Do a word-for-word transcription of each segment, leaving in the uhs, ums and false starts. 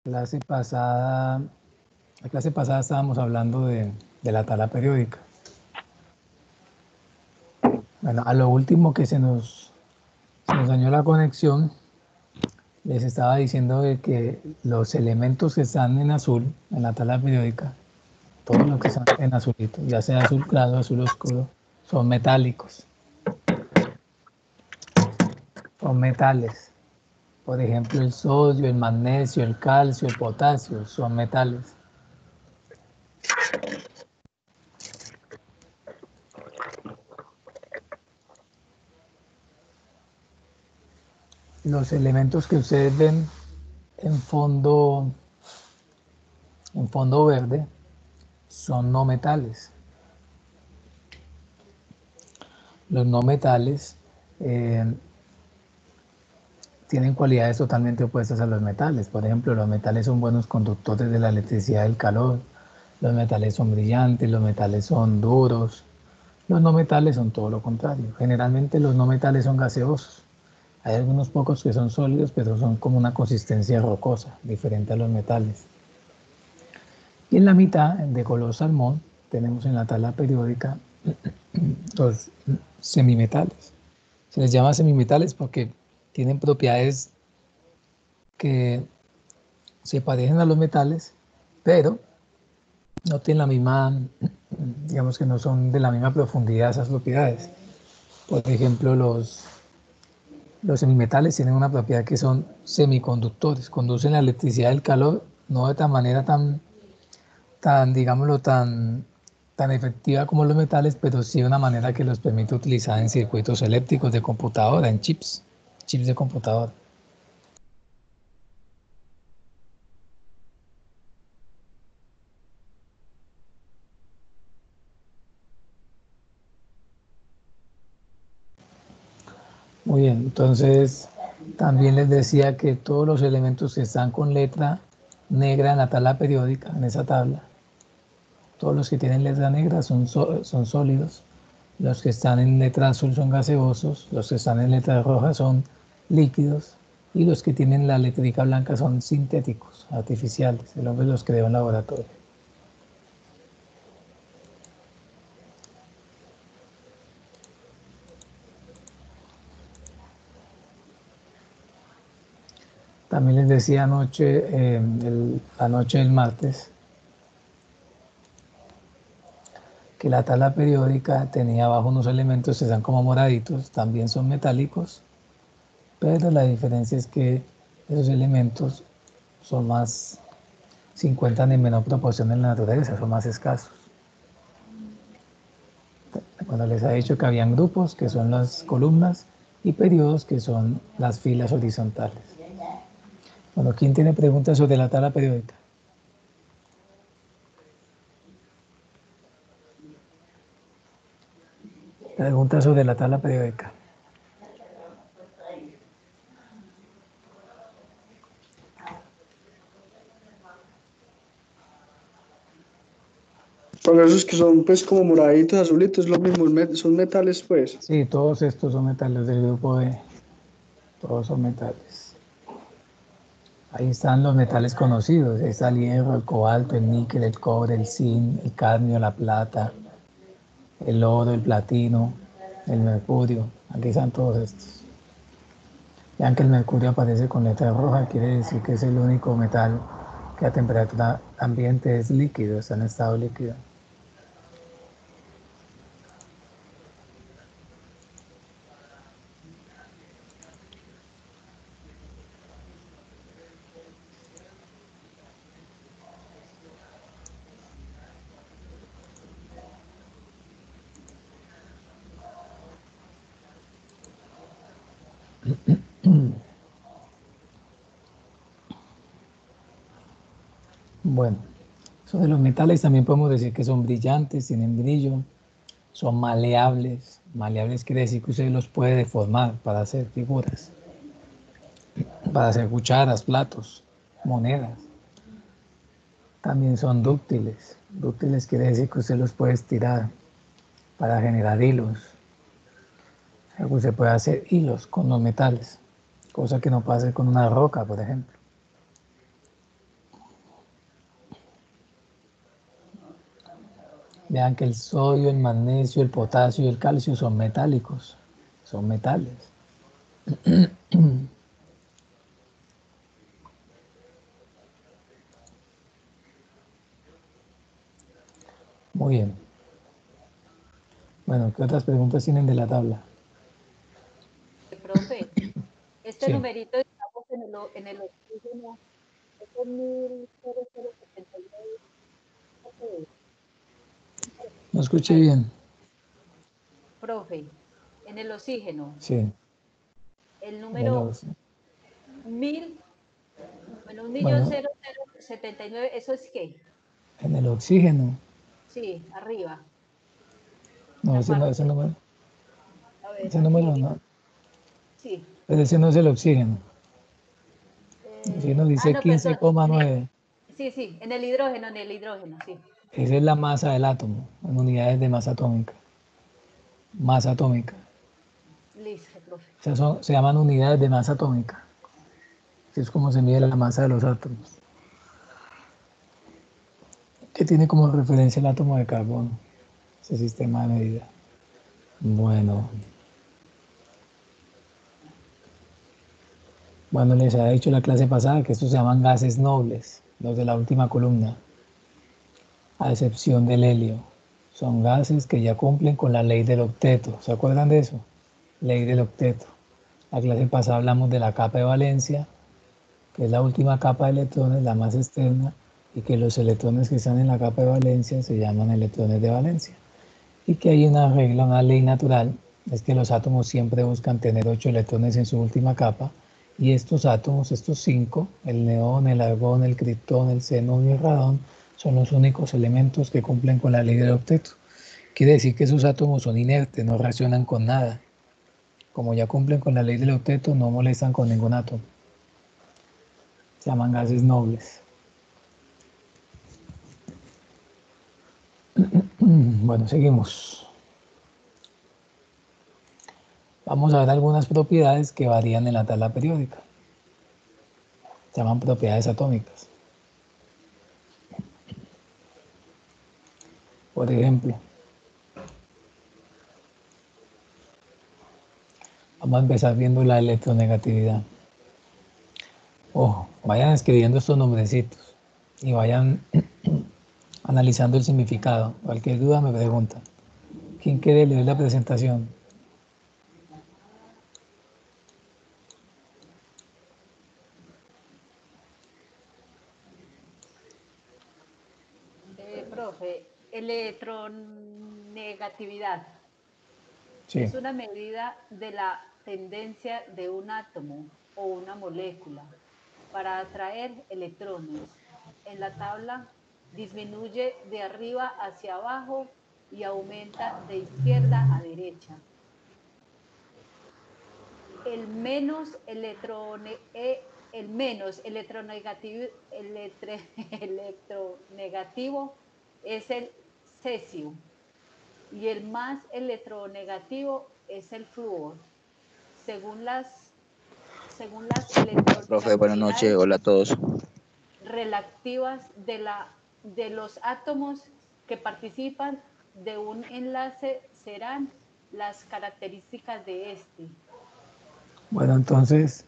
clase pasada, la clase pasada estábamos hablando de, de la tabla periódica. Bueno, a lo último que se nos, se nos dañó la conexión, les estaba diciendo de que los elementos que están en azul, en la tabla periódica, todos los que están en azulito, ya sea azul claro, azul oscuro, son metálicos. Son metales. Por ejemplo, el sodio, el magnesio, el calcio, el potasio, son metales. Los elementos que ustedes ven en fondo, en fondo verde son no metales. Los no metales eh, tienen cualidades totalmente opuestas a los metales. Por ejemplo, los metales son buenos conductores de la electricidad y del calor. Los metales son brillantes, los metales son duros. Los no metales son todo lo contrario. Generalmente los no metales son gaseosos. Hay algunos pocos que son sólidos, pero son como una consistencia rocosa, diferente a los metales. Y en la mitad, de color salmón, tenemos en la tabla periódica los semimetales. Se les llama semimetales porque tienen propiedades que se parecen a los metales, pero no tienen la misma, digamos que no son de la misma profundidad esas propiedades. Por ejemplo, los, los semimetales tienen una propiedad que son semiconductores, conducen la electricidad y el calor, no de tal manera tan, tan digámoslo, tan, tan efectiva como los metales, pero sí de una manera que los permite utilizar en circuitos eléctricos de computadora, en chips, chips de computadora. Muy bien, entonces también les decía que todos los elementos que están con letra negra en la tabla periódica, en esa tabla, todos los que tienen letra negra son, son sólidos, los que están en letra azul son gaseosos, los que están en letra roja son líquidos y los que tienen la letrica blanca son sintéticos, artificiales. El hombre los creó en laboratorio. También les decía anoche, eh, el, la noche del martes, que la tabla periódica tenía abajo unos elementos que están como moraditos, también son metálicos, pero la diferencia es que esos elementos son más, se encuentran en menor proporción en la naturaleza, son más escasos. Cuando les ha dicho que habían grupos, que son las columnas, y periodos, que son las filas horizontales. Bueno, ¿quién tiene preguntas sobre la tabla periódica? Preguntas sobre la tabla periódica. Pero esos que son pues como moraditos, azulitos, lo mismo, son metales pues. Sí, todos estos son metales del grupo B. Todos son metales. Ahí están los metales conocidos. Ahí está el hierro, el cobalto, el níquel, el cobre, el zinc, el cadmio, la plata, el oro, el platino, el mercurio. Aquí están todos estos. Vean que el mercurio aparece con letra roja, quiere decir que es el único metal que a temperatura ambiente es líquido, está en estado líquido. Bueno, sobre los metales también podemos decir que son brillantes, tienen brillo, son maleables. Maleables quiere decir que usted los puede deformar para hacer figuras, para hacer cucharas, platos, monedas. También son dúctiles. Dúctiles quiere decir que usted los puede estirar para generar hilos. O sea, que usted puede hacer hilos con los metales, cosa que no pasa con una roca, por ejemplo. Vean que el sodio, el magnesio, el potasio y el calcio son metálicos, son metales. Muy bien. Bueno, ¿qué otras preguntas tienen de la tabla? Profe, este Sí. numerito, digamos, en el, en el oxígeno, es el mil setenta y nueve. No escuché bien. Profe, en el oxígeno, Sí. el En el número oxígeno. mil, bueno, un millón Bueno, cero cero setenta y nueve, ¿eso es qué? en el oxígeno. Sí, arriba, No, la ese, no, ese parte, número, a ver, ese aquí, número no. sí. Pero ese no es el oxígeno. El oxígeno Eh, ah, dice no, quince perdón, coma en el, nueve. sí, sí, en el hidrógeno, en el hidrógeno, sí. Esa es la masa del átomo, en unidades de masa atómica. Masa atómica. Listo, profe. Esas son, se llaman unidades de masa atómica. Así es como se mide la masa de los átomos. Que tiene como referencia el átomo de carbono. Ese sistema de medida. Bueno. Bueno, les había dicho la clase pasada que estos se llaman gases nobles, los de la última columna, a excepción del helio. Son gases que ya cumplen con la ley del octeto. ¿Se acuerdan de eso? Ley del octeto. La clase pasada hablamos de la capa de valencia, que es la última capa de electrones, la más externa, y que los electrones que están en la capa de valencia se llaman electrones de valencia. Y que hay una regla, una ley natural, es que los átomos siempre buscan tener ocho electrones en su última capa, y estos átomos, estos cinco, el neón, el argón, el criptón, el xenón y el radón, son los únicos elementos que cumplen con la ley del octeto. Quiere decir que esos átomos son inertes, no reaccionan con nada. Como ya cumplen con la ley del octeto, no molestan con ningún átomo. Se llaman gases nobles. Bueno, seguimos. Vamos a ver algunas propiedades que varían en la tabla periódica. Se llaman propiedades atómicas. Por ejemplo, vamos a empezar viendo la electronegatividad. Ojo, vayan escribiendo estos nombrecitos y vayan analizando el significado. Cualquier duda me preguntan. ¿Quién quiere leer la presentación? Eh, profe, electronegatividad Sí. es una medida de la tendencia de un átomo o una molécula para atraer electrones. En la tabla disminuye de arriba hacia abajo y aumenta de izquierda a derecha. El menos, electrone, eh, el menos electronegativo, electro, electronegativo es el cesio y el más electronegativo es el flúor. Según las, según las Profe, buenas noches. electronegatividades Hola a todos. relativas de, la, de los átomos que participan de un enlace serán las características de este. Bueno, entonces,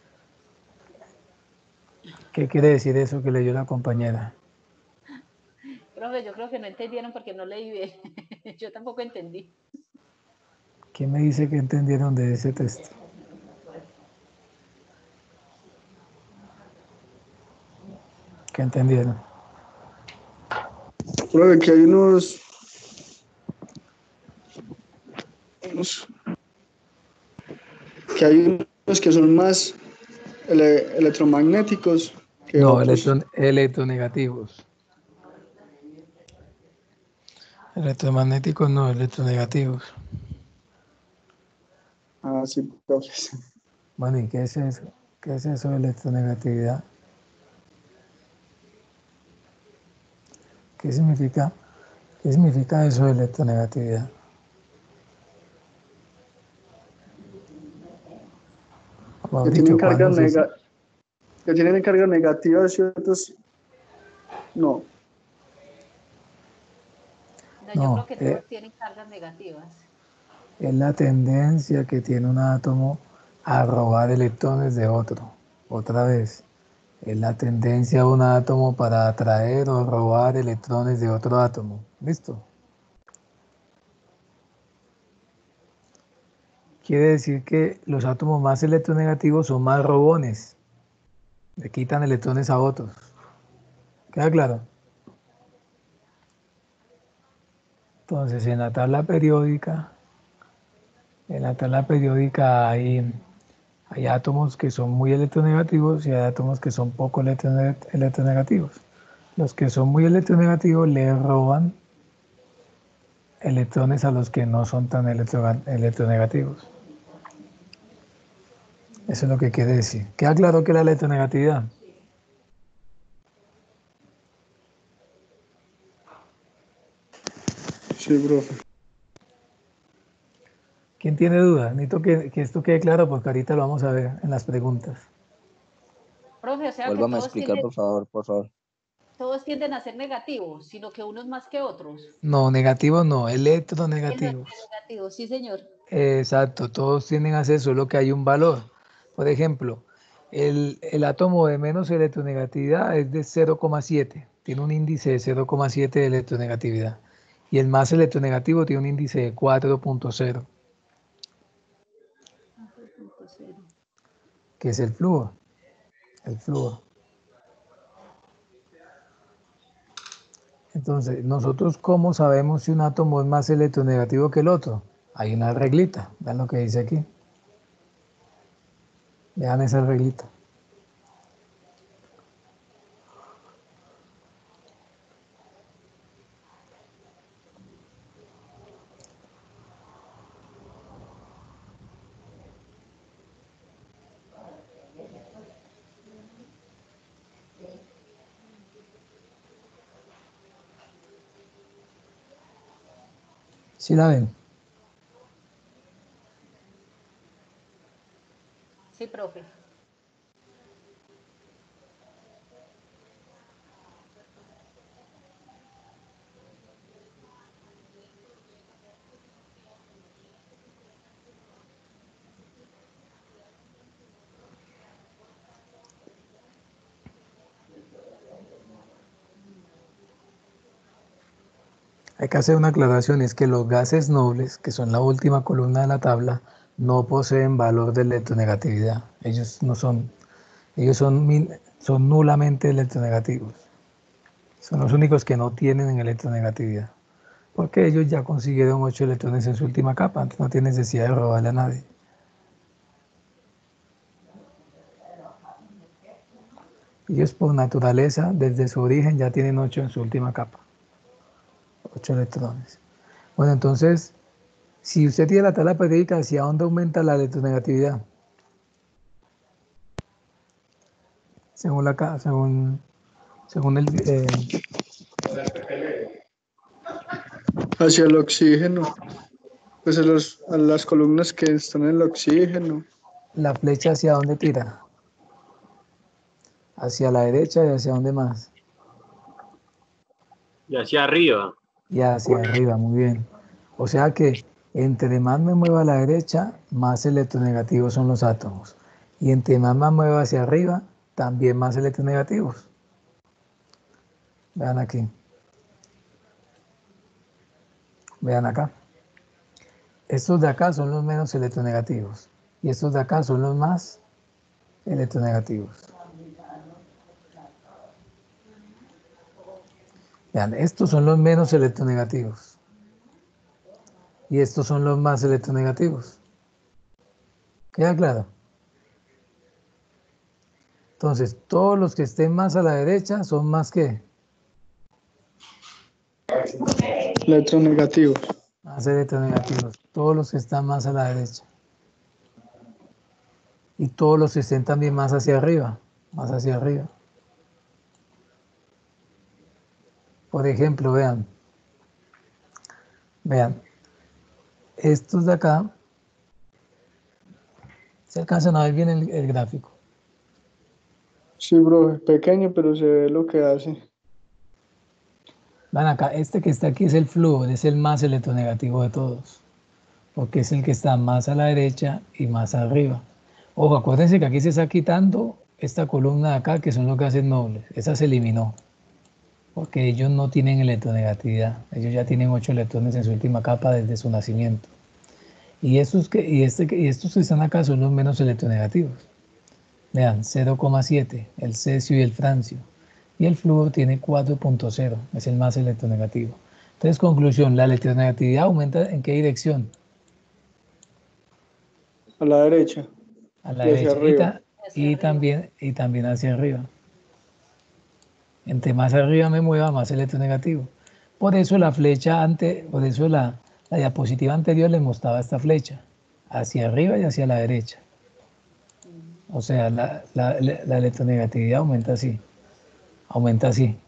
¿qué quiere decir eso que leyó la compañera? Profe, yo creo que no entendieron porque no leí bien. Yo tampoco entendí. ¿Quién me dice que entendieron de ese texto? ¿Qué entendieron? Profe, que hay unos, unos- que hay unos que son más ele- electromagnéticos que No, otros. electron, electronegativos. Electromagnéticos no, electronegativos. Ah, sí, profe. Bueno, ¿y qué es eso? ¿Qué es eso de electronegatividad? ¿Qué significa, qué significa eso de electronegatividad? O mejor Que tienen dicho, cargas ¿cuándo se usa? nega- que tienen cargas negativas y otros no. No, yo No, creo que eh, todos tienen cargas negativas. es la tendencia que tiene un átomo a robar electrones de otro. Otra vez, es la tendencia de un átomo para atraer o robar electrones de otro átomo. ¿Listo? Quiere decir que los átomos más electronegativos son más robones. Le quitan electrones a otros. ¿Queda claro? Entonces, en la tabla periódica, en la tabla periódica hay, hay átomos que son muy electronegativos y hay átomos que son poco electrone- electronegativos. Los que son muy electronegativos le roban electrones a los que no son tan electro- electronegativos. Eso es lo que quiere decir. ¿Queda claro que la electronegatividad? Sí, profe. ¿Quién tiene dudas? Necesito que, que esto quede claro porque ahorita lo vamos a ver en las preguntas. Profe, o sea que Vuélvame a todos explicar, tienden, por favor, por favor. todos tienden a ser negativos, sino que unos más que otros. No, negativos no, Eso, electronegativos. negativos, sí, señor. Exacto, todos tienden a ser, solo que hay un valor. Por ejemplo, el, el átomo de menos electronegatividad es de cero coma siete, tiene un índice de cero coma siete de electronegatividad. Y el más electronegativo tiene un índice de cuatro punto cero, que es el flúor. El flúor. Entonces, nosotros, ¿cómo sabemos si un átomo es más electronegativo que el otro? Hay una reglita, vean lo que dice aquí. Vean esa reglita. ¿Sí la ven? Sí, profe. Hay que hacer una aclaración, es que los gases nobles, que son la última columna de la tabla, no poseen valor de electronegatividad. Ellos no son, ellos son, min- son nulamente electronegativos. Son los únicos que no tienen electronegatividad. Porque ellos ya consiguieron ocho electrones en su última capa, entonces no tienen necesidad de robarle a nadie. Ellos por naturaleza, desde su origen, ya tienen ocho en su última capa. ocho electrones. Bueno, entonces, si usted tiene la tabla periódica, ¿hacia dónde aumenta la electronegatividad? Según la ca- según, según el eh, Hacia el oxígeno. Pues a, los, a las columnas que están en el oxígeno. la flecha hacia dónde tira, hacia la derecha y hacia dónde más, Y hacia arriba. y hacia arriba, muy bien. O sea que entre más me mueva a la derecha, más electronegativos son los átomos. Y entre más me mueva hacia arriba, también más electronegativos. Vean aquí. Vean acá. Estos de acá son los menos electronegativos. Y estos de acá son los más electronegativos. Vean, estos son los menos electronegativos. Y estos son los más electronegativos. ¿Queda claro? Entonces, todos los que estén más a la derecha son más que Electronegativos. más electronegativos. Todos los que están más a la derecha. Y todos los que estén también más hacia arriba. Más hacia arriba. Por ejemplo, vean. Vean. Estos de acá. Se alcanzan a ver bien el, el gráfico. Sí, profe. Pequeño, pero se ve lo que hace. Van acá, este que está aquí es el flúor, es el más electronegativo de todos, porque es el que está más a la derecha y más arriba. Ojo, acuérdense que aquí se está quitando esta columna de acá, que son los gases nobles. Esa se eliminó, porque ellos no tienen electronegatividad. Ellos ya tienen ocho electrones en su última capa desde su nacimiento. Y estos que, y este, y estos que están acá son los menos electronegativos. Vean, cero coma siete, el cesio y el francio. Y el flúor tiene cuatro punto cero, es el más electronegativo. Entonces, conclusión, la electronegatividad aumenta ¿en qué dirección? A la derecha A la y hacia derecha y, arriba. ta- Hacia y, arriba. también, y también hacia arriba. Entre más arriba me mueva, más electronegativo. Por eso la flecha ante, por eso la, la diapositiva anterior le mostraba esta flecha, hacia arriba y hacia la derecha. O sea, la, la, la electronegatividad aumenta así, aumenta así.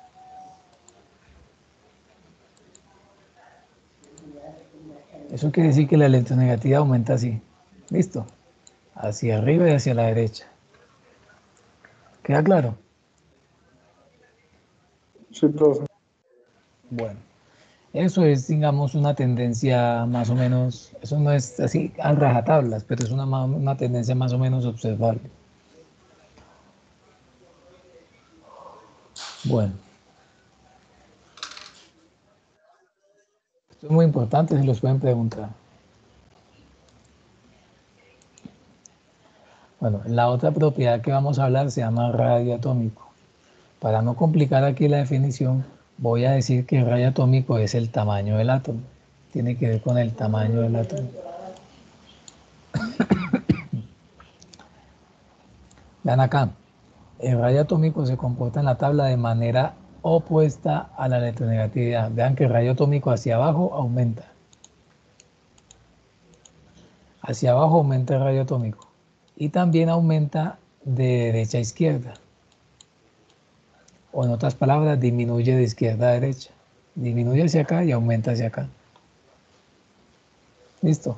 Eso quiere decir que la electronegatividad aumenta así. ¿Listo? Hacia arriba y hacia la derecha. ¿Queda claro? Sí, profe. Bueno, eso es, digamos, una tendencia más o menos, eso no es así a rajatablas, pero es una, ma- una tendencia más o menos observable. Bueno, esto es muy importante, si los pueden preguntar. Bueno, la otra propiedad que vamos a hablar se llama radio atómico. Para no complicar aquí la definición, voy a decir que el rayo atómico es el tamaño del átomo. Tiene que ver con el tamaño del átomo. Vean acá, el rayo atómico se comporta en la tabla de manera opuesta a la electronegatividad. Vean que el rayo atómico hacia abajo aumenta. Hacia abajo aumenta el rayo atómico. Y también aumenta de derecha a izquierda. O en otras palabras, disminuye de izquierda a derecha. Disminuye hacia acá y aumenta hacia acá. ¿Listo?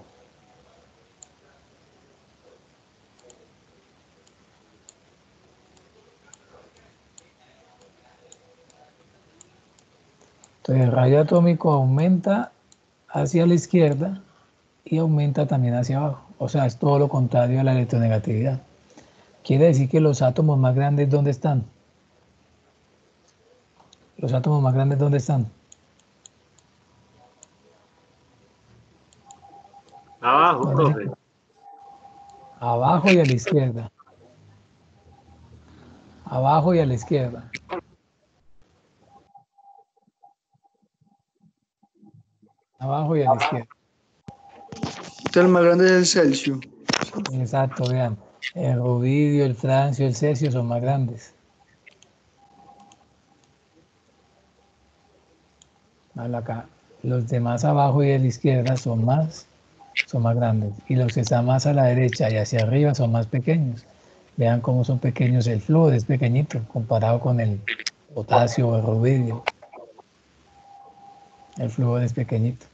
Entonces el rayo atómico aumenta hacia la izquierda y aumenta también hacia abajo. O sea, es todo lo contrario a la electronegatividad. Quiere decir que los átomos más grandes, ¿dónde están? Los átomos más grandes, ¿dónde están? Abajo, ¿Dónde profe. se- Abajo y a la izquierda. Abajo y a la izquierda. Abajo y a la izquierda. Entonces el más grande es el Celsius. Exacto, vean. El rubidio, el francio, el cesio son más grandes. Vale, acá. Los de más abajo y a la izquierda son más, son más grandes. Y los que están más a la derecha y hacia arriba son más pequeños. Vean cómo son pequeños. El flúor es pequeñito comparado con el potasio o el rubidio. El flúor es pequeñito.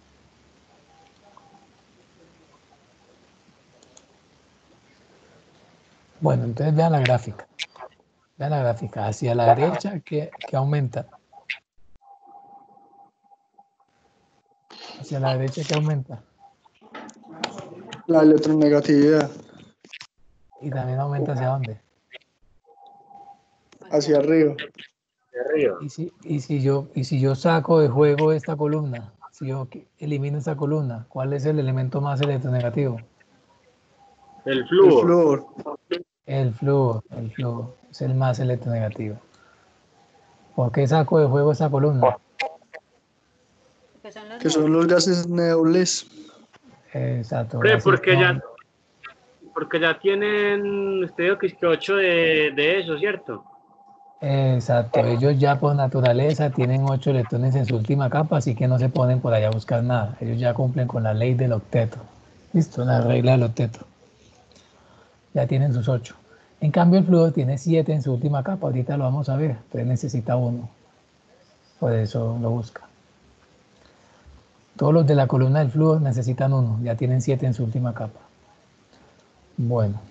Bueno, entonces vean la gráfica. Vean la gráfica. Hacia la derecha, ¿qué, qué aumenta? Hacia la derecha, ¿qué aumenta? La electronegatividad. Y también aumenta hacia dónde. Hacia arriba. De arriba. Y si, y si yo, y si yo saco de juego esta columna, si yo qui- elimino esta columna, ¿cuál es el elemento más electronegativo? El El flúor. flúor. El flúor, el flúor es el más electronegativo. ¿Por qué saco de juego esta columna? Que son los Que son nobles. los gases nobles. Exacto, Profe, gases porque ya, nobles. porque ya tienen, usted dijo que es que ocho de, de eso, ¿cierto? Exacto, ellos ya por naturaleza tienen ocho electrones en su última capa, así que no se ponen por allá a buscar nada. Ellos ya cumplen con la ley del octeto. Listo, la regla del octeto. Ya tienen sus ocho. En cambio, el flúor tiene siete en su última capa. Ahorita lo vamos a ver. Entonces necesita uno. Por eso lo busca. Todos los de la columna del flúor necesitan uno. Ya tienen siete en su última capa. Bueno.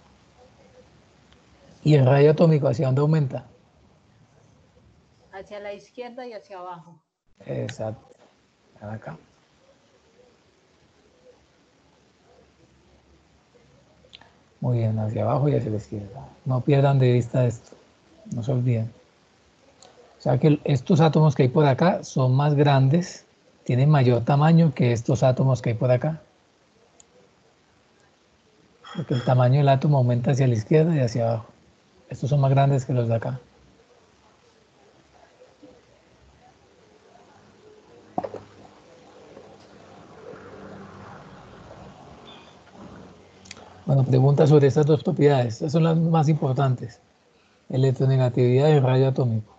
¿Y el rayo atómico hacia dónde aumenta? Hacia la izquierda y hacia abajo. Exacto. Ven acá. Muy bien, hacia abajo y hacia la izquierda. No pierdan de vista esto. No se olviden. O sea que estos átomos que hay por acá son más grandes, tienen mayor tamaño que estos átomos que hay por acá. Porque el tamaño del átomo aumenta hacia la izquierda y hacia abajo. Estos son más grandes que los de acá. Bueno, pregunta sobre estas dos propiedades. Estas son las más importantes. Electronegatividad y rayo atómico.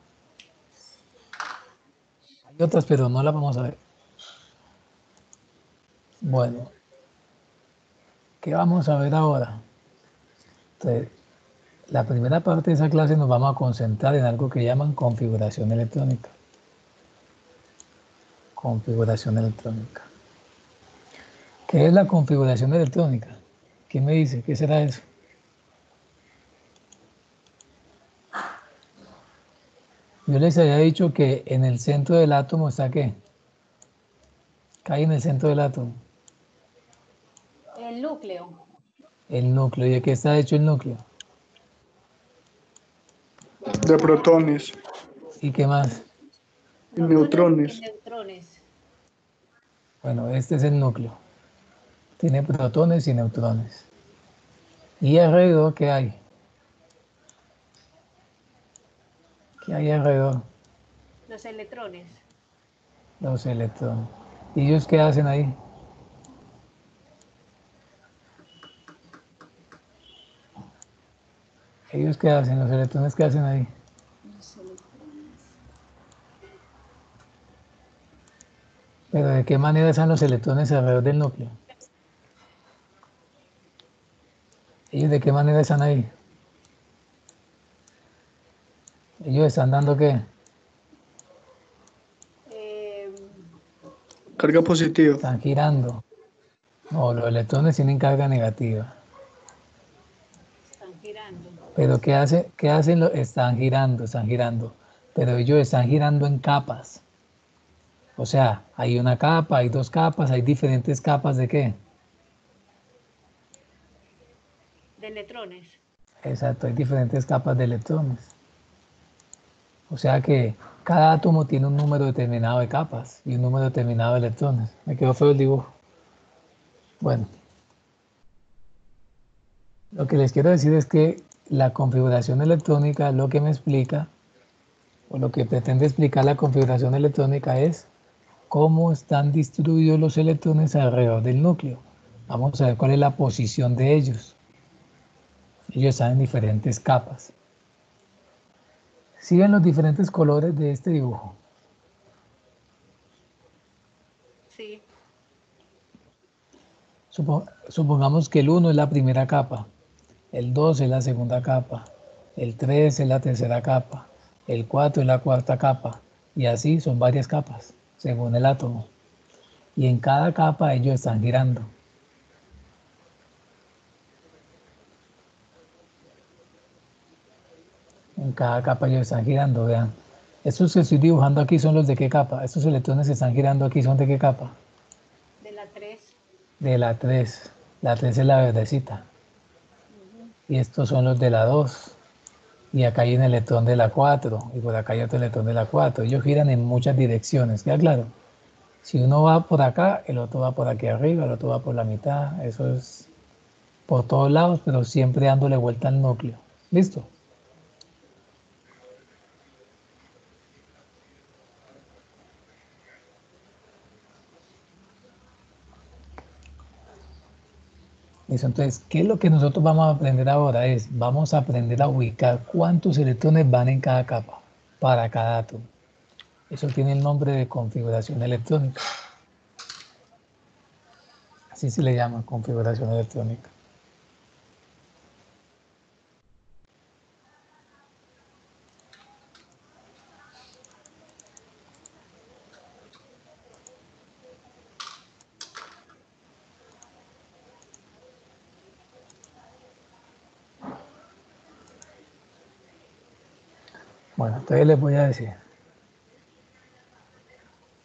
Hay otras, pero no las vamos a ver. Bueno, ¿qué vamos a ver ahora? Entonces, la primera parte de esa clase nos vamos a concentrar en algo que llaman configuración electrónica. Configuración electrónica. ¿Qué es la configuración electrónica? ¿Quién me dice? ¿Qué será eso? Yo les había dicho que en el centro del átomo está ¿qué? ¿Qué hay en el centro del átomo? El núcleo. El núcleo. ¿Y de qué está hecho el núcleo? De protones ¿Y qué más? y Protones y neutrones. neutrones. Bueno, este es el núcleo. Tiene protones y neutrones. ¿Y alrededor qué hay? ¿Qué hay alrededor? Los electrones. Los electrones. ¿Y ellos qué hacen ahí? ¿Ellos qué hacen? ¿Los electrones qué hacen ahí? Los electrones. ¿Pero de qué manera están los electrones alrededor del núcleo? ¿Ellos de qué manera están ahí? ¿Ellos están dando qué? Eh, Carga positiva. Están girando. No, los electrones tienen carga negativa. están girando. Pero ¿qué hace, qué hacen? Lo- Están girando, están girando. Pero ellos están girando en capas. O sea, hay una capa, hay dos capas, hay diferentes capas de qué. De electrones. Exacto, hay diferentes capas de electrones. O sea que cada átomo tiene un número determinado de capas y un número determinado de electrones. Me quedó feo el dibujo. Bueno, lo que les quiero decir es que la configuración electrónica lo que me explica, o lo que pretende explicar la configuración electrónica es cómo están distribuidos los electrones alrededor del núcleo. Vamos a ver cuál es la posición de ellos. Ellos están en diferentes capas. ¿Sí ven los diferentes colores de este dibujo? Sí. Supo- Supongamos que el uno es la primera capa, el dos es la segunda capa, el tres es la tercera capa, el cuatro es la cuarta capa, y así son varias capas, según el átomo. Y en cada capa ellos están girando. En cada capa ellos están girando, vean. Estos que estoy dibujando aquí son los de qué capa. Estos electrones que están girando aquí son de qué capa. De la tres. De la tres. La tres es la verdecita. Ujú. Y estos son los de la dos. Y acá hay un electrón de la cuatro. Y por acá hay otro electrón de la cuatro. Ellos giran en muchas direcciones. ¿Queda claro? Si uno va por acá, el otro va por aquí arriba, el otro va por la mitad. Eso es por todos lados, pero siempre dándole vuelta al núcleo. ¿Listo? Listo, entonces, ¿qué es lo que nosotros vamos a aprender ahora? Es, vamos a aprender a ubicar cuántos electrones van en cada capa para cada átomo. Eso tiene el nombre de configuración electrónica. Así se le llama, configuración electrónica. Bueno, entonces les voy a decir.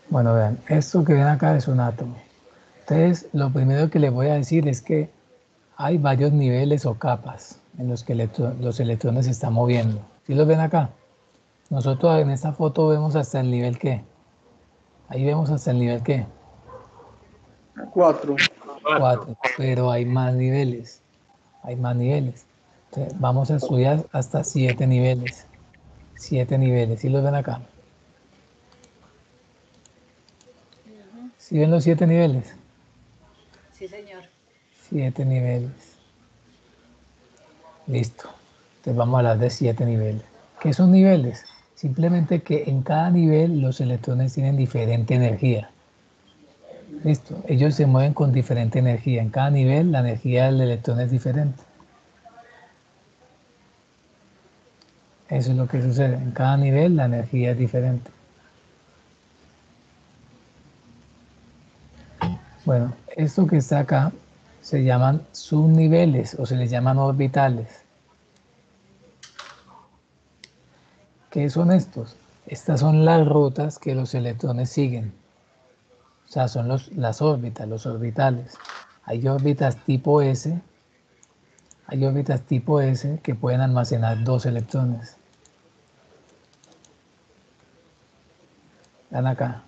Bueno, vean, esto que ven acá es un átomo. Entonces, lo primero que les voy a decir es que hay varios niveles o capas en los que electro- los electrones se están moviendo. ¿Sí los ven acá? Nosotros en esta foto vemos hasta el nivel ¿qué? Ahí vemos hasta el nivel ¿qué? Cuatro. Cuatro. Cuatro. Pero hay más niveles. Hay más niveles. Entonces, vamos a estudiar hasta siete niveles. Siete niveles. ¿Sí los ven acá? Ujú. ¿Sí ven los siete niveles? Sí, señor. Siete niveles. Listo. Entonces vamos a hablar de siete niveles. ¿Qué son niveles? Simplemente que en cada nivel los electrones tienen diferente energía. Listo. Ellos se mueven con diferente energía. En cada nivel la energía del electrón es diferente. Eso es lo que sucede. En cada nivel la energía es diferente. Bueno, esto que está acá se llaman subniveles o se les llaman orbitales. ¿Qué son estos? Estas son las rutas que los electrones siguen. O sea, son los, las órbitas, los orbitales. Hay órbitas tipo S, hay órbitas tipo S que pueden almacenar dos electrones. Vean acá.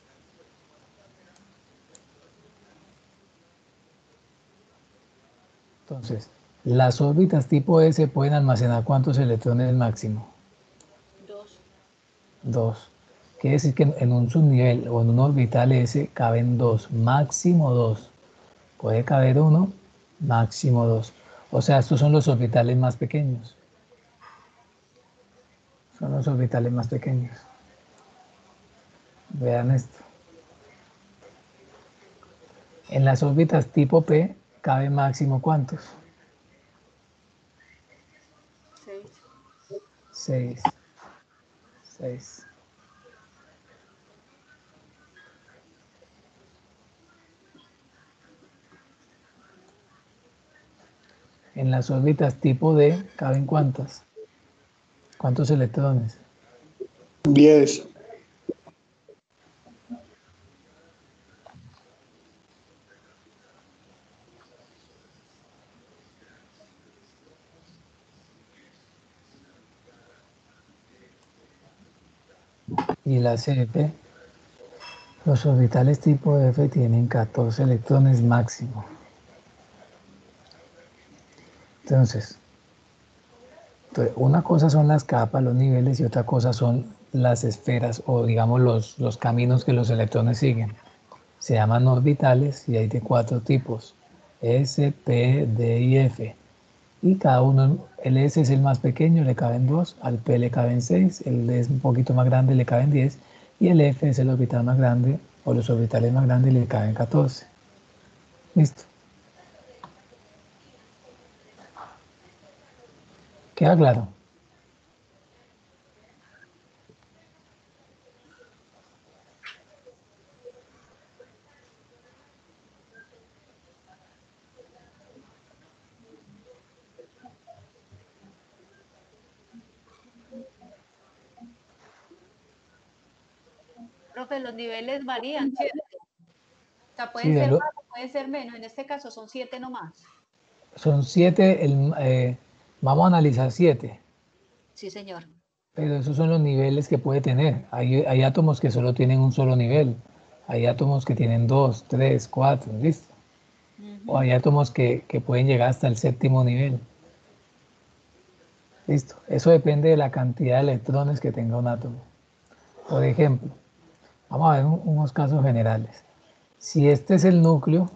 Entonces, las órbitas tipo S pueden almacenar ¿cuántos electrones máximo? Dos. Dos. Quiere decir que en un subnivel o en un orbital S caben dos, máximo dos. Puede caber uno, máximo dos. O sea, estos son los orbitales más pequeños. Son los orbitales más pequeños. Vean esto. En las órbitas tipo P cabe máximo ¿cuántos? Seis. Seis. Seis. En las órbitas tipo D caben ¿cuántas? ¿Cuántos electrones? Diez. Y las F, los orbitales tipo F tienen catorce electrones máximo. Entonces, entonces, una cosa son las capas, los niveles, y otra cosa son las esferas o digamos los, los caminos que los electrones siguen. Se llaman orbitales y hay de cuatro tipos, S, P, D y F. Y cada uno, el S es el más pequeño, le caben dos, al P le caben seis, el D es un poquito más grande, le caben diez, y el F es el orbital más grande, o los orbitales más grandes, le caben catorce. Listo. ¿Queda claro? Profe, los niveles varían, ¿cierto? O sea, Sí, pueden de ser lo- más o pueden ser menos. En este caso son siete nomás. son siete, el, eh, vamos a analizar siete. Sí, señor. Pero esos son los niveles que puede tener. Hay, hay átomos que solo tienen un solo nivel. Hay átomos que tienen dos, tres, cuatro, ¿listo? O Ujú. hay átomos que, que pueden llegar hasta el séptimo nivel. ¿Listo? Eso depende de la cantidad de electrones que tenga un átomo. Por ejemplo, vamos a ver un- unos casos generales. Si este es el núcleo,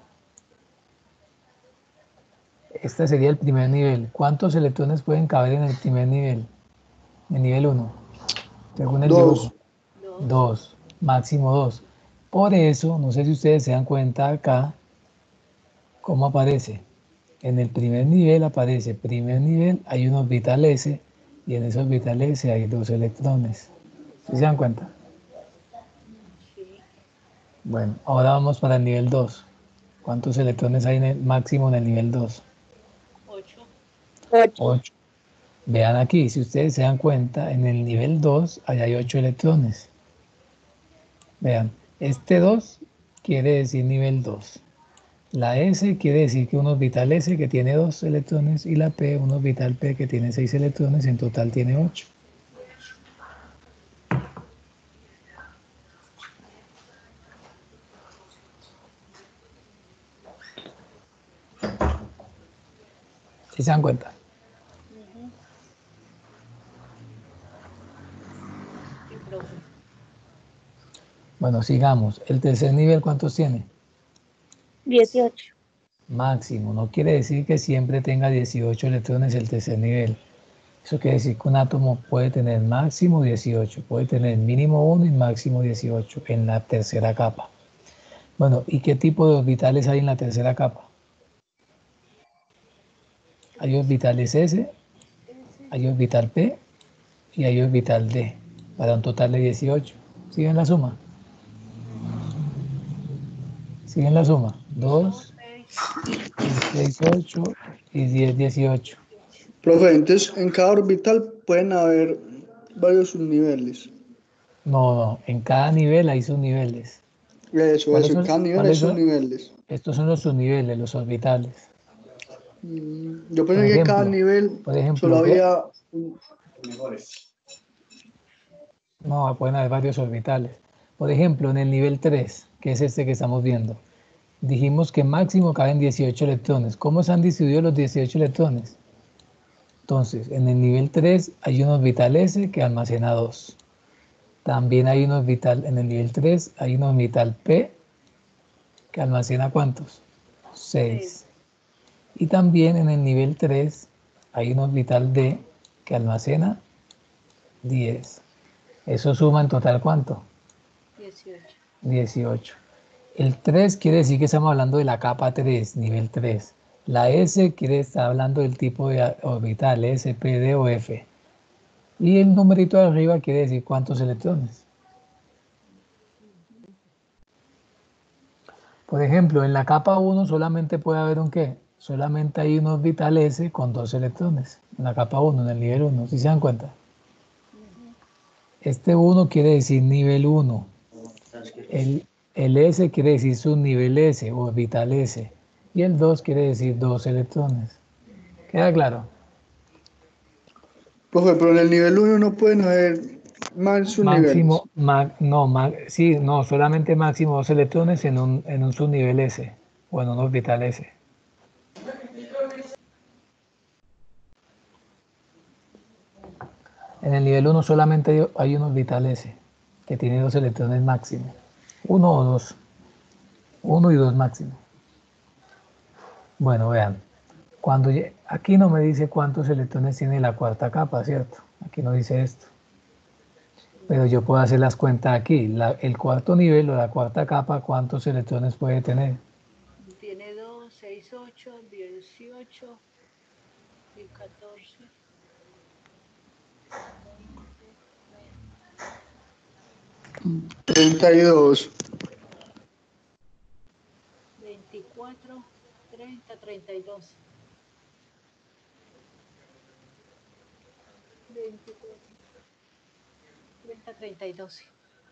este sería el primer nivel. ¿Cuántos electrones pueden caber en el primer nivel? En el nivel uno, según el Dos. dibujo. Dos. Dos, máximo dos. Por eso, no sé si ustedes se dan cuenta acá, cómo aparece. En el primer nivel aparece primer nivel, hay un orbital S y en ese orbital S hay dos electrones. ¿Sí se dan cuenta? Sí. Bueno, ahora vamos para el nivel dos. ¿Cuántos electrones hay en el máximo en el nivel dos? Ocho. Ocho. ocho. Vean aquí, si ustedes se dan cuenta, en el nivel dos ahí hay ocho electrones. Vean, Este dos quiere decir nivel dos. La S quiere decir que un orbital S que tiene dos electrones y la P, un orbital P que tiene seis electrones, en total tiene ocho. ¿Sí se dan cuenta? Ujú. Sí, profe. Bueno, sigamos. ¿El tercer nivel cuántos tiene? dieciocho. Máximo. No quiere decir que siempre tenga dieciocho electrones el tercer nivel. Eso quiere decir que un átomo puede tener máximo dieciocho, puede tener mínimo uno y máximo dieciocho en la tercera capa. Bueno, ¿y qué tipo de orbitales hay en la tercera capa? Hay orbitales S, hay orbital P y hay orbital D, para un total de dieciocho. ¿Siguen la suma? ¿Siguen la suma? dos, seis, ocho y diez, dieciocho. Profe, entonces en cada orbital pueden haber varios subniveles. No, no, en cada nivel hay subniveles. Eso, ¿Cuáles eso, en son? cada nivel hay ¿Cuáles son? subniveles. Estos son los subniveles, los orbitales. Mm, Yo Por pensé que en cada ejemplo, nivel por ejemplo, solo ve, había un- no, pueden haber varios orbitales. Por ejemplo, en el nivel tres, que es este que estamos viendo, dijimos que máximo caben dieciocho electrones. ¿Cómo se han distribuido los dieciocho electrones? Entonces, en el nivel tres hay un orbital S que almacena dos. También hay un orbital, en el nivel tres hay un orbital P que almacena ¿cuántos? Seis. seis. Y también en el nivel tres hay un orbital D que almacena diez. Eso suma en total ¿cuánto? dieciocho. dieciocho. El tres quiere decir que estamos hablando de la capa tres, nivel tres. La S quiere estar hablando del tipo de orbital, S, P, D o F. Y el numerito de arriba quiere decir cuántos electrones. Por ejemplo, en la capa uno solamente puede haber un ¿qué? Solamente hay un orbital S con dos electrones. En la capa uno, en el nivel uno, ¿sí se dan cuenta? Ujú. Este uno quiere decir nivel uno. El, el S quiere decir subnivel S, orbital S. Y el dos quiere decir dos electrones. ¿Queda claro? Profe, pero en el nivel uno no pueden haber más subniveles. Máximo, ma- no, ma- sí, no, solamente máximo dos electrones en un, en un subnivel S o en un orbital S. En el nivel uno solamente hay, hay un orbital S que tiene dos electrones máximo. Uno o dos. Uno y dos máximo. Bueno, vean. Cuando lle- aquí no me dice cuántos electrones tiene la cuarta capa, ¿cierto? Aquí no dice esto. Pero yo puedo hacer las cuentas aquí. La- el cuarto nivel o la cuarta capa, ¿cuántos electrones puede tener? Tiene dos, seis, ocho, dieciocho y catorce, veinte, treinta y dos. veinticuatro, treinta, treinta y dos. veinticuatro, treinta, treinta y dos.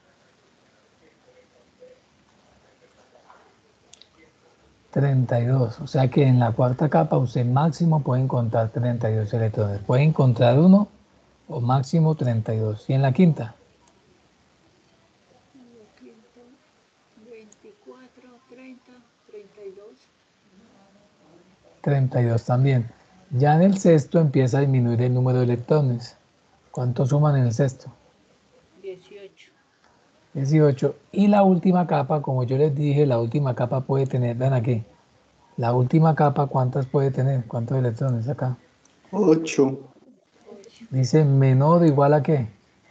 treinta y dos. O sea que en la cuarta capa usted máximo puede encontrar treinta y dos electrones. Puede encontrar uno o máximo treinta y dos. ¿Y en la quinta? En la quinta, veinticuatro, treinta, treinta y dos. treinta y dos también. Ya en el sexto empieza a disminuir el número de electrones. ¿Cuántos suman en el sexto? dieciocho. dieciocho. Y la última capa, como yo les dije, la última capa puede tener, vean aquí, la última capa, ¿cuántas puede tener? ¿Cuántos electrones acá? ocho. ocho. Dice menor o igual a qué?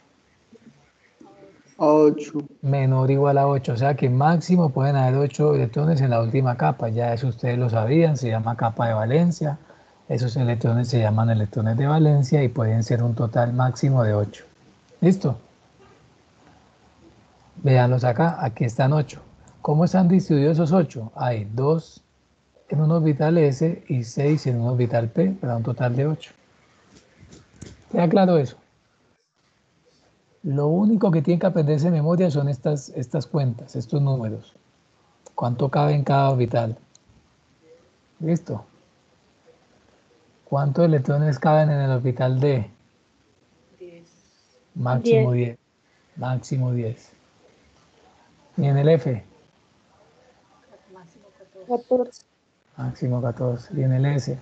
A ocho. Menor o igual a ocho. O sea que máximo pueden haber ocho electrones en la última capa. Ya eso ustedes lo sabían, se llama capa de valencia. Esos electrones se llaman electrones de valencia y pueden ser un total máximo de ocho. ¿Listo? Véanlos acá, aquí están ocho. ¿Cómo están distribuidos esos ocho? Hay dos en un orbital S y seis en un orbital P, para un total de ocho. ¿Queda claro eso? Lo único que tiene que aprenderse de memoria son estas, estas cuentas, estos números. ¿Cuánto cabe en cada orbital? ¿Listo? ¿Cuántos electrones caben en el orbital D? diez. Máximo diez. diez. Máximo diez. ¿Y en el F? Máximo catorce. catorce. Máximo catorce. ¿Y en el S?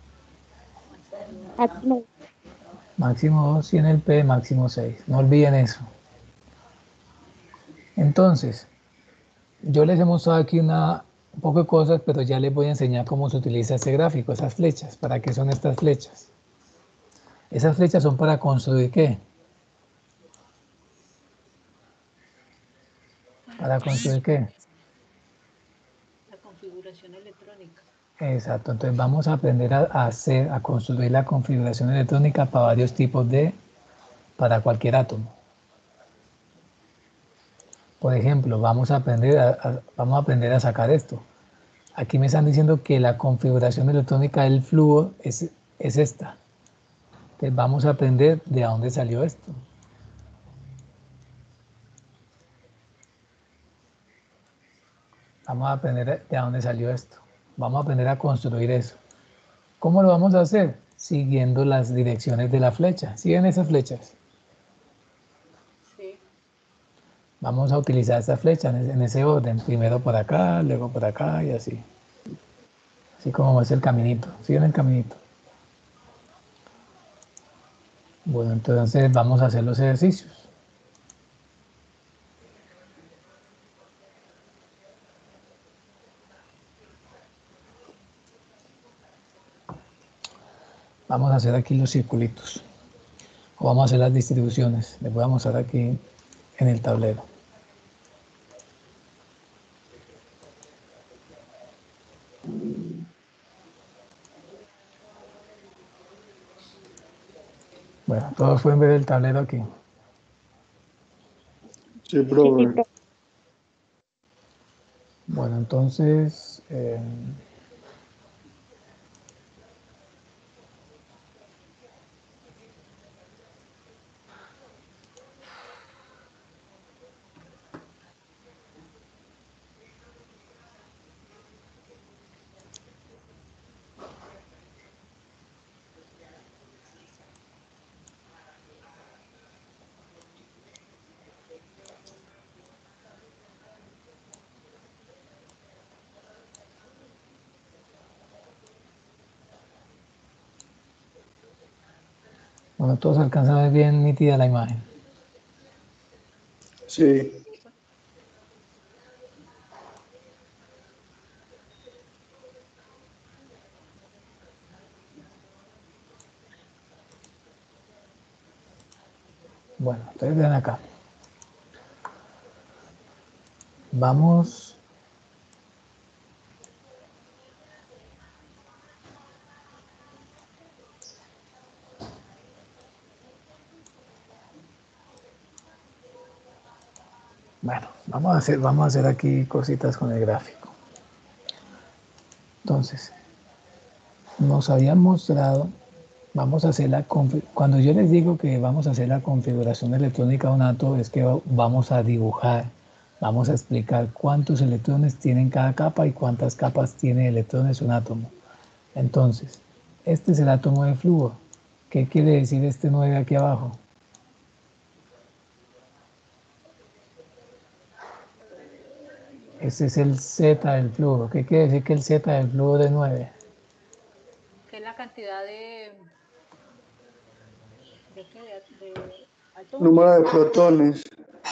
Máximo Máximo. Máximo dos. Y en el P, máximo seis. No olviden eso. Entonces, yo les he mostrado aquí una, un poco de cosas, pero ya les voy a enseñar cómo se utiliza este gráfico, esas flechas. ¿Para qué son estas flechas? Esas flechas son para construir ¿qué? ¿Para construir qué? la configuración electrónica. Exacto, entonces vamos a aprender a, a hacer, a construir la configuración electrónica para varios tipos de, para cualquier átomo. Por ejemplo, vamos a aprender a, a- vamos a aprender a sacar esto. Aquí me están diciendo que la configuración electrónica del flujo es, es esta. Entonces vamos a aprender de dónde salió esto. Vamos a aprender de dónde salió esto. Vamos a aprender a construir eso. ¿Cómo lo vamos a hacer? Siguiendo las direcciones de la flecha. ¿Siguen esas flechas? Sí. Vamos a utilizar esta flecha en ese, en ese orden. Primero por acá, luego por acá y así. Así como es el caminito. ¿Siguen el caminito? Bueno, entonces vamos a hacer los ejercicios. Vamos a hacer aquí los circulitos. O vamos a hacer las distribuciones. Les voy a mostrar aquí en el tablero. Bueno, todos pueden ver el tablero aquí. Sí, Sí, sí, profe. profe. Bueno, entonces... eh, bueno, todos alcanzan a ver bien nítida la imagen. Sí. Bueno, entonces ven acá. Vamos... Bueno, vamos a hacer, vamos a hacer aquí cositas con el gráfico. Entonces, nos habían mostrado, vamos a hacer la confi- cuando yo les digo que vamos a hacer la configuración electrónica de un átomo, es que vamos a dibujar, vamos a explicar cuántos electrones tienen cada capa y cuántas capas tiene electrones un átomo. Entonces, este es el átomo de flúor. ¿Qué quiere decir este nueve aquí abajo? Ese es el Z del flúor. ¿Qué quiere decir que el Z del flúor es nueve? ¿Qué es la cantidad de, de, qué? de, de átomos? Número de protones.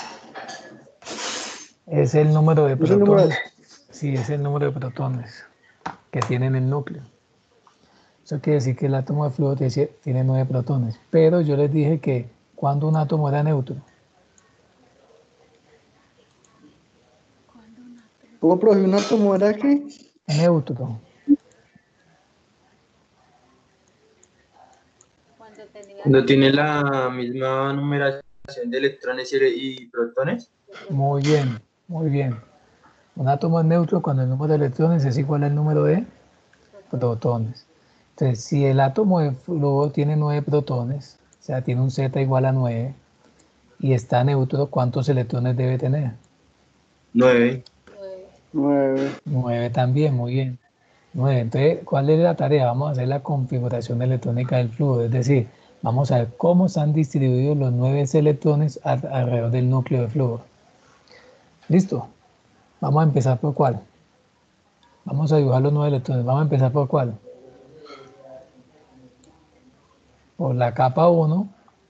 Es el número de Es el número de... protones. Sí, es el número de protones que tienen el núcleo. Eso quiere decir que el átomo de flúor tiene tiene nueve protones. Pero yo les dije que cuando un átomo era neutro, ¿Cuándo un átomo? ¿Cómo, profe? ¿Un átomo era qué? neutro, Cuando tenía Cuando la tiene misma la misma numeración de electrones y, y protones. de muy protones. bien, muy bien. Un átomo es neutro cuando el número de electrones es igual al número de Protones. protones. Entonces, si el átomo de flúor tiene nueve protones, o sea, tiene un Z igual a nueve, y está neutro, ¿cuántos electrones debe tener? nueve. nueve. nueve también, muy bien. nueve. Entonces, ¿cuál es la tarea? Vamos a hacer la configuración electrónica del flujo, es decir, vamos a ver cómo están distribuidos los nueve electrones a- alrededor del núcleo de flujo. ¿Listo? Vamos a empezar por cuál. Vamos a dibujar los nueve electrones. Vamos a empezar por cuál. Por la capa uno.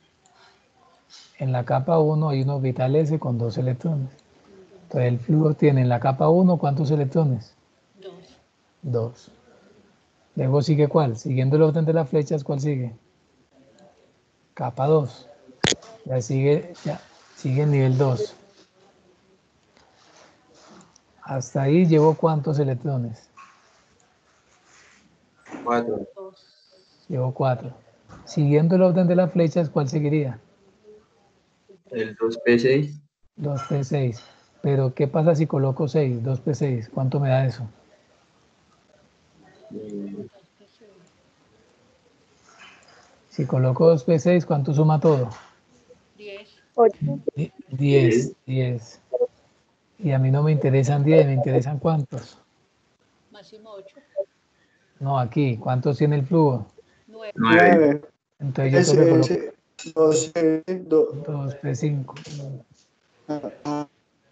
En la capa uno hay un orbital S con dos electrones. Entonces el flujo tiene en la capa uno, ¿cuántos electrones? Dos. Dos. Luego sigue cuál. Siguiendo el orden de las flechas, ¿cuál sigue? Capa dos. Ya sigue, ya sigue el nivel dos. Hasta ahí llevo ¿cuántos electrones? cuatro. Dos. Llevo cuatro. Siguiendo el orden de las flechas, ¿cuál seguiría? El dos P seis. dos P seis. Pero ¿qué pasa si coloco seis? dos P seis. ¿Cuánto me da eso? eh, Si coloco dos P seis, ¿cuánto suma todo? Diez. ocho, Die- diez. diez. Y a mí no me interesan diez, me interesan ¿cuántos? Máximo ocho. No, aquí. ¿Cuántos tiene el flujo? Nueve. nueve. nueve. Entonces yo tengo que S, colocar S, doce, do, dos P cinco. ah, ah,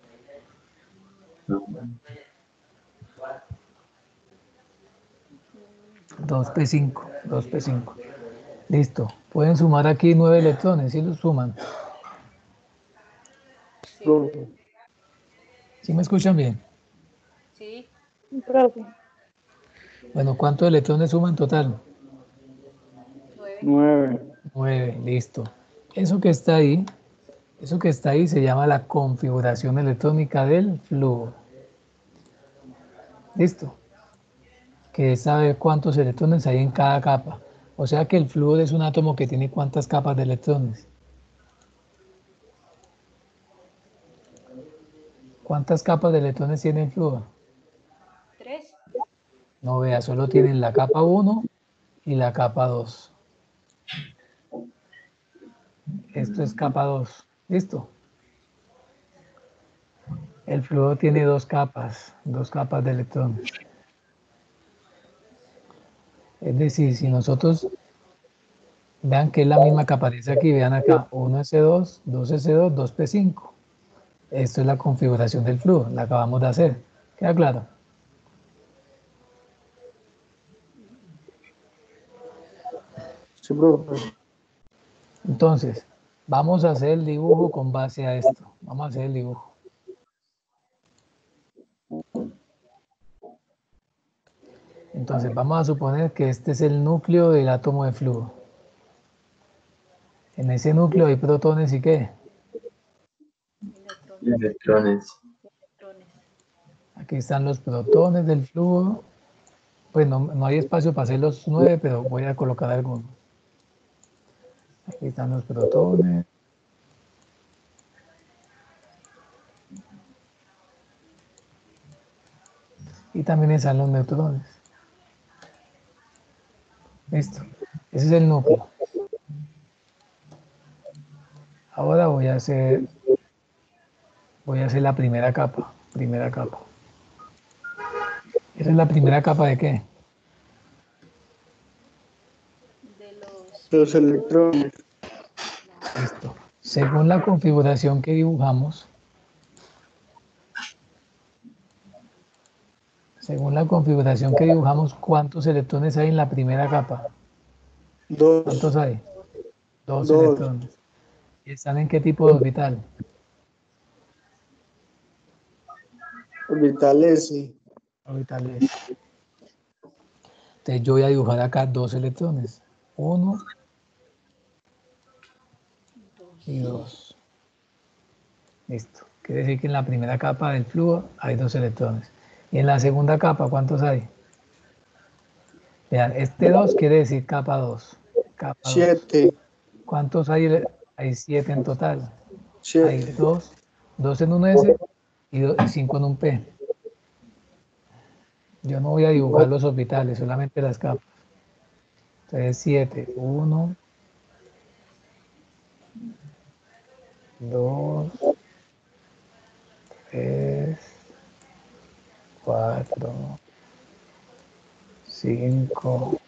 dos P cinco. dos P cinco. Listo. Pueden sumar aquí nueve electrones. ¿Sí los suman? Sí. profe. ¿Sí me escuchan bien? Sí. profe, Bueno, ¿cuántos electrones suman total? Nueve. nueve. nueve. Listo. Eso que está ahí, eso que está ahí se llama la configuración electrónica del flujo. Listo. Que sabe cuántos electrones hay en cada capa. O sea que el flujo es un átomo que tiene cuántas capas de electrones. ¿Cuántas capas de electrones tiene el flujo? Tres. No vea, solo tienen la capa uno y la capa dos. Esto es capa dos. ¿Listo? El flujo tiene dos capas, dos capas de electrones. Es decir, si nosotros vean que es la misma que aparece aquí, vean acá, uno S dos, dos S dos, dos P cinco. Esto es la configuración del flujo, la acabamos de hacer. ¿Queda claro? Sí, profe. Entonces, vamos a hacer el dibujo con base a esto. Vamos a hacer el dibujo. Entonces, vamos a suponer que este es el núcleo del átomo de flujo. En ese núcleo hay protones y ¿qué? Electrones. Electrones. Electrones. Aquí están los protones del flujo. Pues no, no hay espacio para hacer los nueve, pero voy a colocar algunos. Aquí están los protones. Y también están los neutrones. Listo. Ese es el núcleo. Ahora voy a hacer, voy a hacer la primera capa. Primera capa. ¿Esa es la primera capa de qué? De los. Los electrones. Listo. Según la configuración que dibujamos, según la configuración que dibujamos, ¿cuántos electrones hay en la primera capa? Dos. ¿Cuántos hay? Dos Dos. electrones. ¿Y están en qué tipo de orbital? Orbital S. Orbitales. Entonces yo voy a dibujar acá dos electrones. Uno y dos. Listo. Quiere decir que en la primera capa del flujo hay dos electrones. Y en la segunda capa, ¿cuántos hay? Vean, este dos quiere decir capa dos. Capa dos. Siete. ¿Cuántos hay? Hay siete en total. Hay Siete. dos, dos en un S y, do- y cinco en un P. Yo no voy a dibujar los orbitales, solamente las capas. Entonces siete, uno, dos, tres, cuatro, cinco,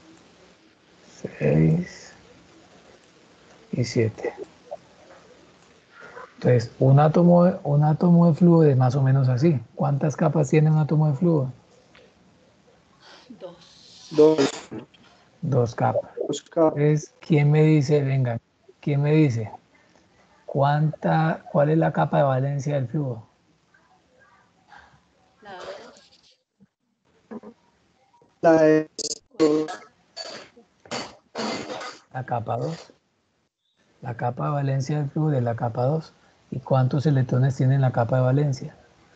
seis y siete. Entonces, un átomo, un átomo de flúor es más o menos así. ¿Cuántas capas tiene un átomo de flúor? Dos. Dos. Dos capas. Dos capas. Entonces, ¿quién me dice, venga, quién me dice, cuánta, cuál es la capa de valencia del flúor? La dos. La es La capa dos. La capa de valencia del flúor es la capa dos. ¿Y cuántos electrones tiene la capa de valencia?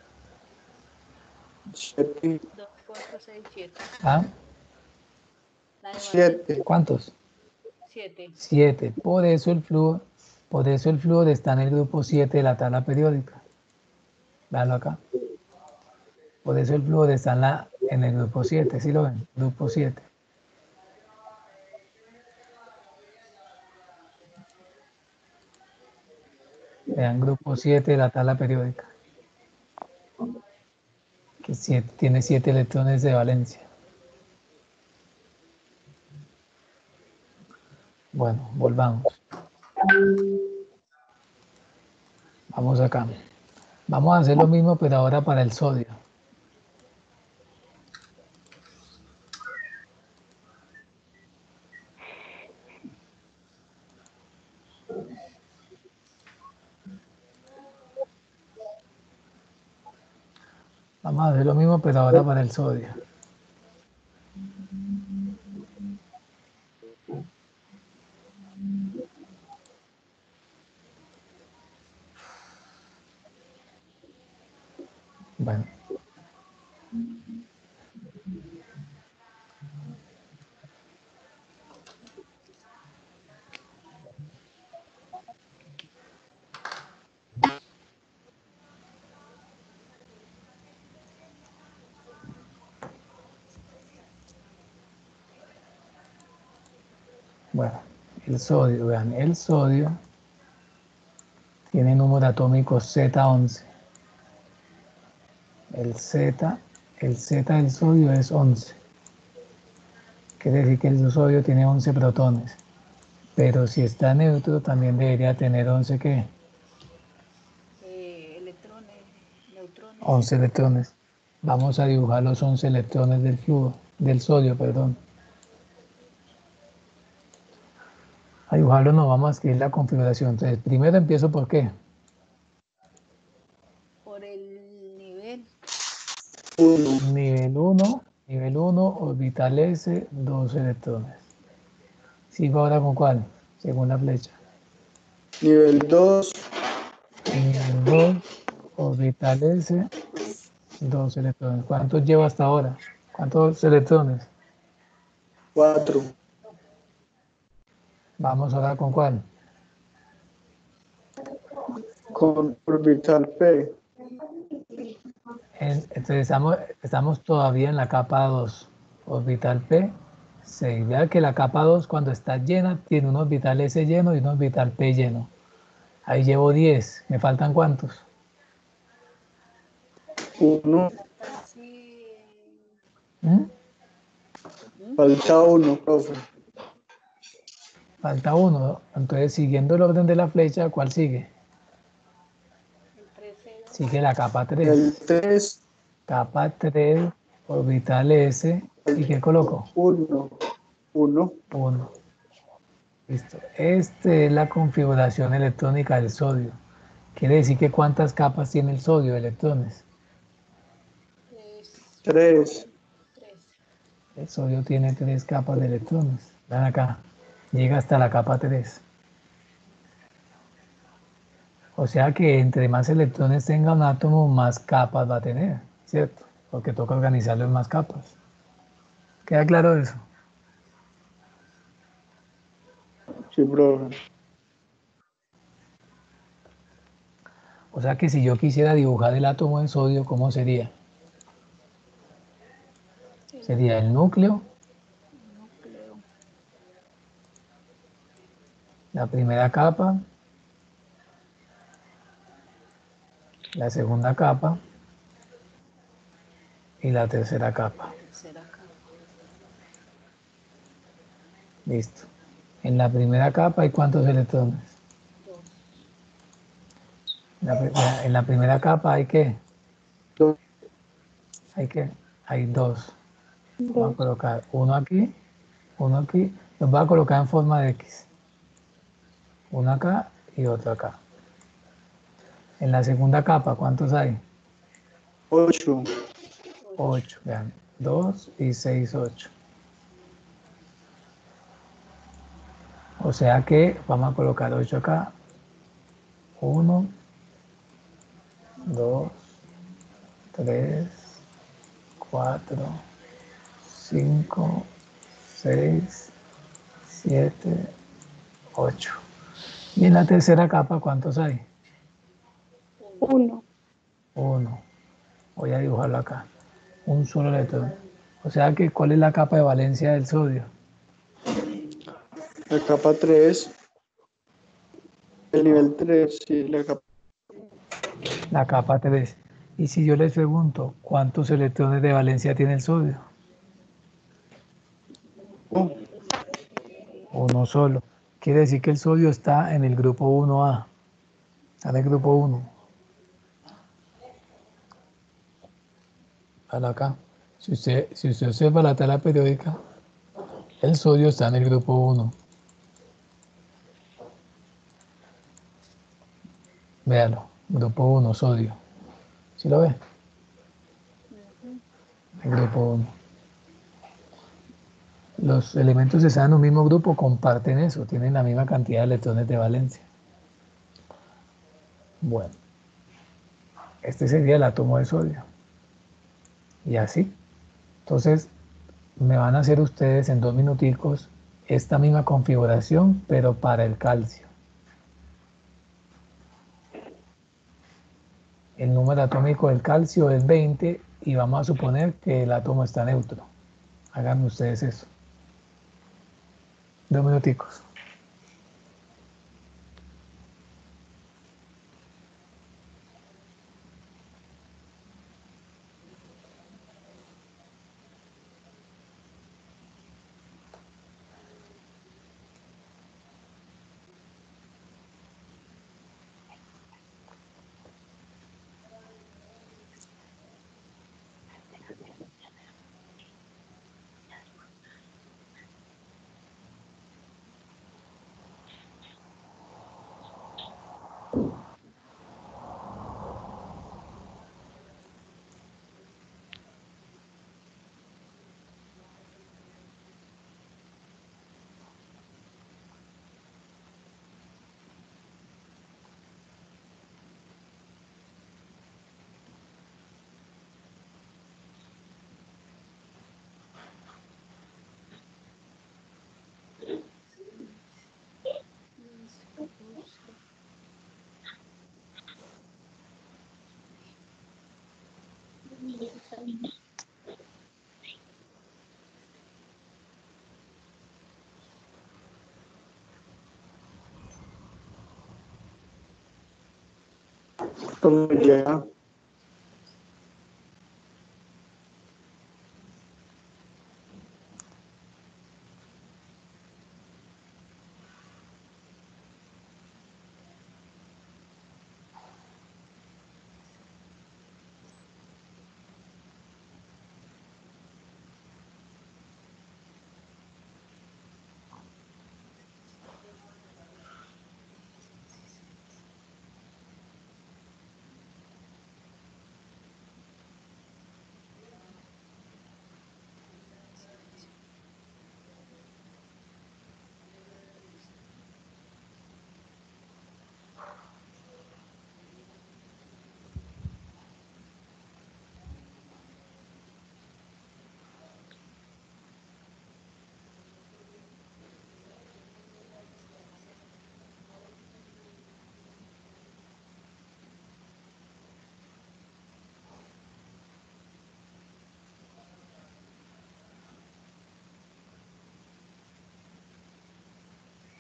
siete. Dos, cuatro, seis, siete. ¿Ah? La de valencia. Siete. ¿Cuántos? Siete. Siete. Por eso el flúor, por eso el flúor está en el grupo siete de la tabla periódica. Véanlo acá. Por eso el flúor está en, la, en el grupo siete. ¿Sí lo ven? Grupo siete. Vean, grupo siete de la tabla periódica. Que siete, tiene siete electrones de valencia. Bueno, volvamos. Vamos acá. Vamos a hacer lo mismo, pero ahora para el sodio. Vamos a hacer lo mismo, pero ahora para el sodio. Bueno. Bueno, el sodio, vean, el sodio tiene número atómico Z once. El Z, el Z del sodio es once. Quiere decir que el sodio tiene once protones. Pero si está neutro, también debería tener once, ¿qué? Eh, electrones, neutrones. once electrones. Vamos a dibujar los once electrones del flúor, del sodio, perdón. A dibujarlo no vamos a escribir la configuración. Entonces, primero empiezo por qué. Por el nivel. uno. Nivel uno, nivel uno, orbital S, dos electrones. ¿Sigo ahora con cuál? Según la flecha. Nivel dos. Nivel dos, orbital S, dos electrones. ¿Cuántos llevo hasta ahora? ¿Cuántos electrones? cuatro. Vamos ahora con cuál. Con orbital P. En- entonces estamos, estamos todavía en la capa dos, orbital P seis. Vea que la capa dos cuando está llena tiene un orbital S lleno y un orbital P lleno. Ahí llevo diez. ¿Me faltan cuántos? uno. Casi. ¿Mm? Falta uno, profe. Falta uno. Entonces, siguiendo el orden de la flecha, ¿cuál sigue? El trece. Sigue la capa El tres. tres. Capa tres, orbital S. ¿Y qué coloco? uno. uno. uno. Listo. Esta es la configuración electrónica del sodio. Quiere decir que ¿cuántas capas tiene el sodio de electrones? Tres. tres. Tres. El sodio tiene tres capas de electrones. Vean acá. Llega hasta la capa tres. O sea que entre más electrones tenga un átomo, más capas va a tener, ¿cierto? Porque toca organizarlo en más capas. ¿Queda claro eso? Sí, profe. O sea que si yo quisiera dibujar el átomo de sodio, ¿cómo sería? Sería el núcleo, Núcleo. la primera capa, la segunda capa y la tercera capa. Tercera capa. Listo. En la primera capa hay ¿cuántos electrones? Dos. En la, pri- en la primera capa hay ¿qué? Dos. Hay que, hay dos. Vamos a dos, colocar uno aquí, uno aquí. Los voy a colocar en forma de X. Uno acá y otro acá. En la segunda capa, ¿cuántos hay? Ocho. Ocho. Vean, dos y seis, ocho. O sea que vamos a colocar ocho acá. Uno, dos, tres, cuatro, cinco, seis, siete, ocho. Y en la tercera capa, ¿cuántos hay? uno, Uno. Voy a dibujarlo acá. Un solo electrón. O sea que, ¿cuál es la capa de valencia del sodio? La capa tres. El nivel tres, sí, la capa. La capa tres. Y si yo les pregunto, ¿cuántos electrones de valencia tiene el sodio? uno. Uno solo. Quiere decir que el sodio está en el grupo uno A. Está en el grupo uno. Para acá. Si usted, si usted observa la tabla periódica, el sodio está en el grupo uno. Véalo. Grupo uno, sodio. ¿Sí lo ve? El grupo uno. Los elementos que están en un mismo grupo comparten eso, tienen la misma cantidad de electrones de valencia. Bueno, este sería el átomo de sodio. Y así. Entonces, me van a hacer ustedes en dos minuticos esta misma configuración, pero para el calcio. El número atómico del calcio es veinte y vamos a suponer que el átomo está neutro. Háganme ustedes eso. Dos minuticos. Como ya.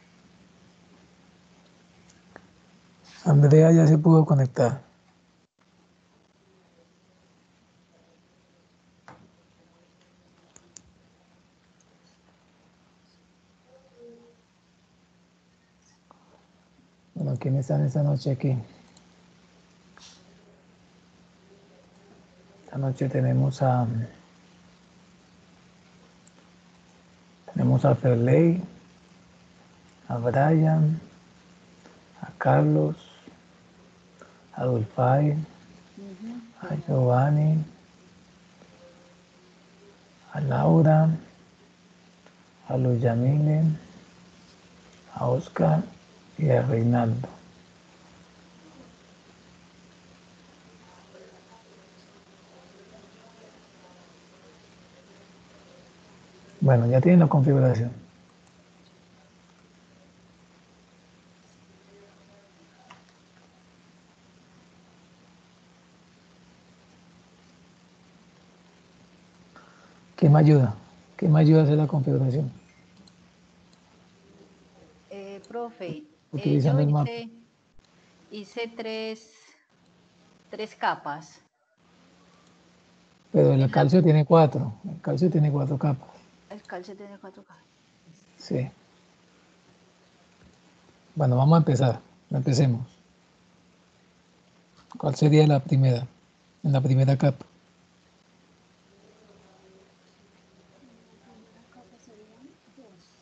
Andrea ya se pudo conectar. Bueno, ¿quién está en esta noche aquí? Esta noche tenemos a tenemos a Ferley, a Brian, a Carlos, a Dulfay, Ujú, a sí. Giovanni, a Laura, a Luz Yamile, a Oscar y a Reinaldo. Bueno, ya tienen la configuración. ¿Quién me ayuda? ¿Quién me ayuda a hacer la configuración? Eh, profe, eh, yo Utilizando el mapa. hice, hice tres, tres capas. Pero En el la, calcio tiene cuatro. El calcio tiene cuatro capas. el calcio tiene cuatro capas. Sí. Bueno, vamos a empezar. Empecemos. ¿Cuál sería la primera? En la primera capa. La primera capa serían dos.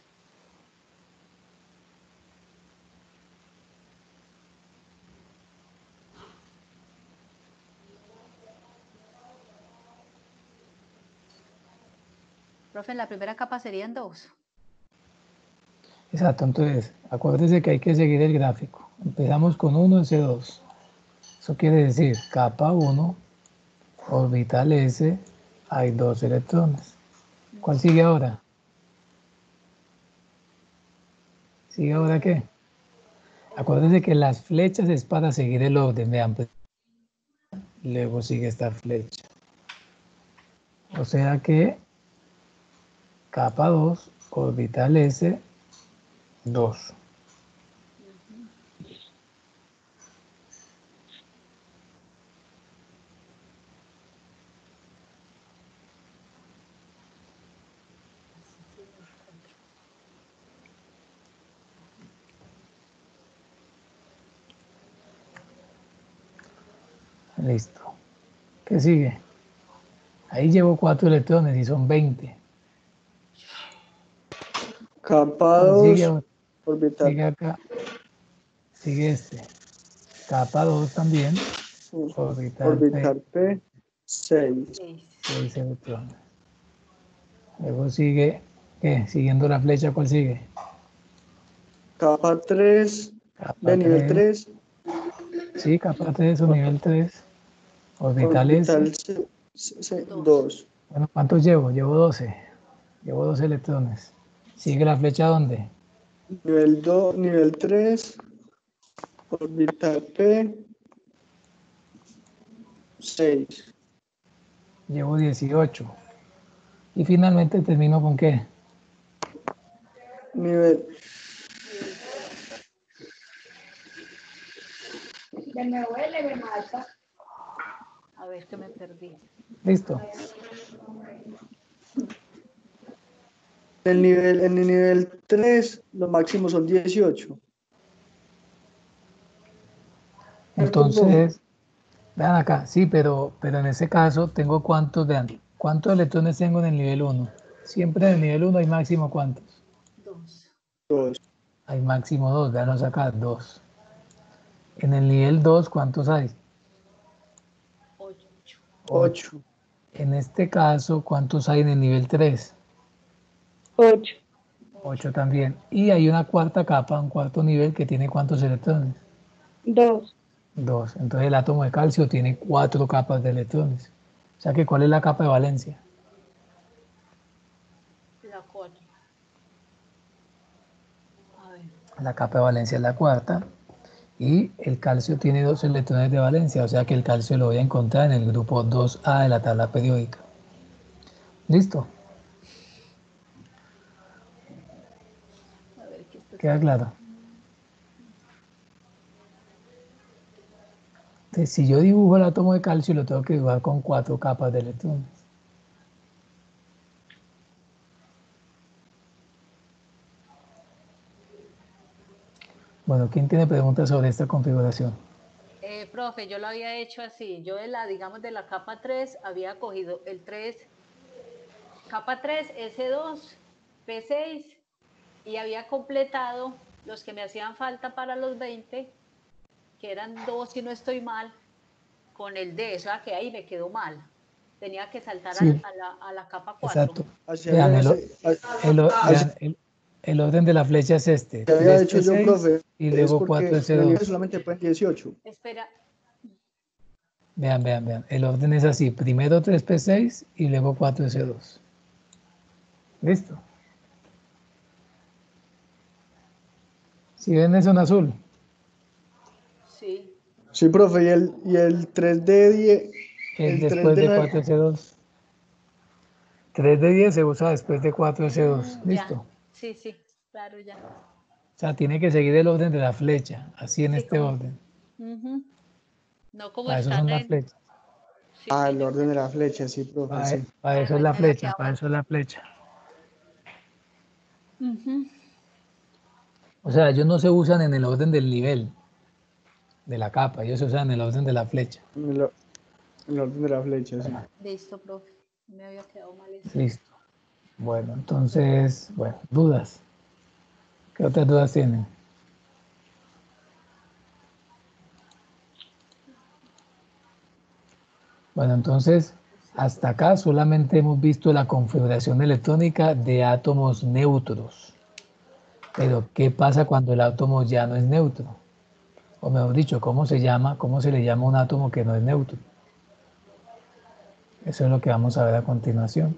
Profe, en la primera capa serían dos. Exacto, entonces acuérdese que hay que seguir el gráfico. Empezamos con uno C dos. Eso quiere decir capa uno, orbital S, hay dos electrones. ¿Cuál sigue ahora? ¿Sigue ahora qué? Acuérdese que las flechas es para seguir el orden, vean, pues, luego sigue esta flecha. O sea que capa dos, orbital S, dos. Ujú. Así sigue el cuatro. Listo. ¿Qué sigue? Ahí llevo cuatro electrones y son veinte. Capa ¿Cuál sigue dos, ahora? orbital. Sigue acá, sigue este. Capa dos también, Sí. orbital P, Orbital P, seis. Seis. seis electrones. Luego sigue, ¿qué? Siguiendo la flecha, ¿cuál sigue? Capa tres, Capa de nivel tres, tres, sí, capa tres o nivel tres. Orbital S. orbital C, C, Dos. dos. Bueno, ¿cuántos llevo? Llevo doce. Llevo doce electrones. ¿Sigue la flecha dónde? Nivel dos, nivel tres, orbital P, seis. Llevo dieciocho. Y finalmente termino con ¿qué? Nivel, Nivel cuatro. A ver que me perdí. Listo. el nivel, en el nivel tres, los máximos son dieciocho. ¿Cierto, profe? Entonces, vean acá, sí, pero, pero en ese caso tengo cuántos, vean, ¿cuántos electrones tengo en el nivel uno? Siempre en el nivel uno hay máximo cuántos. Dos. Dos. Hay máximo dos, veanos acá, dos. En el nivel dos, ¿cuántos hay? Ocho. ocho. Ocho. En este caso, ¿cuántos hay en el nivel tres? Ocho. ocho también. Y hay una cuarta capa, un cuarto nivel que tiene ¿cuántos electrones? Dos. dos. Entonces el átomo de calcio tiene cuatro capas de electrones. O sea que ¿cuál es la capa de valencia? La cuatro. A ver. La capa de valencia es la cuarta. Y el calcio tiene dos electrones de valencia, o sea que el calcio lo voy a encontrar en el grupo dos A de la tabla periódica. ¿Listo? A ver qué está ¿Queda haciendo. claro? Entonces, si yo dibujo el átomo de calcio, lo tengo que dibujar con cuatro capas de electrones. Bueno, ¿quién tiene preguntas sobre esta configuración? Eh, profe, yo lo había hecho así. Yo de la, digamos, de la capa tres había cogido el tres, capa tres, S dos, P seis y había completado los que me hacían falta para los veinte, que eran dos si no estoy mal, con el D, o sea que ahí me quedó mal. Tenía que saltar Sí, al, a, la, a la capa cuatro. exacto. Así Vean, había, el, así, el, así vean, el, el orden de la flecha es este. había tres hecho P yo, seis profe, y es luego porque cuatro S en el nivel dos. solamente pueden dieciocho. Espera, Vean, vean, vean. El orden es así. Primero tres P seis y luego cuatro S dos. ¿Listo? ¿Sí ven eso en azul? sí. Sí, profe, y el, y el tres de diez, Es el tres después de de nueve. cuatro S dos. tres de diez se usa después de cuatro S dos. Mm, ya, ¿Listo? sí, sí, claro, ya. O sea, tiene que seguir el orden de la flecha, así en Sí, este como, orden. uh-huh. No como Para eso están son las en, flechas. sí, Ah, el señor. orden de la flecha, sí, profe, Para, sí. para eso es Ay, la me había flecha, quedado para mal. eso es la flecha. Uh-huh. O sea, ellos no se usan en el orden del nivel de la capa, ellos se usan en el orden de la flecha. En el, en el orden de la flecha, sí. Listo, profe. Me había quedado mal eso. Listo. Bueno, entonces, bueno, dudas. ¿Qué otras dudas tienen? Bueno, entonces, hasta acá solamente hemos visto la configuración electrónica de átomos neutros. Pero, ¿qué pasa cuando el átomo ya no es neutro? O mejor dicho, ¿cómo se llama, cómo se le llama a un átomo que no es neutro? Eso es lo que vamos a ver a continuación.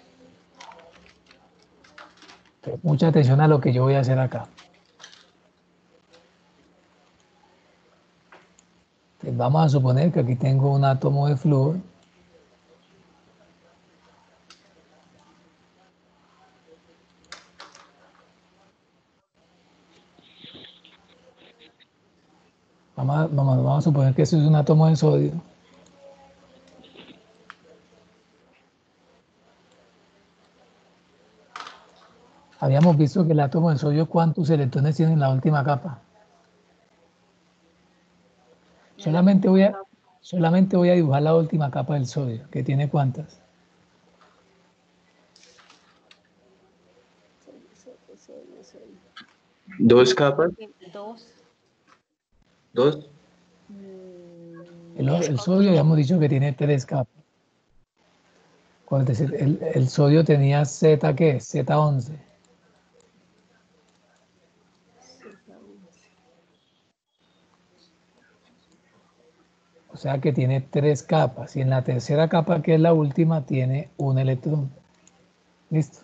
Entonces, mucha atención a lo que yo voy a hacer acá. Entonces, vamos a suponer que aquí tengo un átomo de flúor. Vamos a, vamos, vamos a suponer que eso es un átomo de sodio. Habíamos visto que el átomo de sodio, ¿cuántos electrones tiene en la última capa? En la Solamente voy última a, capa. solamente voy a dibujar la última capa del sodio, que tiene ¿cuántas? Sodio, sodio, sodio, sodio. Dos capas, Dos. dos. Mm, El, dos el capas. sodio habíamos dicho que tiene tres capas. ¿Cuál es el, el, el sodio tenía Z, ¿qué? Z once. O sea que tiene tres capas. Y en la tercera capa, que es la última, tiene un electrón. ¿Listo?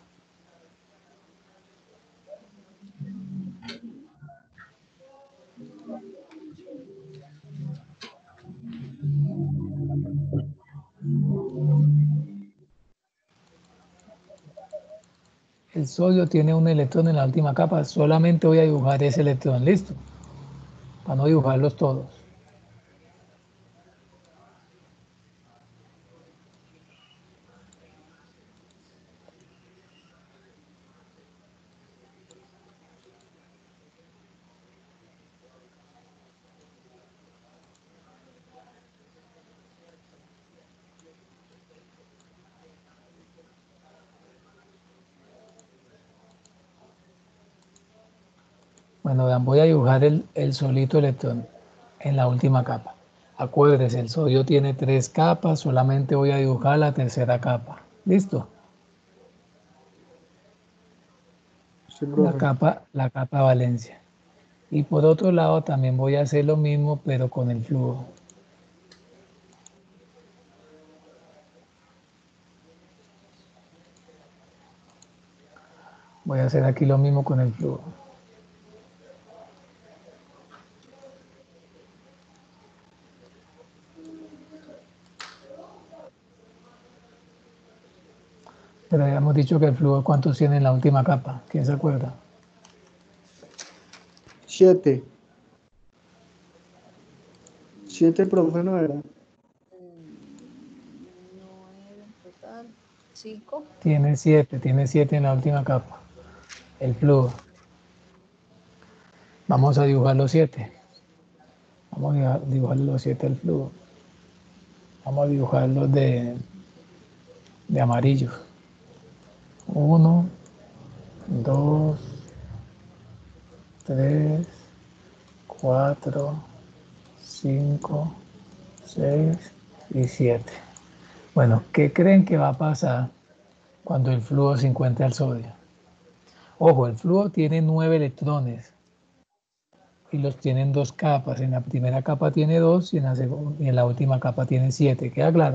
El sodio tiene un electrón en la última capa. Solamente voy a dibujar ese electrón. ¿Listo? Para no dibujarlos todos. Bueno, vean, voy a dibujar el, el solito electrón en la última capa. Acuérdense, el sodio tiene tres capas, solamente voy a dibujar la tercera capa. ¿Listo? Sí, La profe. capa, la capa de valencia. Y por otro lado también voy a hacer lo mismo, pero con el flujo. Voy a hacer aquí lo mismo con el flujo. Pero habíamos dicho que el flujo, ¿cuántos tiene en la última capa? ¿Quién se acuerda? Siete. Siete, profe, no era. Nueve en total. Cinco. Tiene siete, tiene siete en la última capa. El flujo. Vamos a dibujar los siete. Vamos a dibujar los siete del flujo. Vamos a dibujarlos de, de amarillo. Uno, dos, tres, cuatro, cinco, seis y siete. Bueno, ¿qué creen que va a pasar cuando el flúor se encuentre al sodio? Ojo, el flúor tiene nueve electrones y los tiene en dos capas. En la primera capa tiene dos y en la, y en la última capa tiene siete. ¿Queda claro?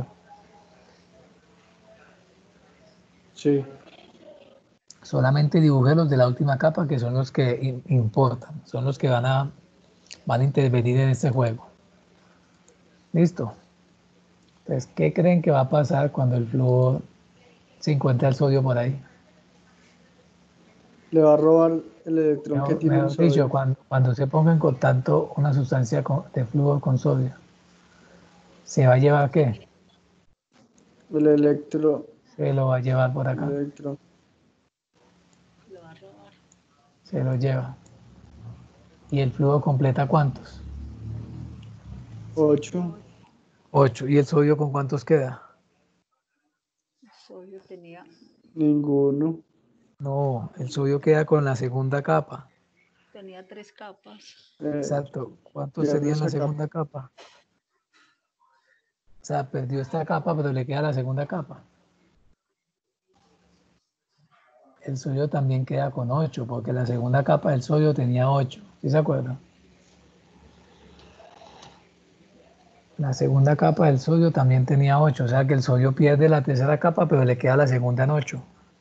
Sí. Solamente dibujé los de la última capa, que son los que importan, son los que van a, van a intervenir en este juego. ¿Listo? Entonces, ¿qué creen que va a pasar cuando el flúor se encuentre al sodio por ahí? Le va a robar el electrón que Mejor, tiene el mejor dicho, sodio. cuando, cuando se ponga en contacto una sustancia con, de flúor con sodio, ¿se va a llevar qué? El electro, Se lo va a llevar por el acá. electrón. Lo va a robar. Se lo lleva. ¿Y el flúor completa cuántos? Ocho. Ocho. ¿Y el sodio con cuántos queda? El sodio tenía, Ninguno. No, el sodio queda con la segunda capa. tenía tres capas. Eh, Exacto. ¿Cuántos pierde serían la esa capa. segunda capa? O sea, perdió esta capa, pero le queda la segunda capa. El sodio también queda con ocho, porque la segunda capa del sodio tenía ocho. ¿Sí se acuerdan? La segunda capa del sodio también tenía ocho, o sea que el sodio pierde la tercera capa, pero le queda la segunda en ocho.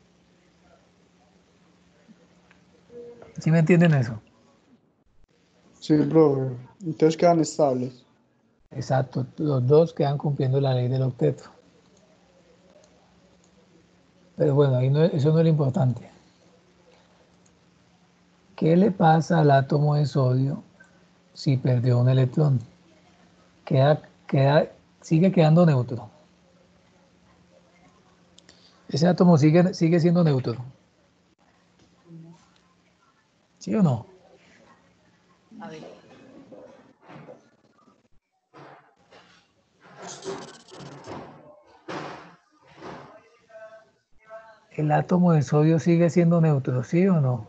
¿Sí me entienden eso? Sí, profe. Entonces quedan estables. Exacto, los dos quedan cumpliendo la ley del octeto. Pero bueno, ahí no, eso no es lo importante. ¿Qué le pasa al átomo de sodio si perdió un electrón? Queda, queda, sigue quedando neutro. Ese átomo sigue, sigue siendo neutro. ¿Sí o no? A ver, ¿El átomo de sodio sigue siendo neutro, sí o no?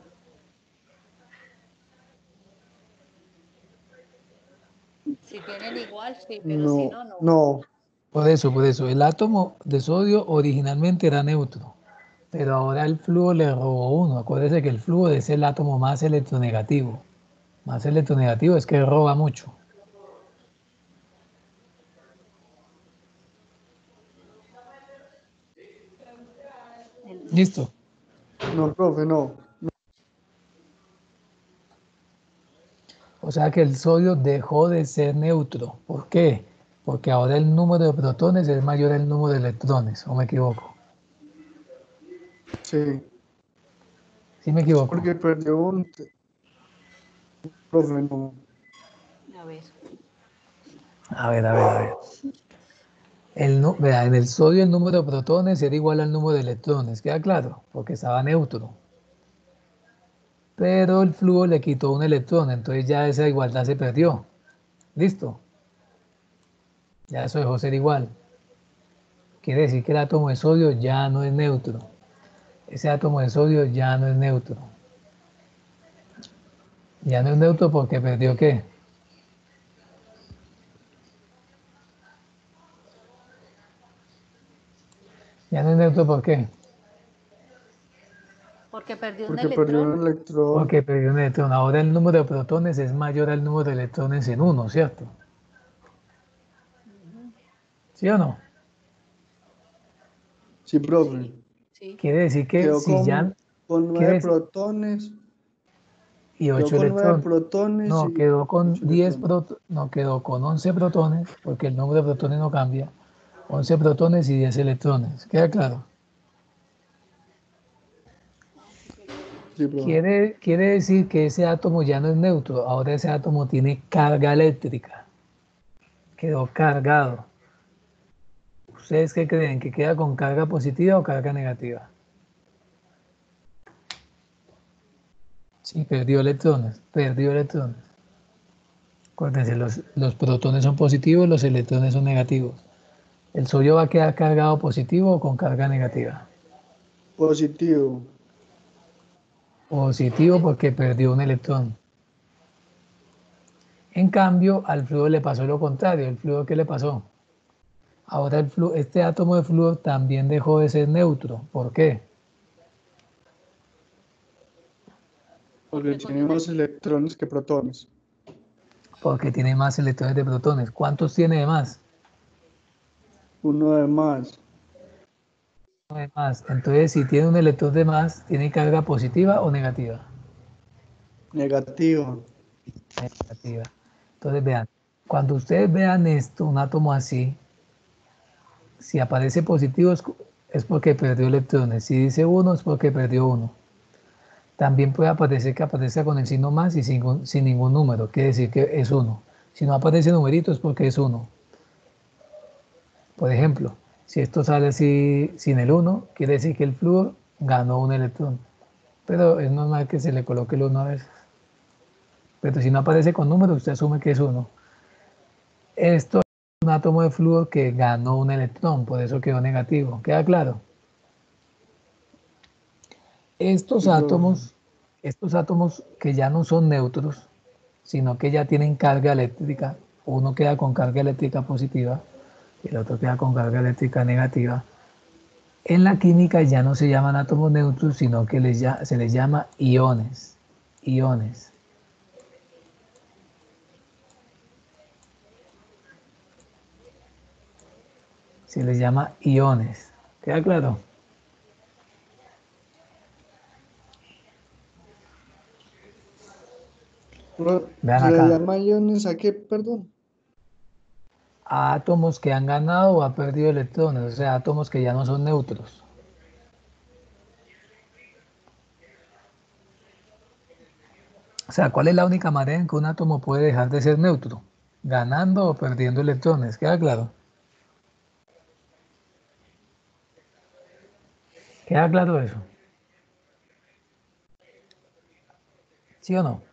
si tienen igual, sí, pero si No, no, no. no. Por eso, por eso. El átomo de sodio originalmente era neutro, pero ahora el flúor le robó uno. Acuérdese que el flúor es el átomo más electronegativo. Más electronegativo es que roba mucho. El- ¿Listo? No, profe, no. O sea que el sodio dejó de ser neutro. ¿Por qué? Porque ahora el número de protones es mayor al número de electrones, ¿o me equivoco? Sí. ¿Sí me Es equivoco? porque perdió un. Profe, no. a ver, A ver, a ver, a ver. El, nu- vea, en el sodio el número de protones era igual al número de electrones, ¿queda claro? Porque estaba neutro. Pero el flúor le quitó un electrón, entonces ya esa igualdad se perdió. ¿Listo? Ya eso dejó ser igual. Quiere decir que el átomo de sodio ya no es neutro. Ese átomo de sodio ya no es neutro. Ya no es neutro porque perdió ¿qué? Ya no es neutro ¿por qué? porque perdió un Porque perdió electrón. un electrón. Porque perdió un electrón. Ahora el número de protones es mayor al número de electrones en uno, ¿cierto? Ujú. ¿Sí o no? Sí, profe. Sí, sí. Quiere decir que Quedó si ya, con, con quiere nueve decir, protones. y Quedó ocho con nueve electrones. protones No, y quedó con ocho diez electrones. protones, no, quedó con once protones, porque el número de protones no cambia. once protones y diez electrones. ¿Queda claro? Sí, profe. Quiere, quiere decir que ese átomo ya no es neutro, ahora ese átomo tiene carga eléctrica. Quedó cargado. ¿Ustedes qué creen? ¿Que queda con carga positiva o carga negativa? Sí, perdió electrones, perdió electrones. Acuérdense, los, los protones son positivos, los electrones son negativos. ¿El sodio va a quedar cargado positivo o con carga negativa? Positivo. Positivo porque perdió un electrón. En cambio, al flúor le pasó lo contrario. ¿El flúor qué le pasó? Ahora el flúor, este átomo de flúor también dejó de ser neutro. ¿Por qué? Porque tiene más electrones que protones. Porque tiene más electrones de protones. ¿Cuántos tiene de más? Uno de más. Uno de más. Entonces, si tiene un electrón de más, ¿tiene carga positiva o negativa? Negativo. Negativa. Entonces, vean, cuando ustedes vean esto, un átomo así, si aparece positivo es, es porque perdió electrones. Si dice uno es porque perdió uno. También puede aparecer que aparezca con el signo más y sin, sin ningún número, quiere decir que es uno. Si no aparece numerito es porque es uno. Por ejemplo, si esto sale así sin el uno, quiere decir que el flúor ganó un electrón. Pero es normal que se le coloque el uno a veces. Pero si no aparece con número, usted asume que es uno. Esto es un átomo de flúor que ganó un electrón, por eso quedó negativo. ¿Queda claro? Estos Sí, profe. átomos, estos átomos que ya no son neutros, sino que ya tienen carga eléctrica, uno queda con carga eléctrica positiva y el otro queda con carga eléctrica negativa. En la química ya no se llaman átomos neutros, sino que les ya, se les llama iones. Iones. Se les llama iones. ¿Queda claro? Pro- Vean ¿Se le acá. llama iones a qué, perdón? A átomos que han ganado o han perdido electrones, o sea, átomos que ya no son neutros. O sea, ¿cuál es la única manera en que un átomo puede dejar de ser neutro? Ganando o perdiendo electrones, ¿queda claro? ¿Queda claro eso? ¿Sí o no?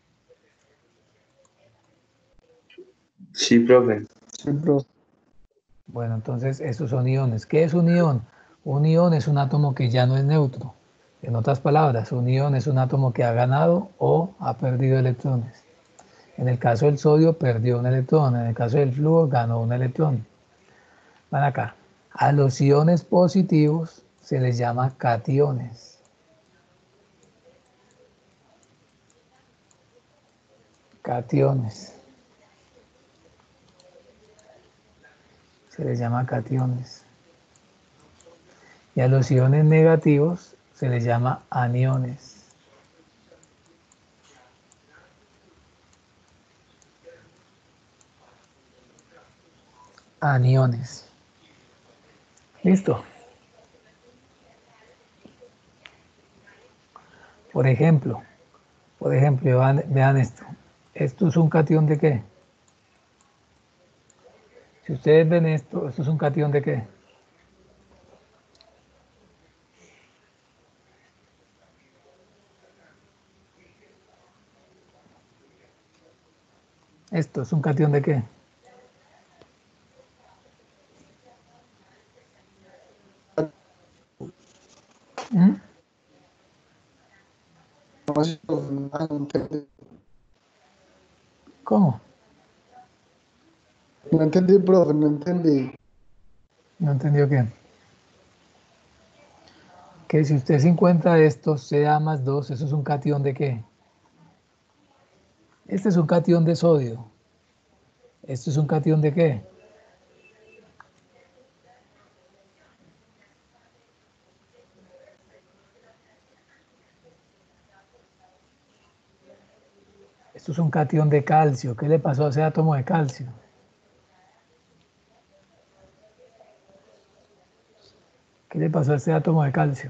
Sí, profe. Sí, profe. Bueno, entonces esos son iones. ¿Qué es un ion? Un ion es un átomo que ya no es neutro. En otras palabras, un ion es un átomo que ha ganado o ha perdido electrones. En el caso del sodio perdió un electrón, en el caso del flúor ganó un electrón. Van acá. A los iones positivos se les llama cationes. Cationes. Se les llama cationes. Y a los iones negativos se les llama aniones. Aniones. ¿Listo? Por ejemplo, por ejemplo, vean, vean esto. ¿Esto es un catión de qué? Si ustedes ven esto, ¿esto es un catión de qué? ¿Esto es un catión de qué? ¿Mm? No, sí, profe, no, no entendí. ¿Cómo? No entendí, profe, no entendí. No entendió qué. Que si usted se encuentra esto, Ca más dos, ¿eso es un catión de qué? Este es un catión de sodio. ¿Esto es un catión de qué? Esto es un catión de calcio. ¿Qué le pasó a ese átomo de calcio? ¿Qué le pasó a este átomo de calcio?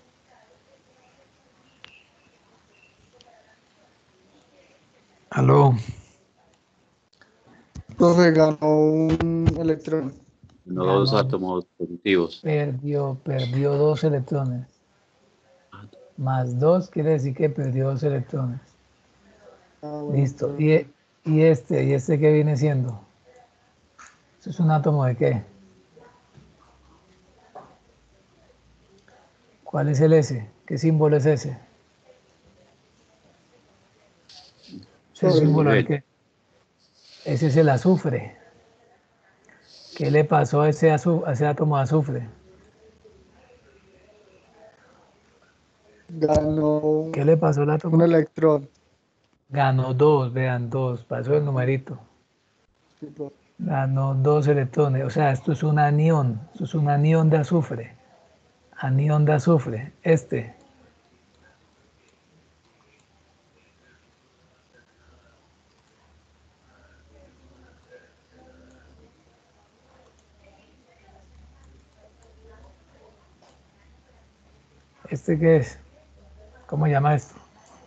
Aló. Profe, ganó un electrón. No dos Ganó, átomos positivos. perdió, perdió dos electrones. más dos quiere decir que perdió dos electrones. Ah, bueno, Listo. pero- ¿Y, y este? ¿Y este qué viene siendo? ¿Eso es un átomo de qué? ¿Cuál es el S? ¿Qué símbolo es ese? ¿Es el Sodio. símbolo de Eh, qué? Ese es el azufre. ¿Qué le pasó a ese, azu- a ese átomo de azufre? Ganó ¿Qué le pasó al un átomo? electrón. Ganó dos, vean, dos. Pasó el numerito. Sí, profe. Ganó dos electrones. O sea, esto es un anión. Esto es un anión de azufre. Anión de azufre. Este. ¿Este qué es? ¿Cómo se llama esto?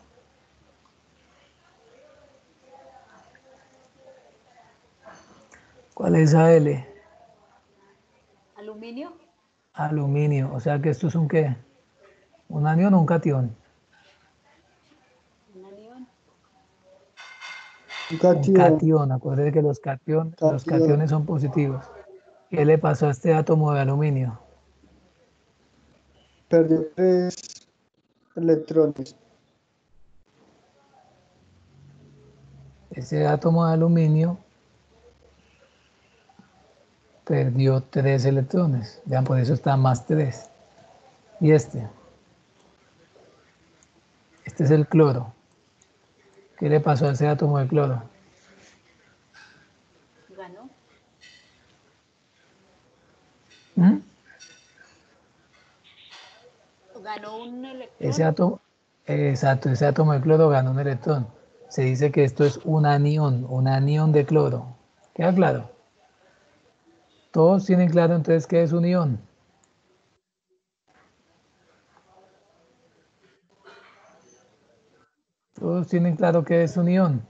¿Cuál es A L? Aluminio, Aluminio. O sea que esto es un qué? ¿Un anión o un catión? un anión, Un Un catión. catión. Acuérdense que los, catión, los Catión. cationes son positivos. ¿Qué le pasó a este átomo de aluminio? Perdió tres electrones. Ese átomo de aluminio perdió tres electrones. Vean, por eso está más tres. Y este. Este es el cloro. ¿Qué le pasó a ese átomo de cloro? ganó, ¿Mm? ganó un Ese electrón. átomo, exacto, ese átomo de cloro ganó un electrón. Se dice que esto es un anión, un anión de cloro. ¿Queda claro? Todos tienen claro entonces qué es un ión. Todos tienen claro qué es un ión.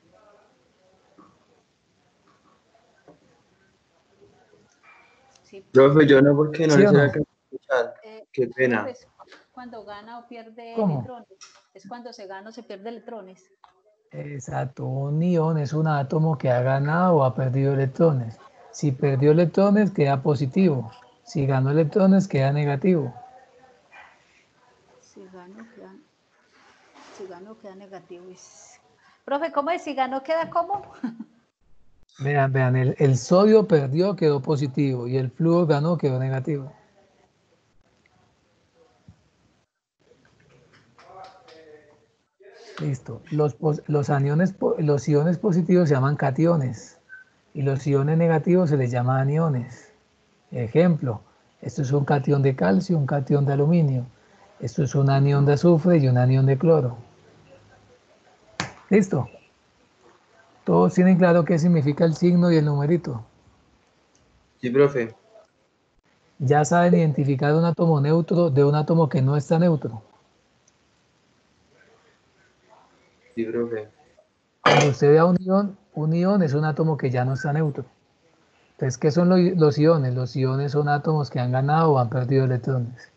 Sí, Profe, yo no, porque no ¿Sí o les no? había que escuchar. eh, Qué profe, pena. es cuando gana o pierde ¿Cómo? electrones. Es cuando se gana o se pierde electrones. Exacto, un ión es un átomo que ha ganado o ha perdido electrones. Si perdió electrones, queda positivo. Si ganó electrones, queda negativo. Si gano, queda, si gano, queda negativo. Es- Profe, ¿cómo es? Si gano, queda cómo? Vean, vean, el, el sodio perdió, quedó positivo. Y el flúor ganó, quedó negativo. Listo. Los, pos- los, aniones, po- los iones positivos se llaman cationes. Y los iones negativos se les llama aniones. Ejemplo, esto es un catión de calcio, un catión de aluminio. Esto es un anión de azufre y un anión de cloro. Listo. Todos tienen claro qué significa el signo y el numerito. Sí, profe. Ya saben identificar un átomo neutro de un átomo que no está neutro. Sí, profe. Cuando usted vea un ión, un ión es un átomo que ya no está neutro. Entonces, ¿qué son lo- los iones? Los iones son átomos que han ganado o han perdido electrones.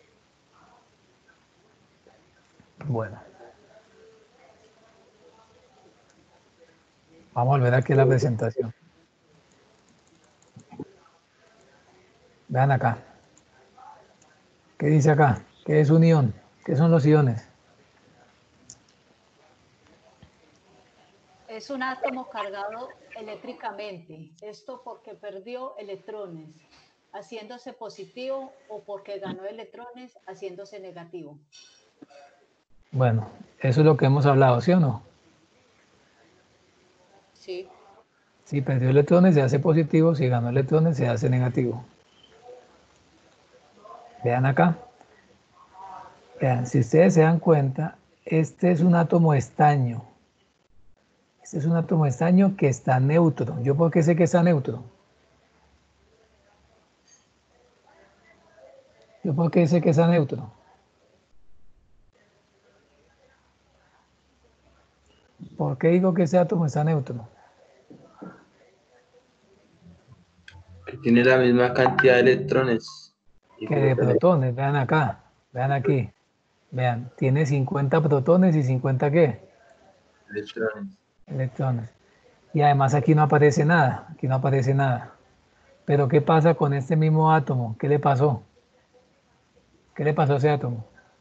Bueno, vamos a volver aquí a la presentación. Vean acá. ¿Qué dice acá? ¿Qué es un ión? ¿Qué son los iones? Es un átomo cargado eléctricamente. Esto porque perdió electrones, haciéndose positivo, o porque ganó electrones, haciéndose negativo. Bueno, eso es lo que hemos hablado, ¿sí o no? Sí. Si perdió electrones se hace positivo, si ganó electrones se hace negativo. Vean acá. Vean, si ustedes se dan cuenta, este es un átomo estaño. Este es un átomo estaño que está neutro. ¿Yo por qué sé que está neutro? ¿Yo por qué sé que está neutro? ¿Por qué digo que ese átomo está neutro? Que tiene la misma cantidad de electrones y Que de protones. protones, vean acá, vean aquí. Vean, tiene cincuenta protones y cincuenta ¿qué? Electrones. Electrones. Y además aquí no aparece nada, aquí no aparece nada. Pero ¿qué pasa con este mismo átomo? ¿Qué le pasó? ¿Qué le pasó a ese átomo?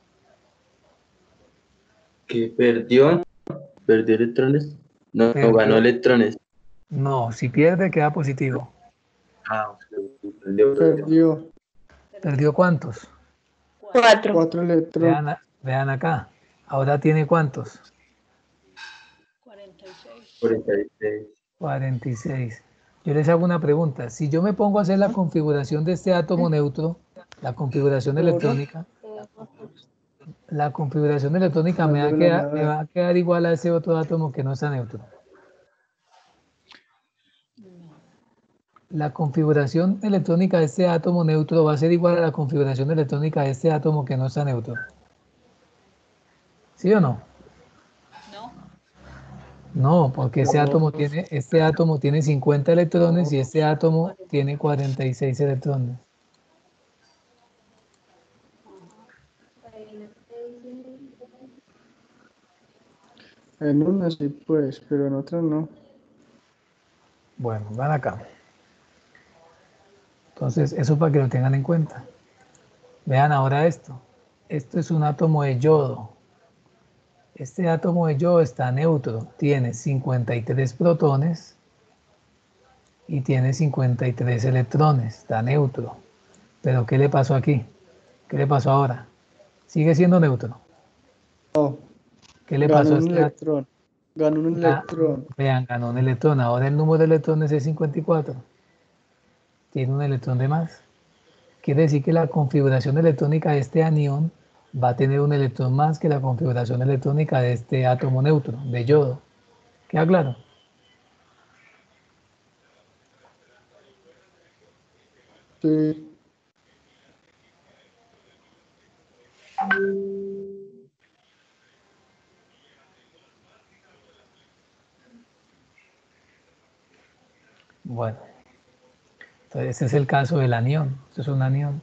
Que perdió, perdió electrones. No, no ganó Perdió. electrones. No, si pierde queda positivo. Ah, ok, perdió, perdió. Perdió ¿Perdió cuántos? Cuatro. cuatro electrones. Vean, a- vean acá. Ahora tiene cuántos? cuarenta y seis. cuarenta y seis. cuarenta y seis. Yo les hago una pregunta. Si yo me pongo a hacer la configuración de este átomo neutro, la configuración Ahora, electrónica, la configuración electrónica me va a dándole la quedar, me nada. va a quedar igual a ese otro átomo que no está neutro. La configuración electrónica de este átomo neutro va a ser igual a la configuración electrónica de este átomo que no está neutro. ¿Sí o no? ¿No? No, porque ese No, átomo tiene, este átomo tiene cincuenta electrones y este átomo tiene cuarenta y seis electrones. en una sí pues, pero en otra no. Bueno, van acá. Entonces, eso para que lo tengan en cuenta. Vean ahora esto. Esto es un átomo de yodo. Este átomo de yodo está neutro. Tiene cincuenta y tres protones y tiene cincuenta y tres electrones. Está neutro. Pero ¿qué le pasó aquí? ¿Qué le pasó ahora? Sigue siendo neutro. No, ¿Qué le ganó pasó a un este átomo? electrón. Ganó un Ga- electrón. Vean, ganó un electrón. Ahora el número de electrones es cincuenta y cuatro. Tiene un electrón de más. Quiere decir que la configuración electrónica de este anión va a tener un electrón más que la configuración electrónica de este átomo neutro, de yodo. ¿Queda claro? Sí. Bueno, entonces ese es el caso del anión. Esto es un anión.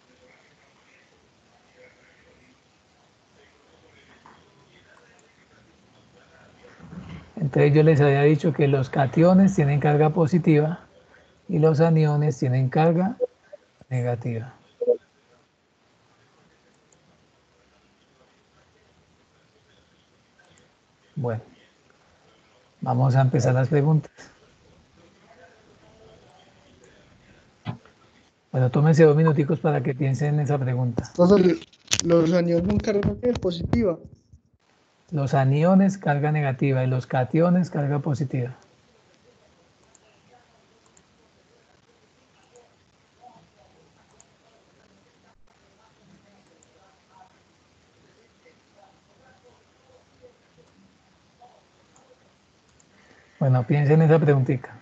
Entonces yo les había dicho que los cationes tienen carga positiva y los aniones tienen carga negativa. Bueno, vamos a empezar las preguntas. Bueno, tómense dos minuticos para que piensen en esa pregunta. Entonces, los aniones son carga ¿qué? Positiva. Los aniones carga negativa y los cationes carga positiva. Bueno, piensen en esa preguntita.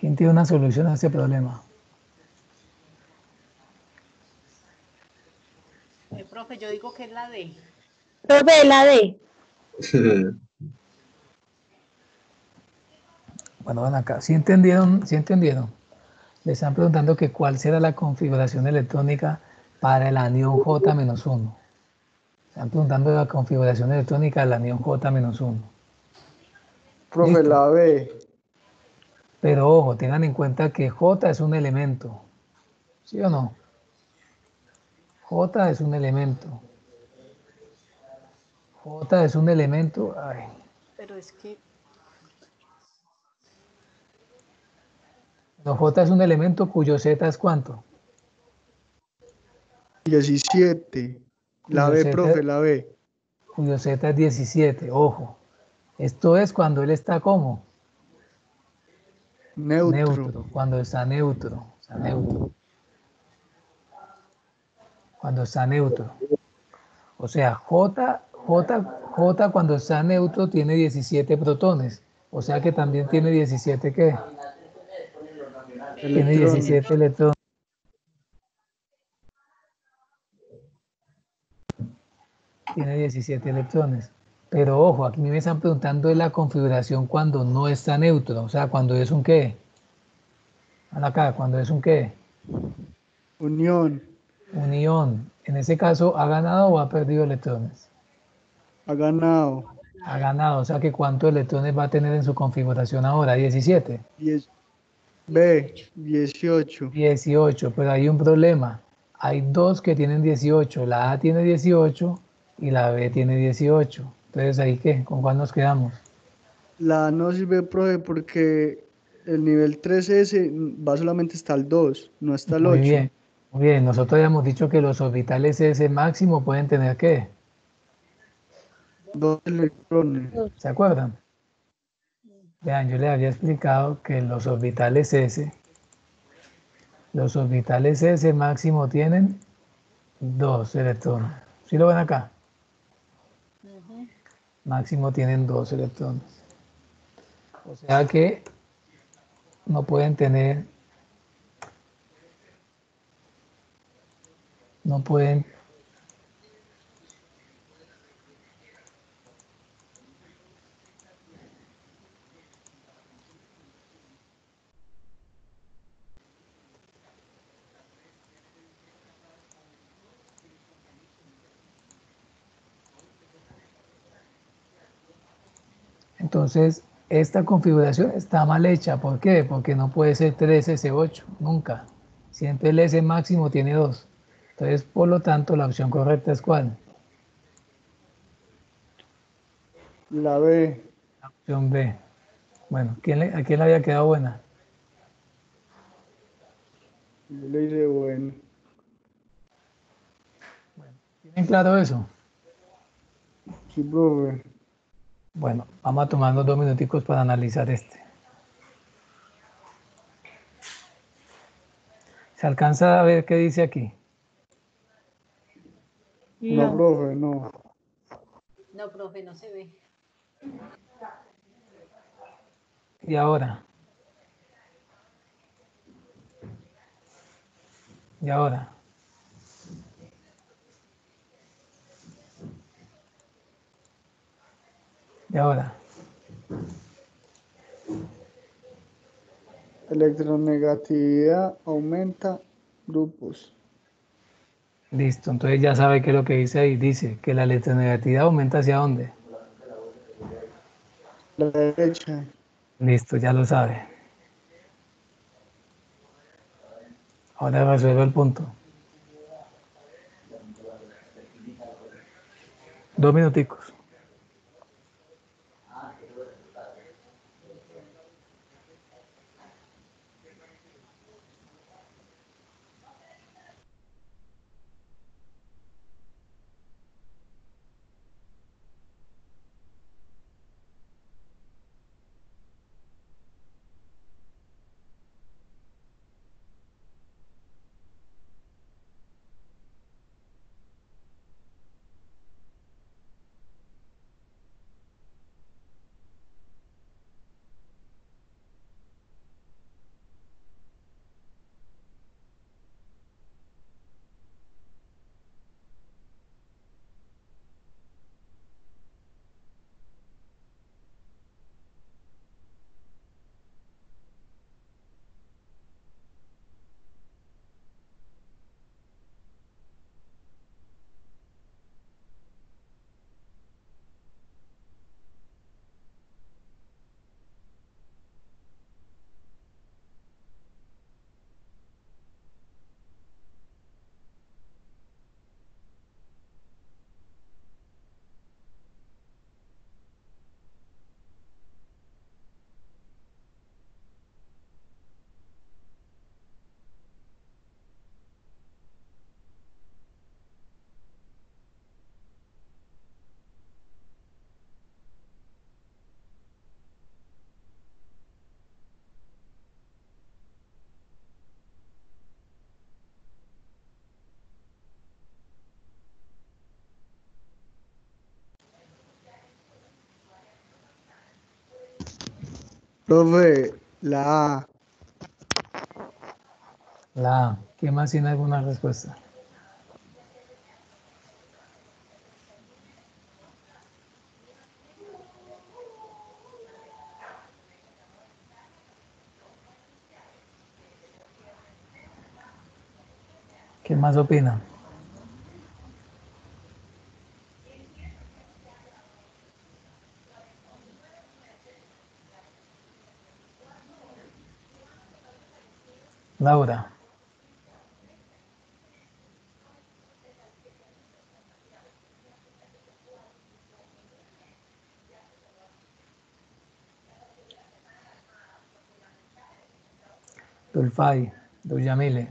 ¿Quién tiene una solución a este problema? Eh, profe, yo digo que es la D. Profe, la D. Bueno, van acá. ¿Sí entendieron? ¿Sí entendieron? Le están preguntando que cuál será la configuración electrónica para el anión J menos uno. Están preguntando la configuración electrónica del anión J menos uno. Profe, Listo. la B. Pero ojo, tengan en cuenta que J es un elemento. ¿Sí o no? J es un elemento. J es un elemento. Ay, Pero es que, no, J es un elemento cuyo Z es ¿cuánto? diecisiete. La Cuyo B, Z, profe, la B. cuyo Z es diecisiete. Ojo. Esto es cuando él está como Neutro. neutro. Cuando está neutro. Está neutro. Cuando está neutro. O sea, J, J, J cuando está neutro tiene diecisiete protones. O sea que también tiene diecisiete, ¿qué? Tiene Electrones. diecisiete electrones. Tiene diecisiete electrones. Pero ojo, aquí me están preguntando de la configuración cuando no está neutro. O sea, cuando es un qué. Acá, cuando es un qué. Unión. Un ión. En ese caso, ¿ha ganado o ha perdido electrones? Ha ganado. Ha ganado. O sea que ¿cuántos electrones va a tener en su configuración ahora? diecisiete. diez. B, dieciocho. dieciocho, pero hay un problema. Hay dos que tienen dieciocho. La A tiene dieciocho y la B tiene dieciocho. Entonces, ¿ahí qué? ¿Con cuál nos quedamos? La A no sirve, profe, porque el nivel tres S va solamente hasta el dos, no hasta el Muy ocho. bien, muy bien. Nosotros habíamos dicho que los orbitales S máximo pueden tener ¿qué? Dos electrones. ¿Se acuerdan? Vean, yo les había explicado que los orbitales S, los orbitales S máximo tienen dos electrones. ¿Sí lo ven acá? ujú, Máximo tienen dos electrones. O sea que no pueden tener, no pueden, entonces esta configuración está mal hecha. ¿Por qué? Porque no puede ser tres S ocho, nunca. Siempre el S máximo tiene dos. Entonces, por lo tanto, la opción correcta es ¿cuál? La B. Opción B. Bueno, ¿quién le- ¿a quién le había quedado buena? Yo le hice bueno. ¿Tienen claro eso? Sí, profe. Bueno, vamos a tomarnos dos minuticos para analizar este. ¿Se alcanza a ver qué dice aquí? No, No. profe, no. no, profe, no se ve. Y ahora, y ahora. Y ahora. Electronegatividad aumenta grupos. Listo, entonces ya sabe qué es lo que dice ahí. Dice que la electronegatividad aumenta hacia dónde. La derecha. Listo, ya lo sabe. Ahora resuelve el punto. Dos minuticos. Profe, la A. La A. ¿Quién más tiene alguna respuesta? ¿Quién más opina? Laura. Dulfay, Duyamile.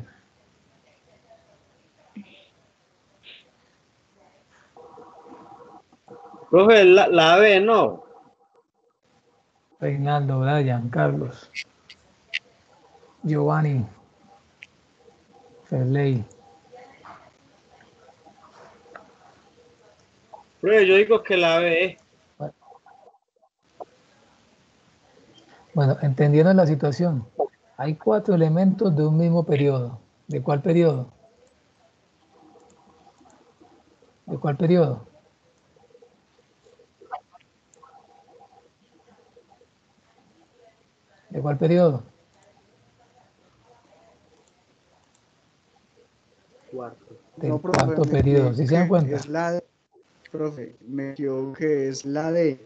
Profe, la, la B, no. Reinaldo, Brian, Carlos. Giovanni. Ferley. Profe, yo digo que la B. Bueno, entendiendo la situación, hay cuatro elementos de un mismo periodo. ¿De cuál periodo? ¿De cuál periodo? ¿De cuál periodo? Cuarto. Del No, profe, cuarto me periodo. ¿Sí se dan equivoqué, cuenta? es la D. Profe, me equivoqué, es la D.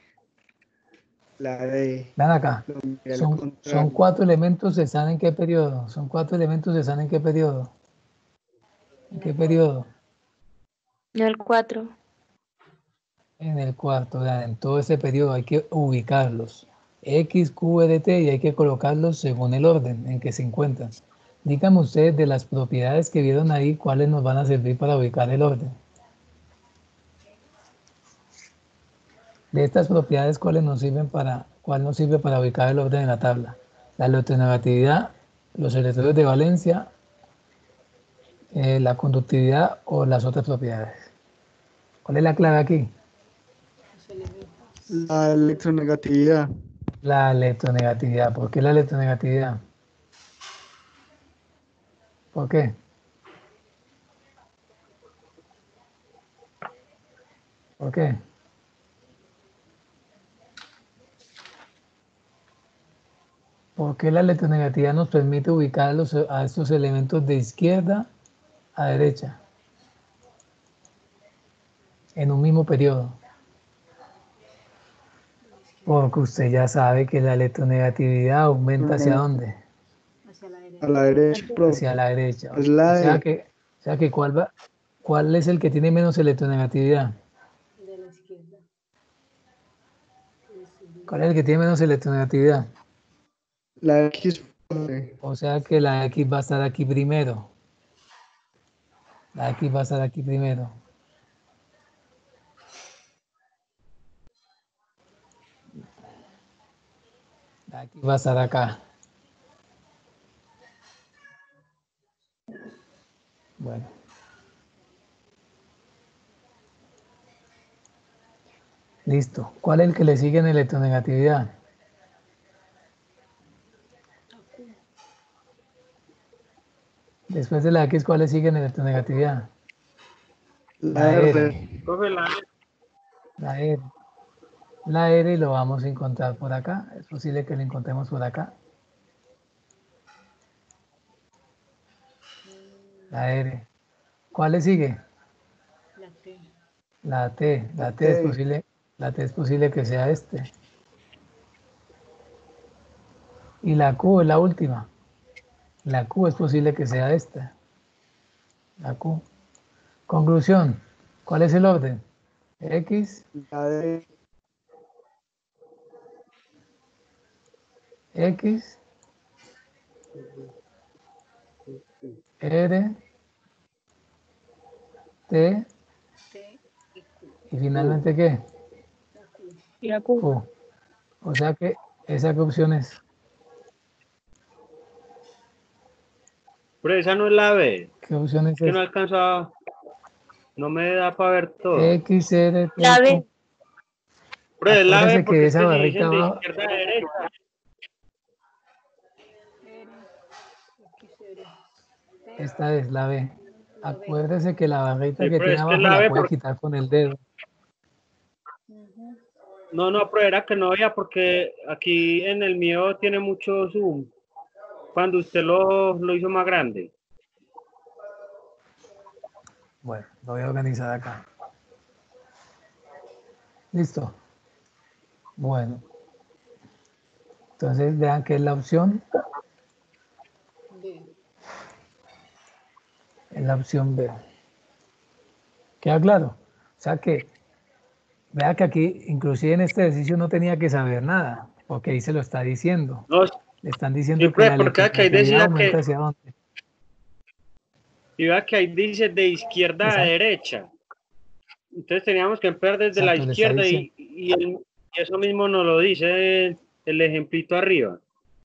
La D. Ven acá. Lo miré al Son, son contrario. cuatro elementos, ¿se saben en qué periodo? Son cuatro elementos, ¿se saben en qué periodo? ¿En qué periodo? El cuatro. En el cuarto, vean, en todo ese periodo hay que ubicarlos. X, Q, R, T, y hay que colocarlos según el orden en que se encuentran. Díganme ustedes de las propiedades que vieron ahí, cuáles nos van a servir para ubicar el orden. De estas propiedades, ¿cuáles nos sirven para, cuál nos sirve para ubicar el orden en la tabla? La electronegatividad, los electrones de valencia, eh, la conductividad o las otras propiedades. ¿Cuál es la clave aquí? La electronegatividad. La electronegatividad. ¿Por qué la electronegatividad? ¿Por qué? ¿Por qué? Porque la electronegatividad nos permite ubicar a, los, a estos elementos de izquierda a derecha en un mismo periodo. Porque usted ya sabe que la electronegatividad aumenta hacia dónde? Hacia la A la derecha. derecha, profe. Hacia la derecha. Es la O sea D. que, o sea que ¿cuál, va, ¿cuál es el que tiene menos electronegatividad? De la izquierda. ¿Cuál es el que tiene menos electronegatividad? La X, profe. O sea que la X va a estar aquí primero. La X va a estar aquí primero. La X va a estar acá. Bueno. Listo. ¿Cuál es el que le sigue en electronegatividad? Después de la X, ¿cuál le sigue en electronegatividad? La La R. R. Profe, la La R. La R lo vamos a encontrar por acá. Es posible que lo encontremos por acá. La R. ¿Cuál le sigue? La T. La T. La La T es T. posible, la T es posible que sea este. Y la Q es la última. La Q es posible que sea esta. La Q. Conclusión. ¿Cuál es el orden? X, La D. X, R, T, T y Q. y finalmente ¿qué? La Q. Y la Q. Q. O sea que, ¿esa qué opción es? Pero esa no es la B. ¿Qué opción es Que no esa? alcanza, no me da para ver todo. X, R, T, La Q. B. Pero es la B Acuérdense que porque es esa que si barrita dicen de abajo, izquierda a derecha. Esta es la B. La B. Acuérdese que la barrita Sí, que pero tiene es que abajo la la ve puede por... quitar con el dedo. Ujú. No, no, pero era que no veía porque aquí en el mío tiene mucho zoom. Cuando usted lo, lo hizo más grande. Bueno, lo voy a organizar acá. Listo. Bueno. Entonces vean que es la opción, B. es la opción B. ¿Queda claro? O sea que, vea que aquí, inclusive en este ejercicio no tenía que saber nada, porque ahí se lo está diciendo. No, Le están sí, diciendo que pues, la porque aquí ahí electronegatividad decía aumenta que, hacia dónde. y vea que ahí dice de izquierda a Exacto, derecha. Entonces teníamos que empezar desde la exacto, le está izquierda diciendo. y, y, el- y eso mismo nos lo dice el, el ejemplito arriba.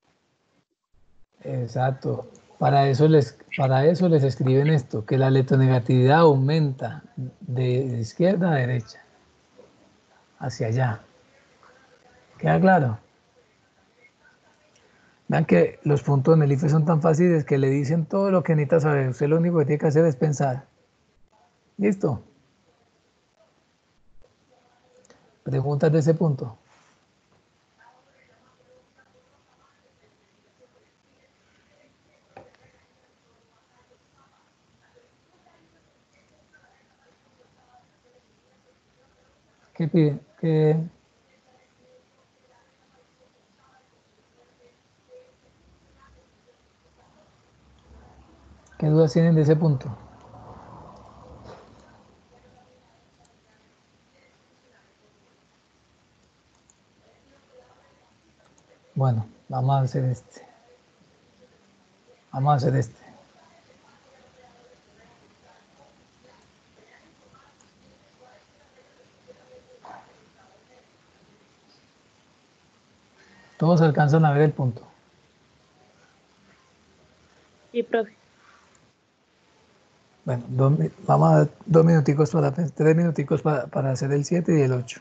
Exacto. Para eso les, para eso les escriben esto, que la electronegatividad aumenta de izquierda a derecha, hacia allá. ¿Queda claro? Vean que los puntos en el I F E son tan fáciles que le dicen todo lo que necesita saber. Usted lo único que tiene que hacer es pensar. ¿Listo? ¿Preguntas de ese punto? ¿Qué piden? ¿Qué, qué dudas tienen de ese punto? Bueno, vamos a hacer este. Vamos a hacer este. Todos alcanzan a ver el punto. Sí, profe. Bueno, dos mi- vamos a dar dos minuticos para, tres minuticos para, para hacer el siete y el ocho.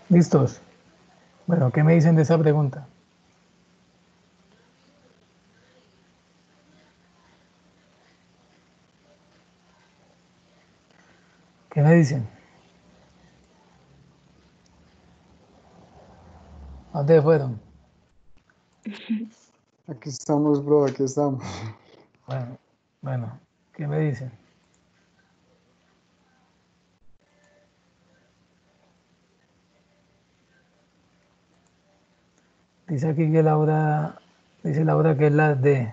¿Listos? Bueno, ¿qué me dicen de esa pregunta? ¿Qué me dicen? ¿A dónde fueron? Aquí estamos, bro, aquí estamos. Bueno, bueno, ¿qué me dicen? Dice aquí que Laura, dice Laura que es la D,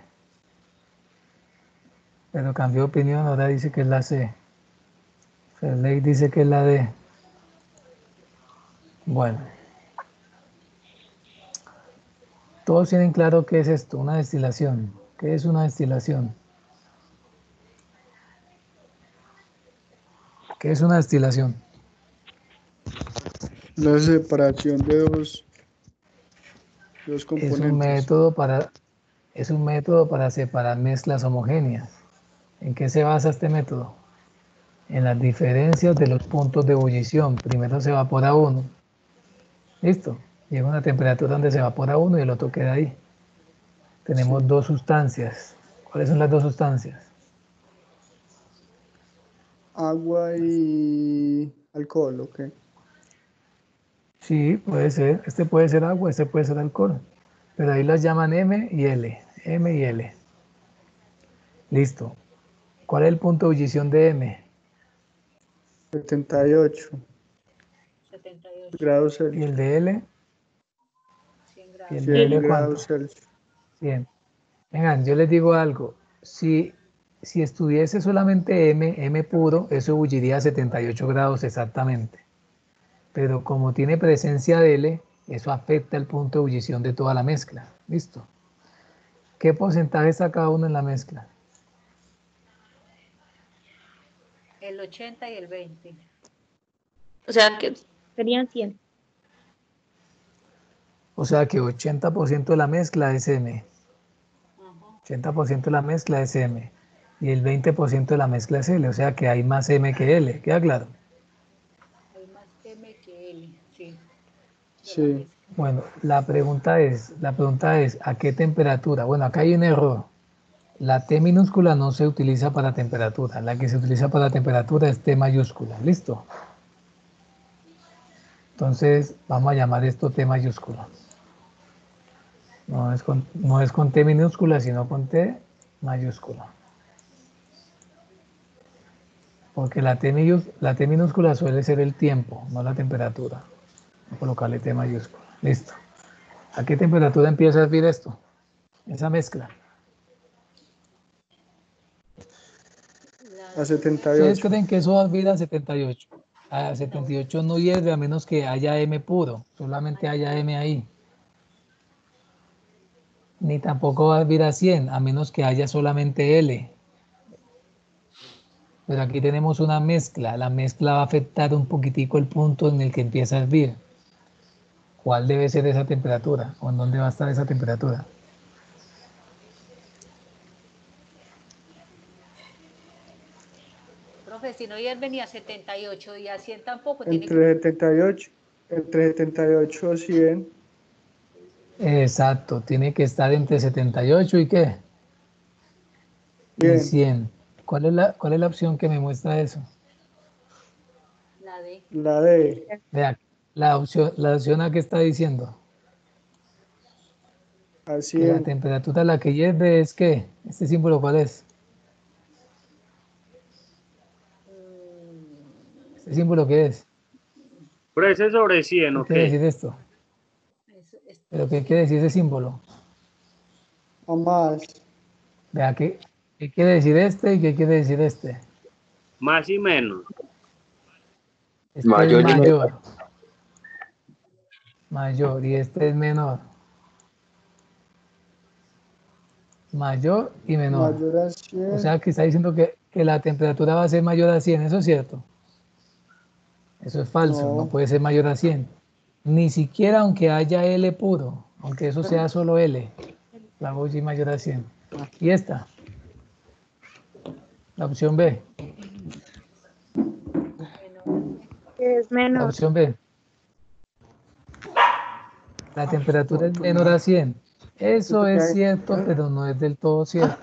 pero cambió de opinión, ahora dice que es la C. Ferley dice que es la D. Bueno, todos tienen claro qué es esto, una destilación. ¿Qué es una destilación? ¿Qué es una destilación? La separación de dos, dos Es un componentes. método para, es un método para separar mezclas homogéneas. ¿En qué se basa este método? En las diferencias de los puntos de ebullición. Primero se evapora uno. ¿Listo? Llega a una temperatura donde se evapora uno y el otro queda ahí. Tenemos Sí. dos sustancias. ¿Cuáles son las dos sustancias? Agua y alcohol, ok. Sí, puede ser. Este puede ser agua, este puede ser alcohol. Pero ahí las llaman M y L. M y L. Listo. ¿Cuál es el punto de ebullición de M? setenta y ocho setenta y ocho, grados ¿Y Celsius. el de L? cien ¿Y grados. el de cien L grados cuánto? Celsius. cien. Vengan, yo les digo algo. Si, si estuviese solamente M, M puro, eso ebulliría a setenta y ocho grados exactamente. Pero como tiene presencia de L, eso afecta el punto de ebullición de toda la mezcla. ¿Listo? ¿Qué porcentaje está cada uno en la mezcla? El ochenta y el veinte. O sea, que serían cien. O sea que ochenta por ciento de la mezcla es M. Ajá. ochenta por ciento de la mezcla es M. Y el veinte por ciento de la mezcla es L. O sea que hay más M que L. ¿Queda claro? Hay más M que L, sí, de la Sí. mezcla. Bueno, la pregunta es, la pregunta es, ¿a qué temperatura? Bueno, acá hay un error. La T minúscula no se utiliza para temperatura. La que se utiliza para temperatura es T mayúscula. ¿Listo? Entonces, vamos a llamar esto T mayúscula. No es con, no es con T minúscula, sino con T mayúscula. Porque la T, la T minúscula suele ser el tiempo, no la temperatura. Voy a colocarle T mayúscula. Listo. ¿A qué temperatura empieza a hervir esto? Esa mezcla. A Las, setenta y ¿Ustedes ocho creen que eso va a hervir a setenta y ocho? A setenta y ocho no hierve a menos que haya M puro, solamente haya M ahí. Ni tampoco va a hervir a cien, a menos que haya solamente L. Pero aquí tenemos una mezcla. La mezcla va a afectar un poquitico el punto en el que empieza a hervir. ¿Cuál debe ser esa temperatura? ¿O en dónde va a estar esa temperatura? profe, si no hierve ni a setenta y ocho y a cien tampoco, tiene que... entre setenta y ocho entre setenta y ocho y cien. Exacto, tiene que estar entre setenta y ocho y qué? Y Bien, cien. ¿Cuál es la, cuál es la opción que me muestra eso? La D. la D Vea, la opción, la opción a que está diciendo a que la cien. temperatura a la que hierve es ¿qué? ¿Este símbolo cuál es? ¿Este símbolo qué es? Pero ese sobre cien, ¿Qué ok. quiere decir esto? Es, es, ¿Pero qué sí. quiere decir ese símbolo? A más. Vea, ¿qué, qué quiere decir este y qué quiere decir este? Más y menos. Este es Mayor y menor. mayor, mayor, y este es menor. Mayor y menor. Mayor a O cien. sea que está diciendo que, que la temperatura va a ser mayor a cien, ¿eso es cierto? Eso es falso, no No. puede ser mayor a cien. Ni siquiera aunque haya L puro, aunque eso sea solo L, la voy a ir mayor a cien. Y esta, la opción B, Menor. Es la menor. opción B. La temperatura es menor a cien. Eso es cierto, pero no es del todo cierto.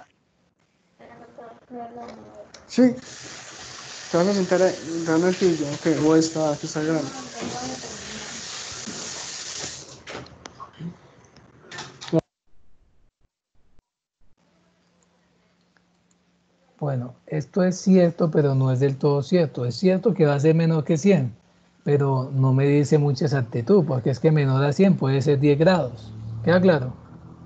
Sí, te vas a sentar ahí, te van a silla, ok, o esta, que está grande. Bueno, esto es cierto, pero no es del todo cierto. Es cierto que va a ser menor que cien, pero no me dice mucha exactitud, porque es que menor a cien puede ser diez grados. ¿Queda claro?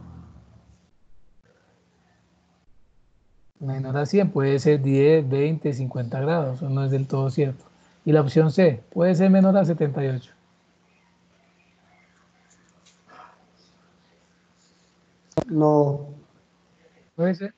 Menor a cien puede ser diez, veinte, cincuenta grados. Eso no es del todo cierto. Y la opción C puede ser menor a setenta y ocho. No, ¿Puede ser?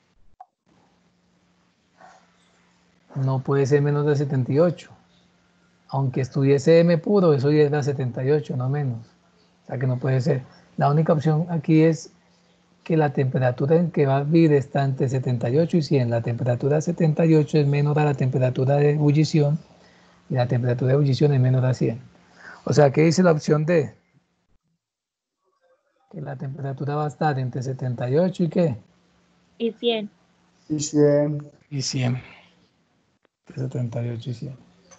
No puede ser menos de setenta y ocho. Aunque estuviese M puro, eso ya es la setenta y ocho, no menos. O sea que no puede ser. La única opción aquí es que la temperatura en que va a vivir está entre setenta y ocho y cien. La temperatura setenta y ocho es menor a la temperatura de ebullición y la temperatura de ebullición es menor a cien. O sea, ¿qué dice la opción D? Que la temperatura va a estar entre setenta y ocho y ¿qué? Y cien. y cien. Y cien. Entre setenta y ocho y cien.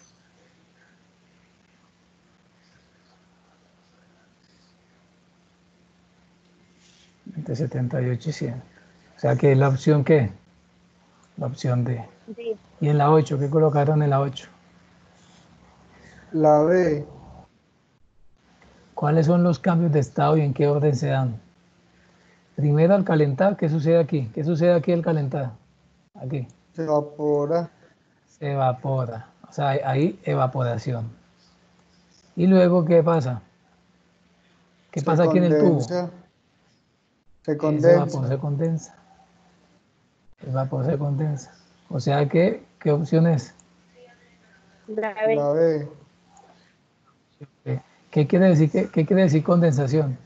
Entre setenta y ocho y cien. O sea que la opción ¿qué? La opción D. Sí. Y en la ocho, ¿qué colocaron en la ocho? La B, ¿Cuáles son los cambios de estado y en qué orden se dan? Primero al calentar, ¿qué sucede aquí? ¿Qué sucede aquí al calentar? Aquí. se evapora, Se evapora. O sea, hay, hay evaporación. ¿Y luego qué pasa? ¿Qué se pasa aquí en el tubo? condensa, se Ese vapor se condensa. condensa. El vapor se condensa. O sea que, ¿qué opción es? La B. La B, ¿Qué, qué quiere decir, qué, qué quiere decir condensación?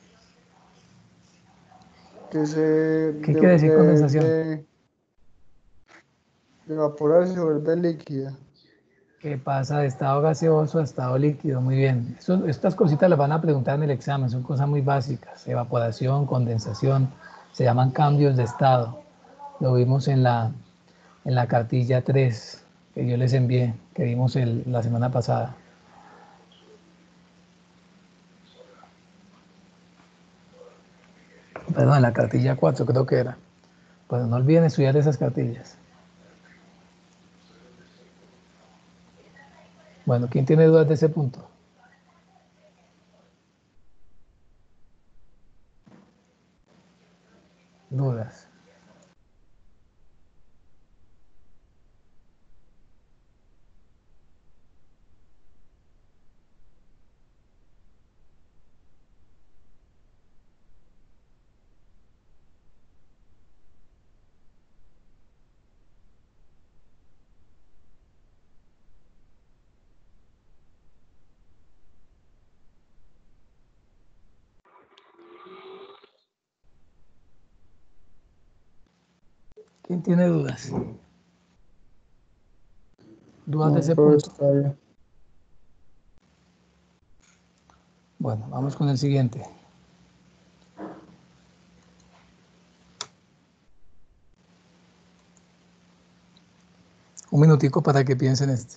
que se ¿Qué de, quiere decir de, condensación? de, de evaporar se vuelve líquida. Que pasa de estado gaseoso a estado líquido. Muy bien. Eso- estas cositas las van a preguntar en el examen. Son cosas muy básicas. Evaporación, condensación. Se llaman cambios de estado. Lo vimos en la, en la cartilla tres que yo les envié, que vimos el- la semana pasada. Perdón, en la cartilla cuatro creo que era. Pues no olviden estudiar esas cartillas. Bueno, ¿quién tiene dudas de ese punto? Dudas. ¿Quién tiene dudas? Dudas de No, ese pero punto. está bien. Bueno, vamos con el siguiente. Un minutico para que piensen este.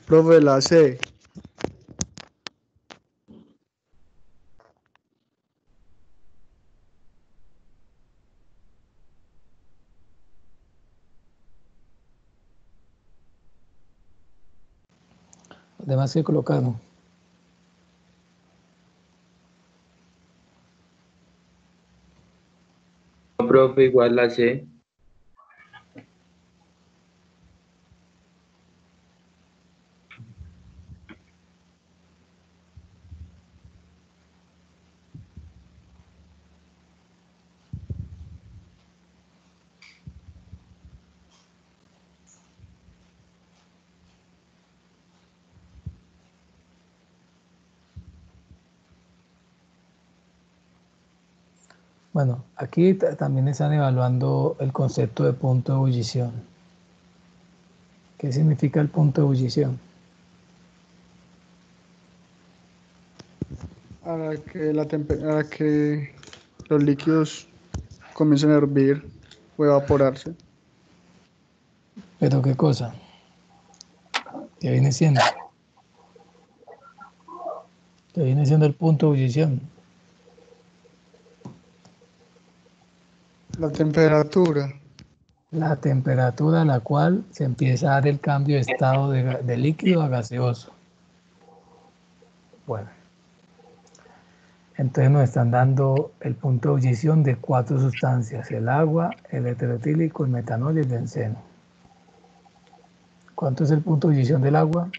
Profe, la C. Los demás que colocaron. No, profe, igual la C. Bueno, aquí ta- también están evaluando el concepto de punto de ebullición. ¿Qué significa el punto de ebullición? A la que, la tempe- a la que los líquidos comiencen a hervir o evaporarse. ¿Pero qué cosa? ¿Qué viene siendo? ¿Qué viene siendo el punto de ebullición? La temperatura. La temperatura a la cual se empieza a dar el cambio de estado de, ga- de líquido a gaseoso. Bueno, entonces nos están dando el punto de ebullición de cuatro sustancias: el agua, el heterotílico, el metanol y el benceno. ¿Cuánto es el punto de ebullición del agua?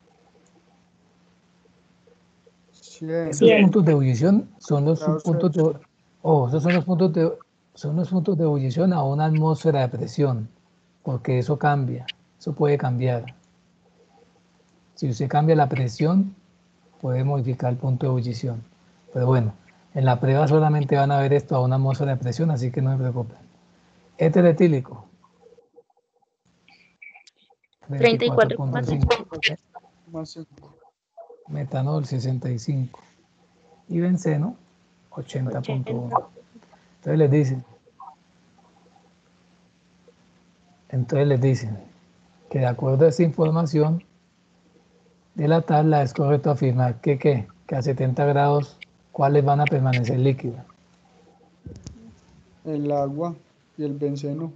cien Esos cien. puntos de ebullición son los grados puntos de, Celsius. oh, esos son los puntos de, son los puntos de ebullición a una atmósfera de presión, porque eso cambia, eso puede cambiar. Si usted cambia la presión, puede modificar el punto de ebullición. Pero bueno, en la prueba solamente van a ver esto a una atmósfera de presión, así que no se preocupen. Éter etílico, treinta y veinticuatro cuatro punto coma cinco. cinco. Más cinco. Metanol, sesenta y cinco. Y benceno, ochenta punto ochenta. uno. Entonces les dicen, entonces les dicen que de acuerdo a esta información de la tabla es correcto afirmar que, ¿qué? Que a setenta grados, ¿cuáles van a permanecer líquidos? El agua y el benceno.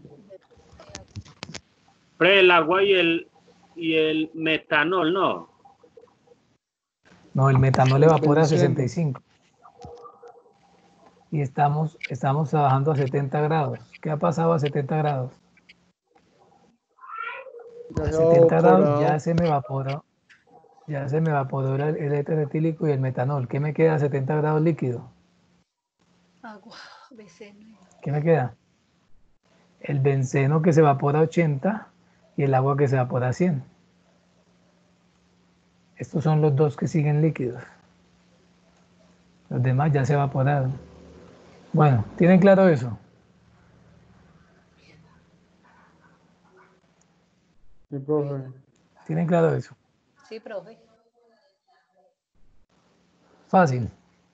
Pre, el agua y el, y el metanol, ¿no? No, el metanol El evapora a sesenta y benceno. cinco y estamos, estamos trabajando a setenta grados. ¿Qué ha pasado a setenta grados? Ya A se ha setenta grados ya evaporado. se me evaporó, ya se me evaporó el, el éter etílico y el metanol. ¿Qué me queda a setenta grados líquido? Agua, benceno. ¿Qué me queda? El benceno que se evapora a ochenta y el agua que se evapora a cien. Estos son los dos que siguen líquidos. Los demás ya se evaporaron. Bueno, ¿tienen claro eso? Sí, profe. ¿Tienen claro eso? Sí, profe. Fácil.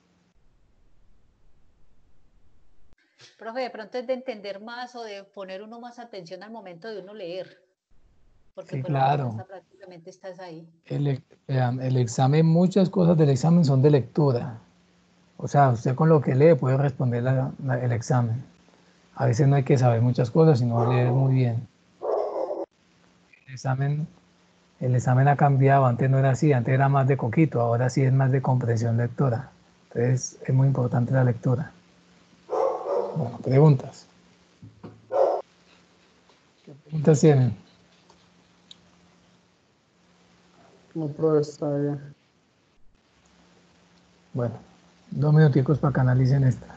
Profe, de pronto es de entender más o de poner uno más atención al momento de uno leer, porque Sí, pues la respuesta claro. prácticamente está ahí. El, e- vean, el examen, muchas cosas del examen son de lectura. O sea, usted con lo que lee puede responder la- la- el examen. A veces no hay que saber muchas cosas, sino leer muy bien. El examen, el examen ha cambiado, antes no era así, antes era más de coquito, ahora sí es más de comprensión lectora. Entonces es muy importante la lectura. Bueno, preguntas. ¿Qué preguntas tienen? No, profe, está bien. Bueno, dos minuticos para que analicen esta.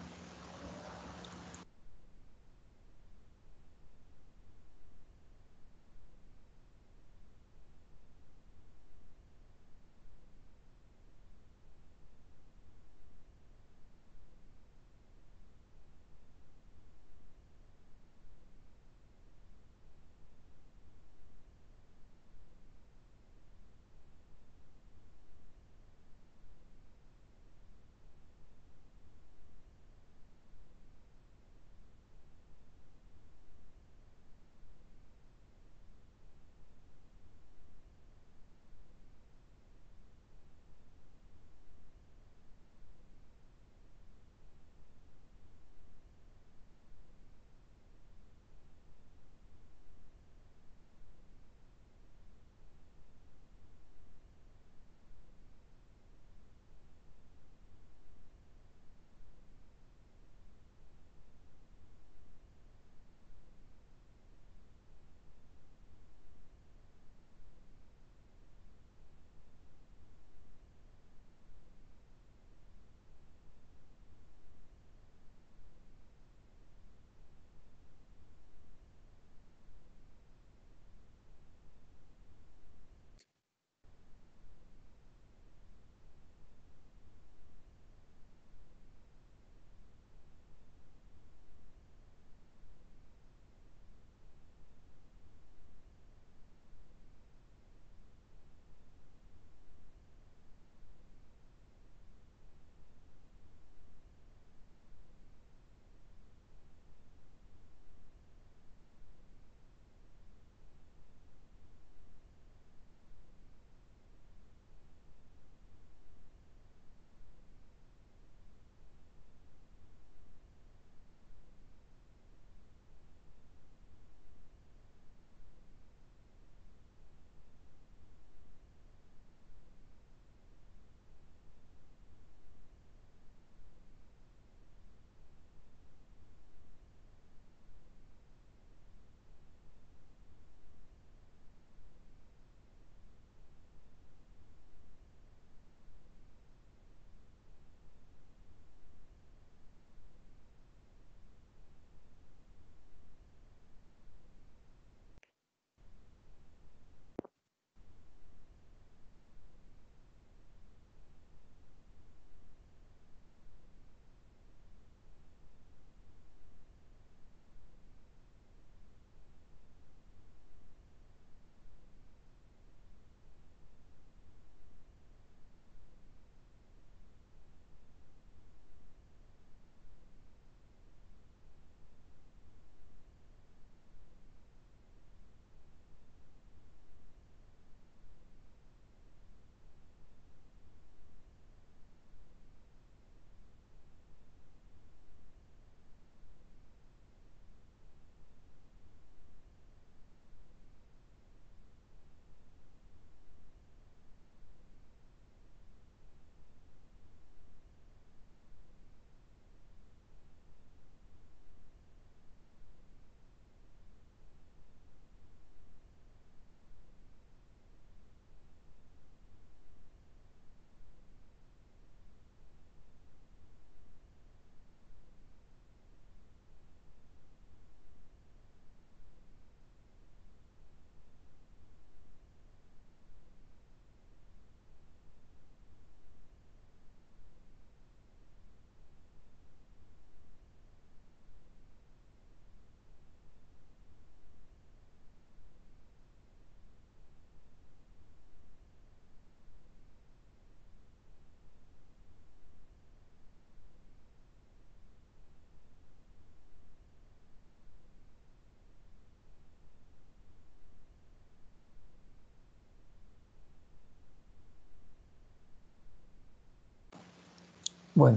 Bueno,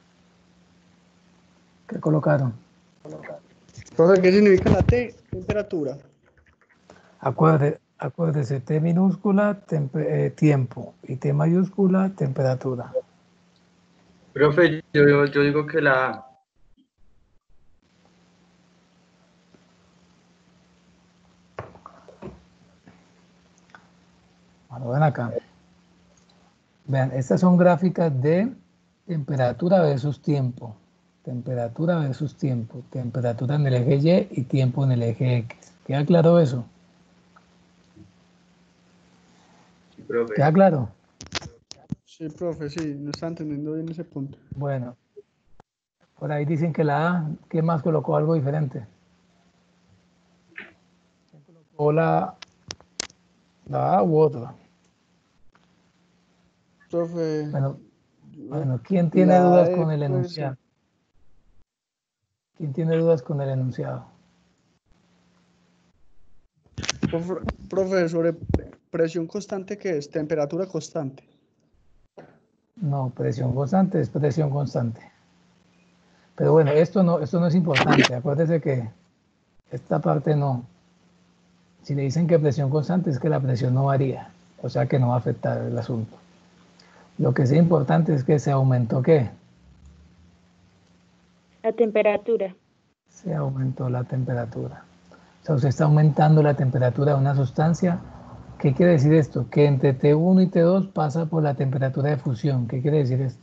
¿qué colocaron? Profe, ¿qué significa la T? Temperatura. Acuérdese, acuérdese T minúscula, tempe- eh, tiempo, y T mayúscula, temperatura. Profe, yo, yo digo que la A. Bueno, ven acá. Vean, estas son gráficas de temperatura versus tiempo. Temperatura versus tiempo. Temperatura en el eje Y y tiempo en el eje X. ¿Queda claro eso? Sí, profe. ¿Queda claro? Sí, profe, sí, no está entendiendo bien ese punto. Bueno, por ahí dicen que la A, ¿qué más colocó algo diferente? O la, la A u otra. Profe, Bueno, yo- bueno, ¿quién tiene la dudas E con el puede ser. enunciado? ¿Quién tiene dudas con el enunciado? Profe, profe, sobre presión constante, ¿qué es? Temperatura constante. No, presión constante es presión constante. Pero bueno, esto no, esto no es importante. Acuérdese que esta parte no. Si le dicen que presión constante es que la presión no varía, o sea que no va a afectar el asunto. Lo que sí es importante es que se aumentó ¿qué? La temperatura. Se aumentó la temperatura. O sea, usted está aumentando la temperatura de una sustancia. ¿Qué quiere decir esto? Que entre T uno y T dos pasa por la temperatura de fusión. ¿Qué quiere decir esto?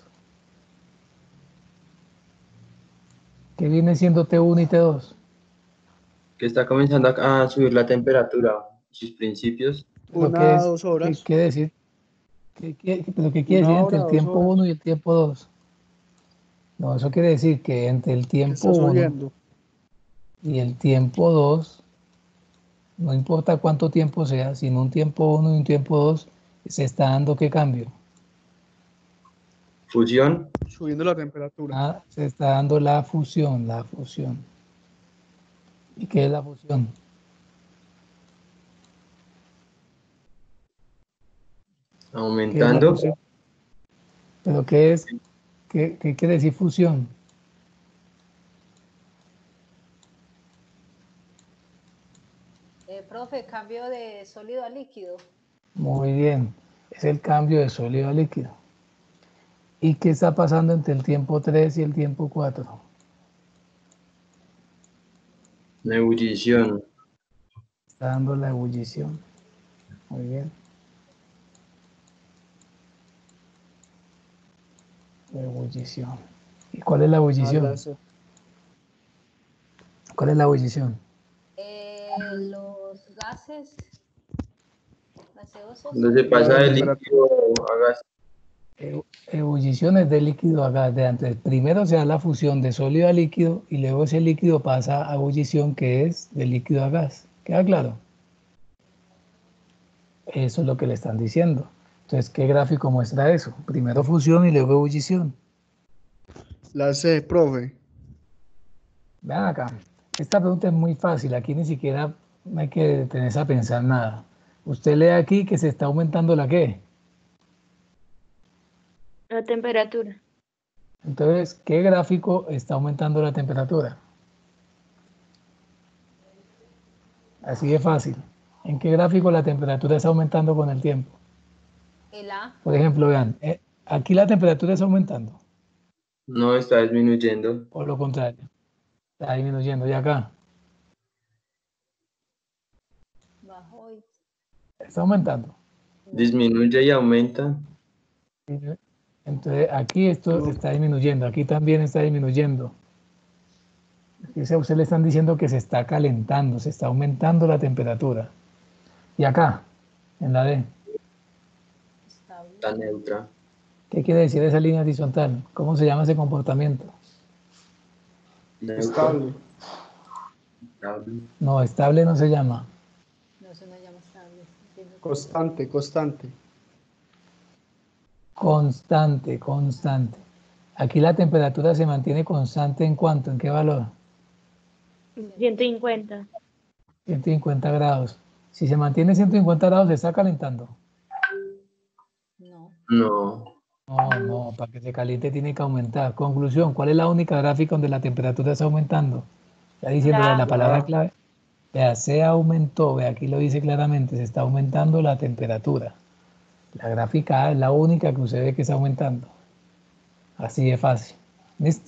¿Qué viene siendo T uno y T dos? Que está comenzando a, a subir la temperatura. Sus principios. ¿Pero qué Una, es? dos ¿Qué horas. quiere decir? ¿Qué, qué, ¿Pero qué quiere Una decir entre hora, el dos tiempo horas. uno y el tiempo dos? No, eso quiere decir que entre el Que tiempo está uno subiendo. y el tiempo dos, no importa cuánto tiempo sea, sino un tiempo uno y un tiempo dos, se está dando ¿qué cambio? Fusión. Subiendo la temperatura. Ah, se está dando la fusión, la fusión. ¿Y qué es la fusión? ¿Qué es la Aumentando. fusión? ¿Pero qué es? ¿Qué, qué quiere decir fusión? Eh, profe, cambio de sólido a líquido. Muy bien, es el cambio de sólido a líquido. ¿Y qué está pasando entre el tiempo tres y el tiempo cuatro? La ebullición. Está dando la ebullición. Muy bien. La ebullición. ¿Y cuál es la A ebullición? las ¿Cuál es la ebullición? Eh, los gases gaseosos. Cuando se la pasa de temperatura. líquido a gas. E- Ebullición es de líquido a gas. De antes, primero se da la fusión de sólido a líquido y luego ese líquido pasa a ebullición que es de líquido a gas. ¿Queda claro? Eso es lo que le están diciendo. Entonces, ¿qué gráfico muestra eso? Primero fusión y luego ebullición. La C, profe. Vean acá. Esta pregunta es muy fácil. Aquí ni siquiera hay que detenerse a pensar nada. Usted lee aquí que se está aumentando la qué. La temperatura. Entonces, ¿qué gráfico está aumentando la temperatura? Así de fácil. ¿En qué gráfico la temperatura está aumentando con el tiempo? El A. Por ejemplo, vean, eh, aquí la temperatura está aumentando, No, está disminuyendo. o lo contrario, está disminuyendo. Y acá, Bajo y está aumentando. no. Disminuye y aumenta. Entonces, aquí esto No. está disminuyendo, aquí también está disminuyendo. Aquí a usted le están diciendo que se está calentando, se está aumentando la temperatura. Y acá, en la D, Estable. Está neutra. ¿qué quiere decir esa línea horizontal? ¿Cómo se llama ese comportamiento? Neutra. Estable. Estable. No, estable no se llama. No se me llama estable. Entiendo que- Constante, constante. Constante, constante. Aquí la temperatura se mantiene constante ¿en cuánto? ¿En qué valor? ciento cincuenta. ciento cincuenta grados. Si se mantiene ciento cincuenta grados, se está calentando. No. No. No, no, para que se caliente tiene que aumentar. Conclusión, ¿cuál es la única gráfica donde la temperatura está aumentando? Ya diciendo la, La la A. palabra La, clave. Vea, se aumentó, vea, aquí lo dice claramente, se está aumentando la temperatura. La gráfica A es la única que usted ve que está aumentando. Así de fácil. ¿Listo?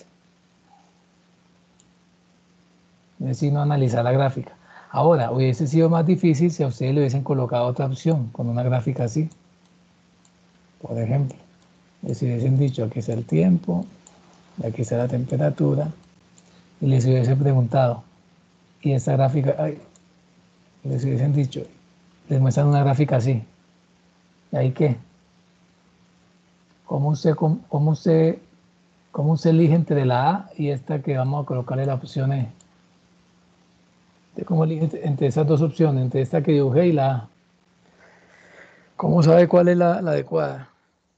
Es no analizar la gráfica. Ahora, hubiese sido más difícil si a ustedes le hubiesen colocado otra opción con una gráfica así. Por ejemplo, les hubiesen dicho aquí está el tiempo, aquí está la temperatura, y les hubiesen preguntado, y esta gráfica, ay, les hubiesen dicho, les muestran una gráfica así. ¿Y ahí qué? ¿Cómo usted, cómo, cómo usted, cómo usted elige entre la A y esta que vamos a colocarle la opción E? ¿Usted cómo elige entre esas dos opciones, entre esta que dibujé y la A? ¿Cómo sabe cuál es la, la adecuada?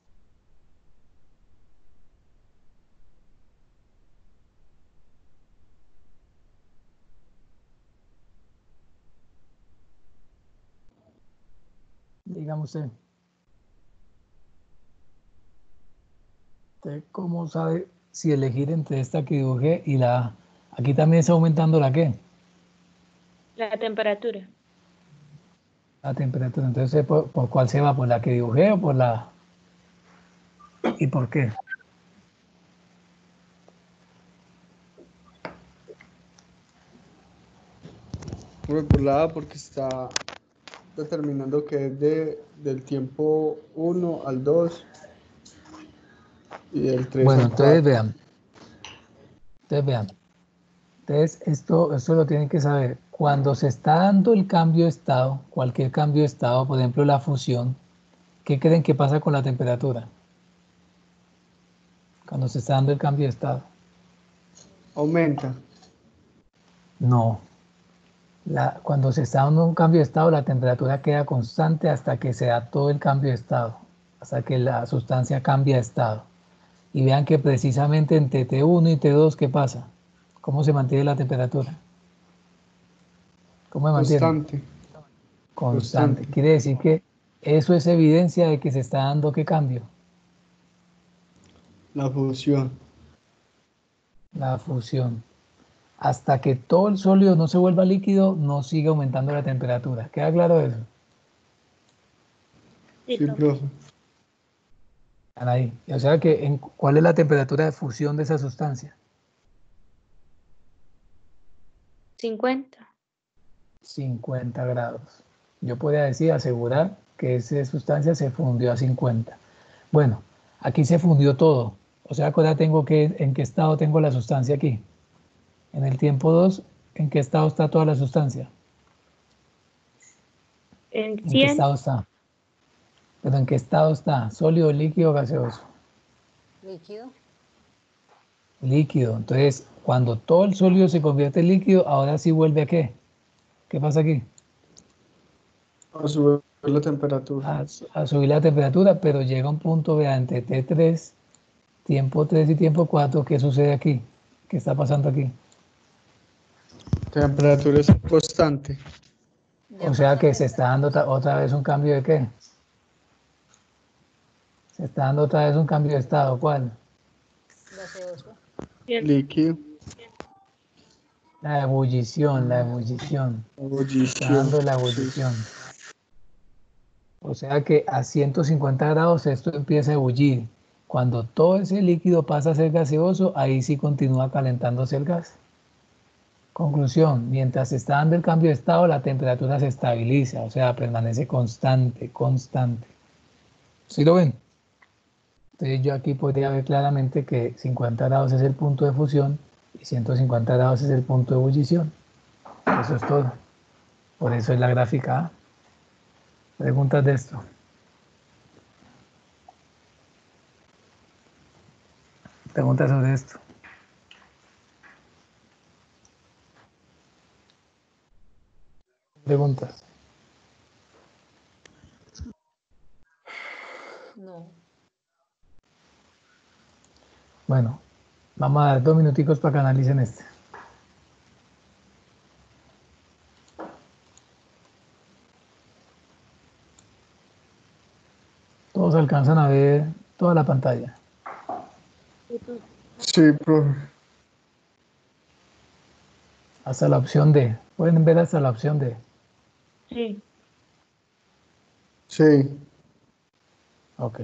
Dígame usted. ¿Usted cómo sabe si elegir entre esta que dibujé y la A? Aquí también está aumentando la qué? La temperatura. La temperatura. Entonces, ¿por, por cuál se va? ¿Por la que dibujé o por la A? ¿Y por qué? bueno, por la A porque está determinando que es de, del tiempo uno al dos y del tres Bueno, al entonces cuatro. vean. Entonces vean. Entonces, esto, esto lo tienen que saber. Cuando se está dando el cambio de estado, cualquier cambio de estado, por ejemplo la fusión, ¿qué creen que pasa con la temperatura? Cuando se está dando el cambio de estado. Aumenta. No. La, cuando se está dando un cambio de estado, la temperatura queda constante hasta que se da todo el cambio de estado, hasta que la sustancia cambia de estado. Y vean que precisamente entre T uno y T dos, ¿qué pasa? ¿Cómo se mantiene la temperatura? ¿Cómo se mantiene? Constante. Constante. Constante. Quiere decir que eso es evidencia de que se está dando qué cambio. La fusión. La fusión. Hasta que todo el sólido no se vuelva líquido, no sigue aumentando la temperatura. ¿Queda claro eso? Sí, Sí, profe. profe. Están ahí. O sea que, en, ¿cuál es la temperatura de fusión de esa sustancia? cincuenta. cincuenta grados. Yo podría decir, asegurar que esa sustancia se fundió a cincuenta. Bueno, aquí se fundió todo. O sea, ahora tengo que, ¿en qué estado tengo la sustancia aquí? En el tiempo dos, ¿en qué estado está toda la sustancia? En ¿En qué cien. estado está? ¿Pero en qué estado está? ¿Sólido, líquido, gaseoso? Líquido. Líquido. Entonces, cuando todo el sólido se convierte en líquido, ahora sí vuelve a qué? ¿Qué pasa aquí? A subir la temperatura. A, a subir la temperatura, pero llega un punto, vea, entre T tres, tiempo tres y tiempo cuatro, ¿qué sucede aquí? ¿Qué está pasando aquí? Temperatura es constante. Ya O sea pasó a que se está dando temperatura otra otra vez un cambio de qué? Se está dando otra vez un cambio de estado. ¿Cuál? gaseoso. cien. Líquido. La ebullición, la ebullición. Se está Ebullición. dando la Sí. ebullición. O sea que a ciento cincuenta grados esto empieza a ebullir. Cuando todo ese líquido pasa a ser gaseoso, ahí sí continúa calentándose el gas. Conclusión, mientras se está dando el cambio de estado, la temperatura se estabiliza, o sea, permanece constante, constante. ¿Sí lo ven? Entonces yo aquí podría ver claramente que cincuenta grados es el punto de fusión y ciento cincuenta grados es el punto de ebullición. Eso es todo. Por eso es la gráfica A. Preguntas de esto. Preguntas sobre esto. Preguntas. No. Bueno, vamos a dar dos minuticos para que analicen este. Todos alcanzan a ver toda la pantalla. Sí, profe. Hasta la opción D. Pueden ver hasta la opción D. Sí. Sí. Ok.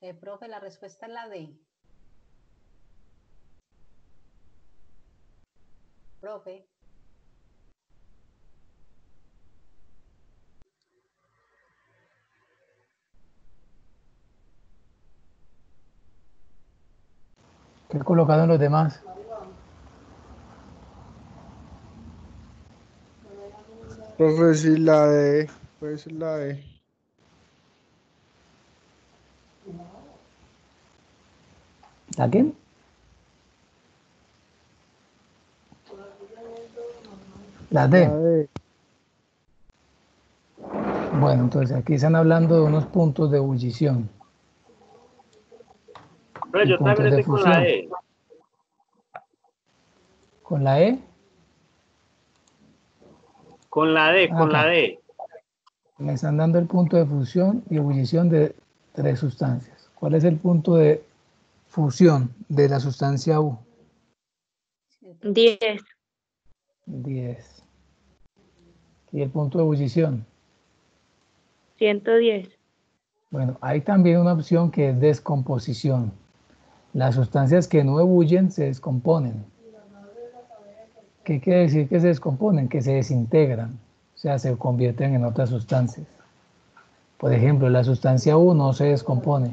Eh, profe, la respuesta es la D. Profe. ¿Qué he colocado en los demás? Profe, sí, la de, puede ser la de. ¿La qué? La La D. de. Bueno, entonces aquí están hablando de unos puntos de ebullición Pero y yo puntos también de estoy con la fusión. E. Con la E, Con la D, con la acá, D. me están dando el punto de fusión y ebullición de tres sustancias. ¿Cuál es el punto de fusión de la sustancia U? diez. diez. ¿Y el punto de ebullición? ciento diez. Bueno, hay también una opción que es descomposición. Las sustancias que no ebullen se descomponen. ¿Qué quiere decir que se descomponen? Que se desintegran, o sea, se convierten en otras sustancias. Por ejemplo, la sustancia U no se descompone.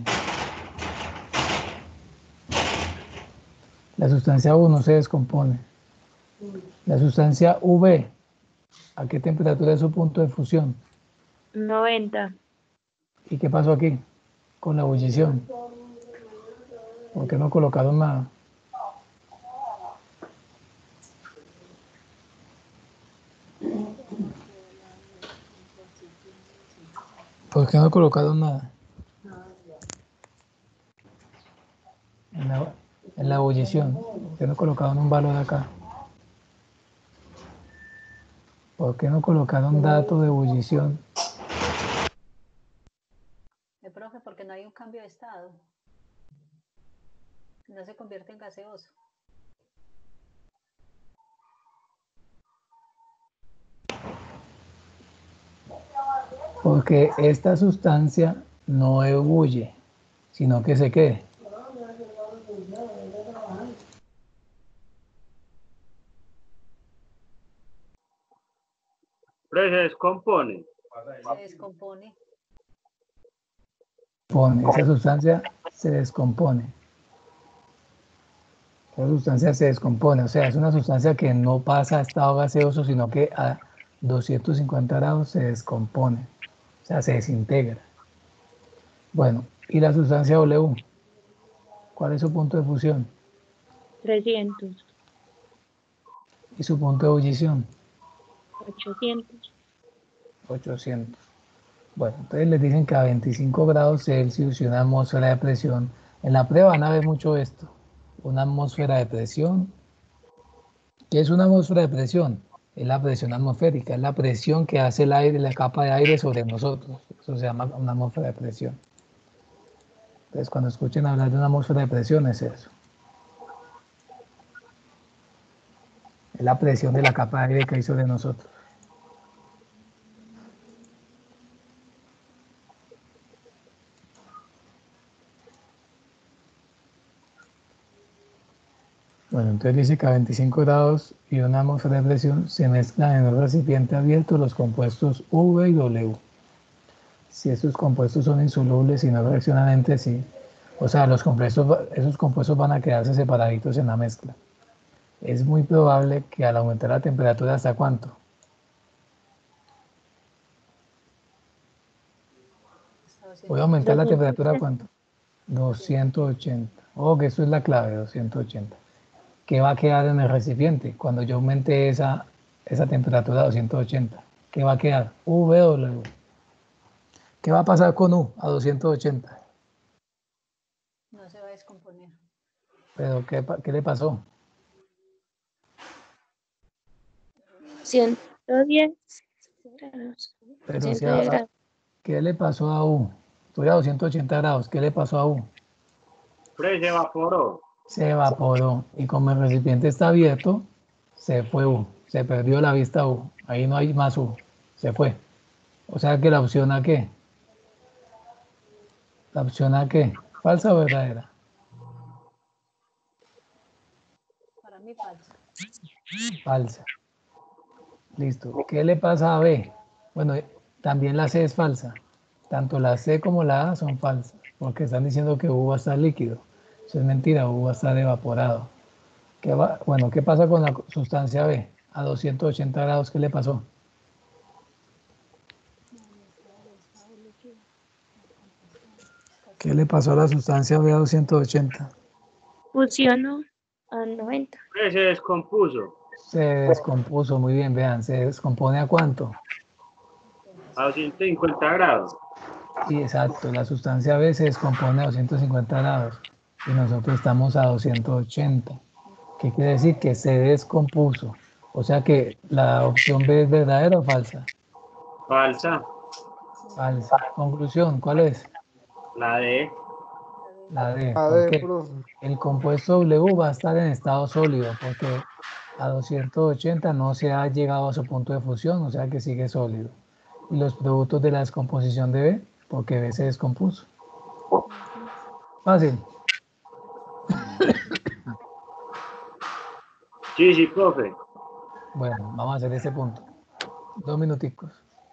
La sustancia U no se descompone. La sustancia U V, ¿a qué temperatura es su punto de fusión? noventa. ¿Y qué pasó aquí con la ebullición? ¿Por qué no colocaron nada? ¿Por qué no colocaron nada? En la, en la ebullición. ¿Por qué no colocaron un valor acá? ¿Por qué no colocaron datos de ebullición? Eh, profe, porque no hay un cambio de estado. No se convierte en gaseoso. Porque esta sustancia no ebulle, sino que se quede. Pero se descompone. Se descompone. Pone, esa sustancia se descompone. Esa sustancia se descompone, o sea, es una sustancia que no pasa a estado gaseoso, sino que a doscientos cincuenta grados se descompone, o sea, se desintegra. Bueno, ¿y la sustancia W? ¿Cuál es su punto de fusión? trescientos. ¿Y su punto de ebullición? ochocientos. ochocientos. Bueno, entonces les dicen que a veinticinco grados Celsius y una atmósfera de presión. En la prueba van a ver mucho esto. Una atmósfera de presión. ¿Qué es una atmósfera de presión? Es la presión atmosférica, es la presión que hace el aire, la capa de aire sobre nosotros. Eso se llama una atmósfera de presión. Entonces, cuando escuchen hablar de una atmósfera de presión, es eso. Es la presión de la capa de aire que hay sobre nosotros. Bueno, entonces dice que a veinticinco grados y una atmósfera de presión se mezclan en un recipiente abierto los compuestos V y W. Si estos compuestos son insolubles y no reaccionan entre sí, o sea, los compuestos, esos compuestos van a quedarse separaditos en la mezcla. Es muy probable que al aumentar la temperatura, ¿hasta cuánto? Voy a aumentar la temperatura a cuánto? doscientos ochenta. Oh, que eso es la clave, doscientos ochenta. ¿Qué va a quedar en el recipiente cuando yo aumente esa, esa temperatura a doscientos ochenta? ¿Qué va a quedar? V o W. ¿Qué va a pasar con U a doscientos ochenta? No se va a descomponer. ¿Pero qué, qué le pasó? ciento diez grados. Pero si ciento diez a, grados. ¿qué le pasó a U? Estoy a doscientos ochenta grados. ¿Qué le pasó a U? Pero se evaporó. Se evaporó. Y como el recipiente está abierto, se fue U. Se perdió la vista U. Ahí no hay más U. Se fue. O sea que la opción A, ¿qué? La opción A, ¿qué? ¿Falsa o verdadera? Para mí falso. Falsa. Listo. ¿Qué le pasa a B? Bueno, también la C es falsa. Tanto la C como la A son falsas, porque están diciendo que U va a estar líquido. Eso es mentira, U va a estar evaporado. ¿Qué va? Bueno, ¿qué pasa con la sustancia B? A doscientos ochenta grados, ¿qué le pasó? ¿Qué le pasó a la sustancia B a doscientos ochenta? Fusiono a noventa. Eh, Se descompuso Se descompuso, muy bien, vean, ¿se descompone a cuánto? a doscientos cincuenta grados. Y exacto, la sustancia B se descompone a doscientos cincuenta grados y nosotros estamos a doscientos ochenta. ¿Qué quiere decir? Que se descompuso. O sea que la opción B es verdadera o falsa. Falsa. Falsa. Conclusión, ¿cuál es? La D. La D. A ¿Por ver, qué? profe. El compuesto W va a estar en estado sólido porque a doscientos ochenta no se ha llegado a su punto de fusión, o sea que sigue sólido. Y los productos de la descomposición de B, porque B se descompuso. Fácil. Sí, sí, profe. Bueno, vamos a hacer ese punto. Dos minuticos.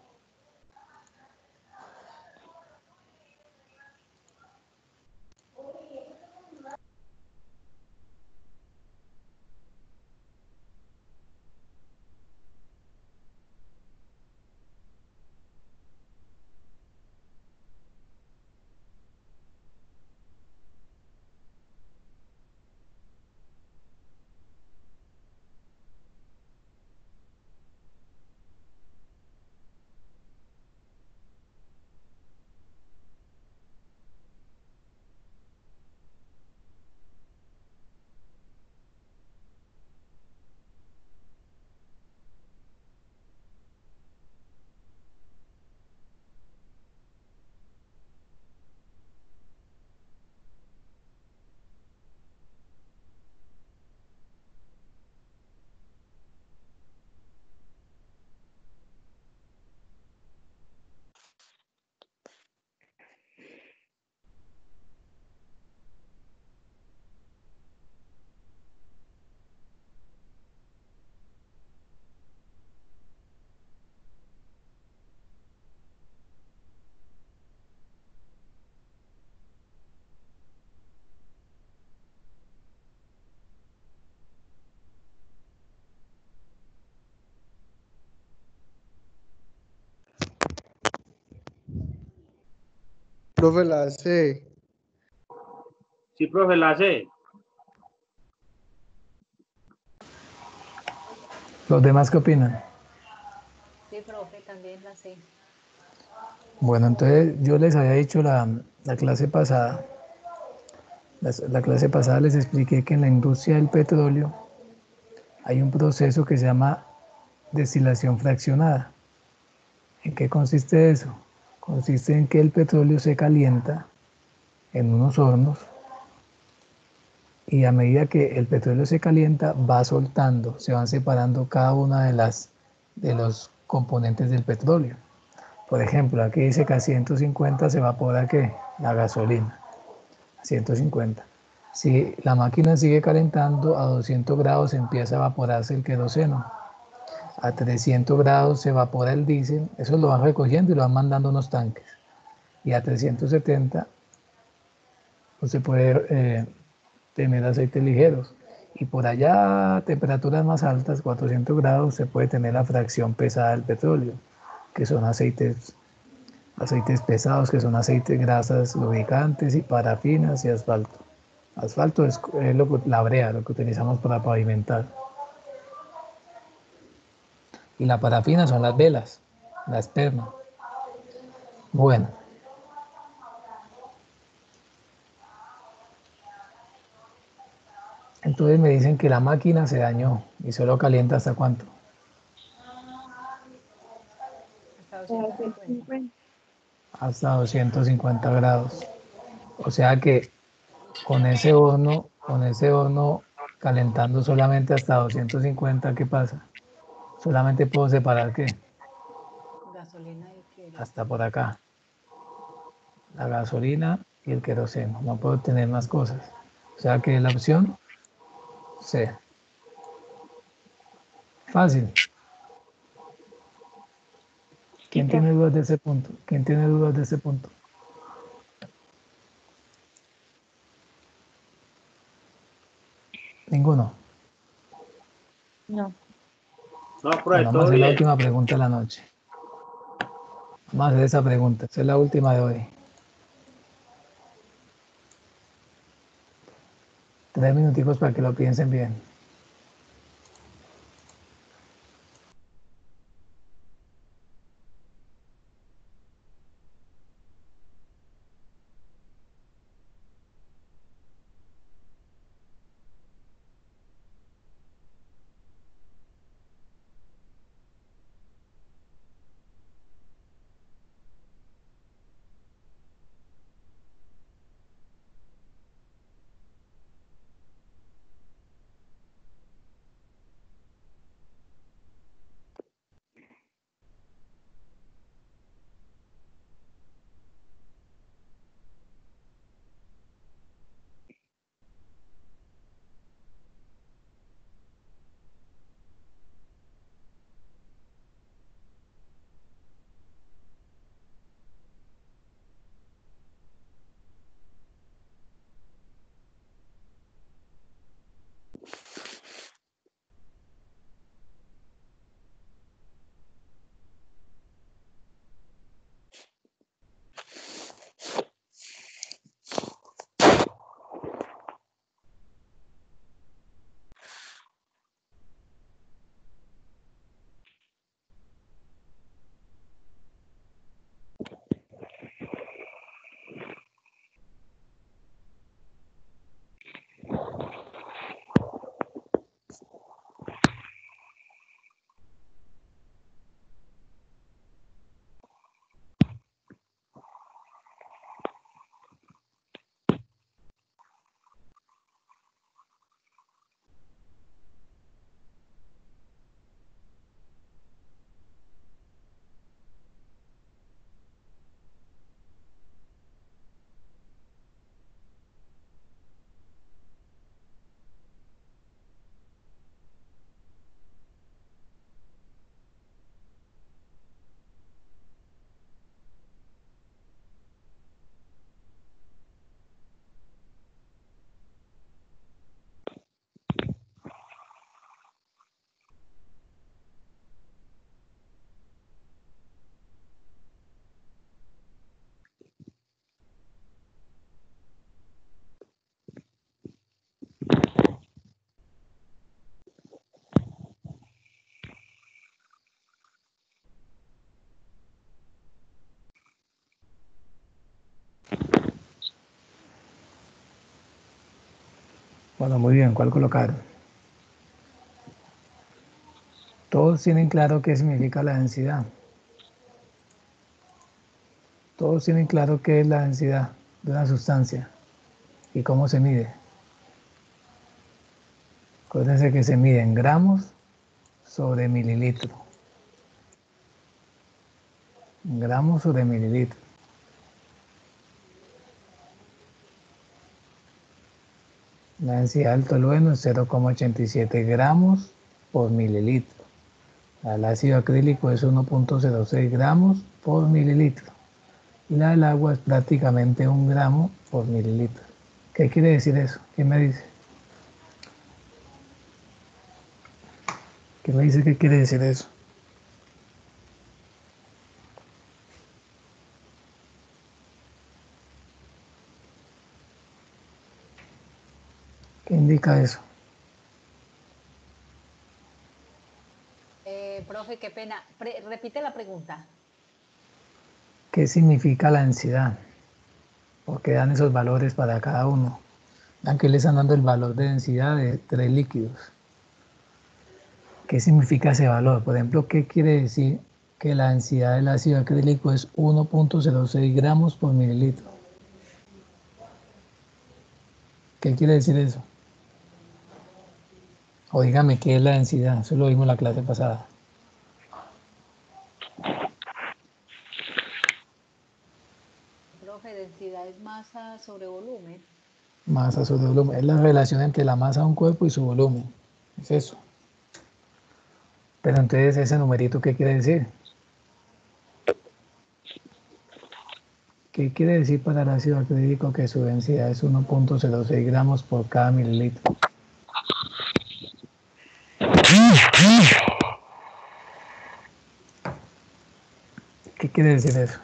Profe, la C. Sí, profe, la C. ¿Los demás qué opinan? Sí, profe, también la sé. Bueno, entonces yo les había dicho la, la clase pasada, la, la clase pasada les expliqué que en la industria del petróleo hay un proceso que se llama destilación fraccionada. ¿En qué consiste eso? Consiste en que el petróleo se calienta en unos hornos y a medida que el petróleo se calienta va soltando, se van separando cada una de las de los componentes del petróleo. Por ejemplo, aquí dice que a ciento cincuenta se evapora ¿qué? La gasolina, a ciento cincuenta. Si la máquina sigue calentando, a doscientos grados empieza a evaporarse el queroseno. A trescientos grados se evapora el diésel, eso lo van recogiendo y lo van mandando a unos tanques. Y a trescientos setenta pues se puede eh, tener aceites ligeros. Y por allá, a temperaturas más altas, cuatrocientos grados, se puede tener la fracción pesada del petróleo, que son aceites, aceites pesados, que son aceites, grasas, lubricantes y parafinas y asfalto. Asfalto es, es lo, la brea, lo que utilizamos para pavimentar. Y la parafina son las velas, la esperma. Bueno. Entonces me dicen que la máquina se dañó y solo calienta hasta cuánto. Hasta doscientos cincuenta. Hasta doscientos cincuenta grados. O sea que con ese horno, con ese horno calentando solamente hasta doscientos cincuenta, ¿qué pasa? Solamente puedo separar ¿qué? Gasolina y qué. Hasta por acá. La gasolina y el queroseno. No puedo tener más cosas. O sea que la opción C. Fácil. ¿Quién profe. tiene dudas de ese punto? ¿Quién tiene dudas de ese punto? Ninguno. No. No, profe, Bueno, vamos a todo hacer la bien. última pregunta de la noche. Vamos a hacer esa pregunta. Esa es la última de hoy. Tres minuticos para que lo piensen bien. Bueno, muy bien. ¿Cuál colocaron? Todos tienen claro qué significa la densidad. Todos tienen claro qué es la densidad de una sustancia y cómo se mide. Acuérdense que se mide en gramos sobre mililitro. Gramos sobre mililitro. La densidad del tolueno es cero coma ochenta y siete gramos por mililitro. La del ácido acrílico es uno punto cero seis gramos por mililitro. Y la del agua es prácticamente un gramo por mililitro. ¿Qué quiere decir eso? ¿Quién me dice? ¿Quién me dice qué quiere decir eso? ¿Qué indica eso? Eh, profe, qué pena. Pre- repite la pregunta. ¿Qué significa la densidad? ¿Por qué dan esos valores para cada uno? Aquí le están dando el valor de densidad de tres líquidos. ¿Qué significa ese valor? Por ejemplo, ¿qué quiere decir que la densidad del ácido acrílico es uno punto cero seis gramos por mililitro? ¿Qué quiere decir eso? O dígame, ¿qué es la densidad? Eso lo vimos en la clase pasada. Profe, Profe, densidad es masa sobre volumen. Masa sobre volumen. Es la relación entre la masa de un cuerpo y su volumen. Es eso. Pero entonces, ¿ese numerito qué quiere decir? ¿Qué quiere decir para el ácido acrílico que su densidad es uno punto cero seis gramos por cada mililitro? ¿Qué quiere decir eso?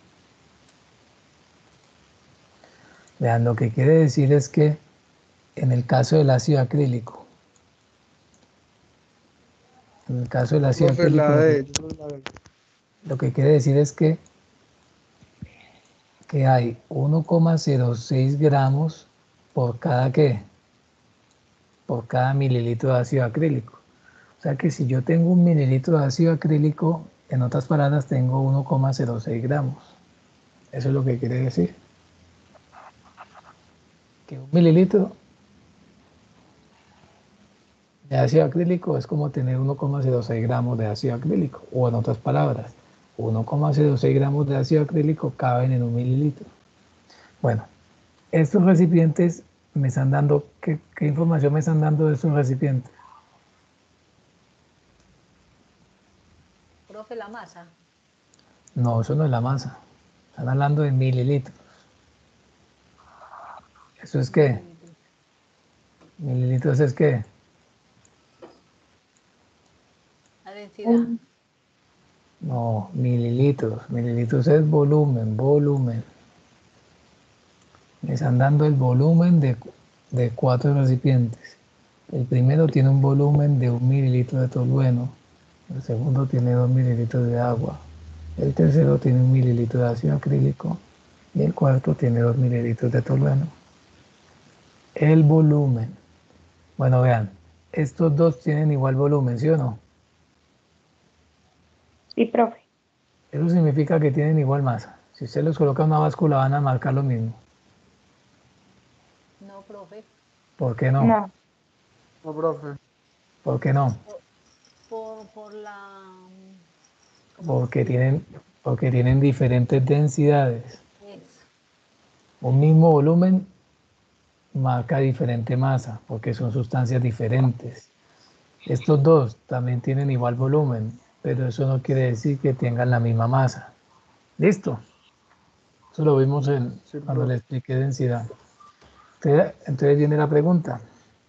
Vean, lo que quiere decir es que en el caso del ácido acrílico, en el caso del ácido Profe, acrílico, la lo D, que, yo creo que la D. lo que quiere decir es que, que hay uno coma cero seis gramos por cada ¿qué? Por cada mililitro de ácido acrílico. O sea que si yo tengo un mililitro de ácido acrílico, en otras palabras tengo uno coma cero seis gramos. Eso es lo que quiere decir. Que un mililitro de ácido acrílico es como tener uno coma cero seis gramos de ácido acrílico. O en otras palabras, uno coma cero seis gramos de ácido acrílico caben en un mililitro. Bueno, estos recipientes me están dando, ¿qué, qué información me están dando de estos recipientes? Profe, la masa. No, eso no es la masa. Están hablando de mililitros. ¿Eso es qué? Mililitros. Mililitros es qué. La densidad. No, mililitros. Mililitros es volumen, volumen. Me están dando el volumen de, de cuatro recipientes. El primero tiene un volumen de un mililitro de tolueno. El segundo tiene dos mililitros de agua. El tercero tiene un mililitro de ácido acrílico. Y el cuarto tiene dos mililitros de tolueno. El volumen. Bueno, vean, estos dos tienen igual volumen, ¿sí o no? Sí, profe. Eso significa que tienen igual masa. Si usted los coloca en una báscula van a marcar lo mismo. No, profe. ¿Por qué no? No. No, profe. ¿Por qué no? Por, por, por la... ¿Cómo le Porque explico? tienen, porque tienen diferentes densidades. Eso. Un mismo volumen marca diferente masa, porque son sustancias diferentes. Estos dos también tienen igual volumen, pero eso no quiere decir que tengan la misma masa. ¿Listo? Eso lo vimos en, Sí, cuando le profe. expliqué densidad. Entonces, entonces viene la pregunta.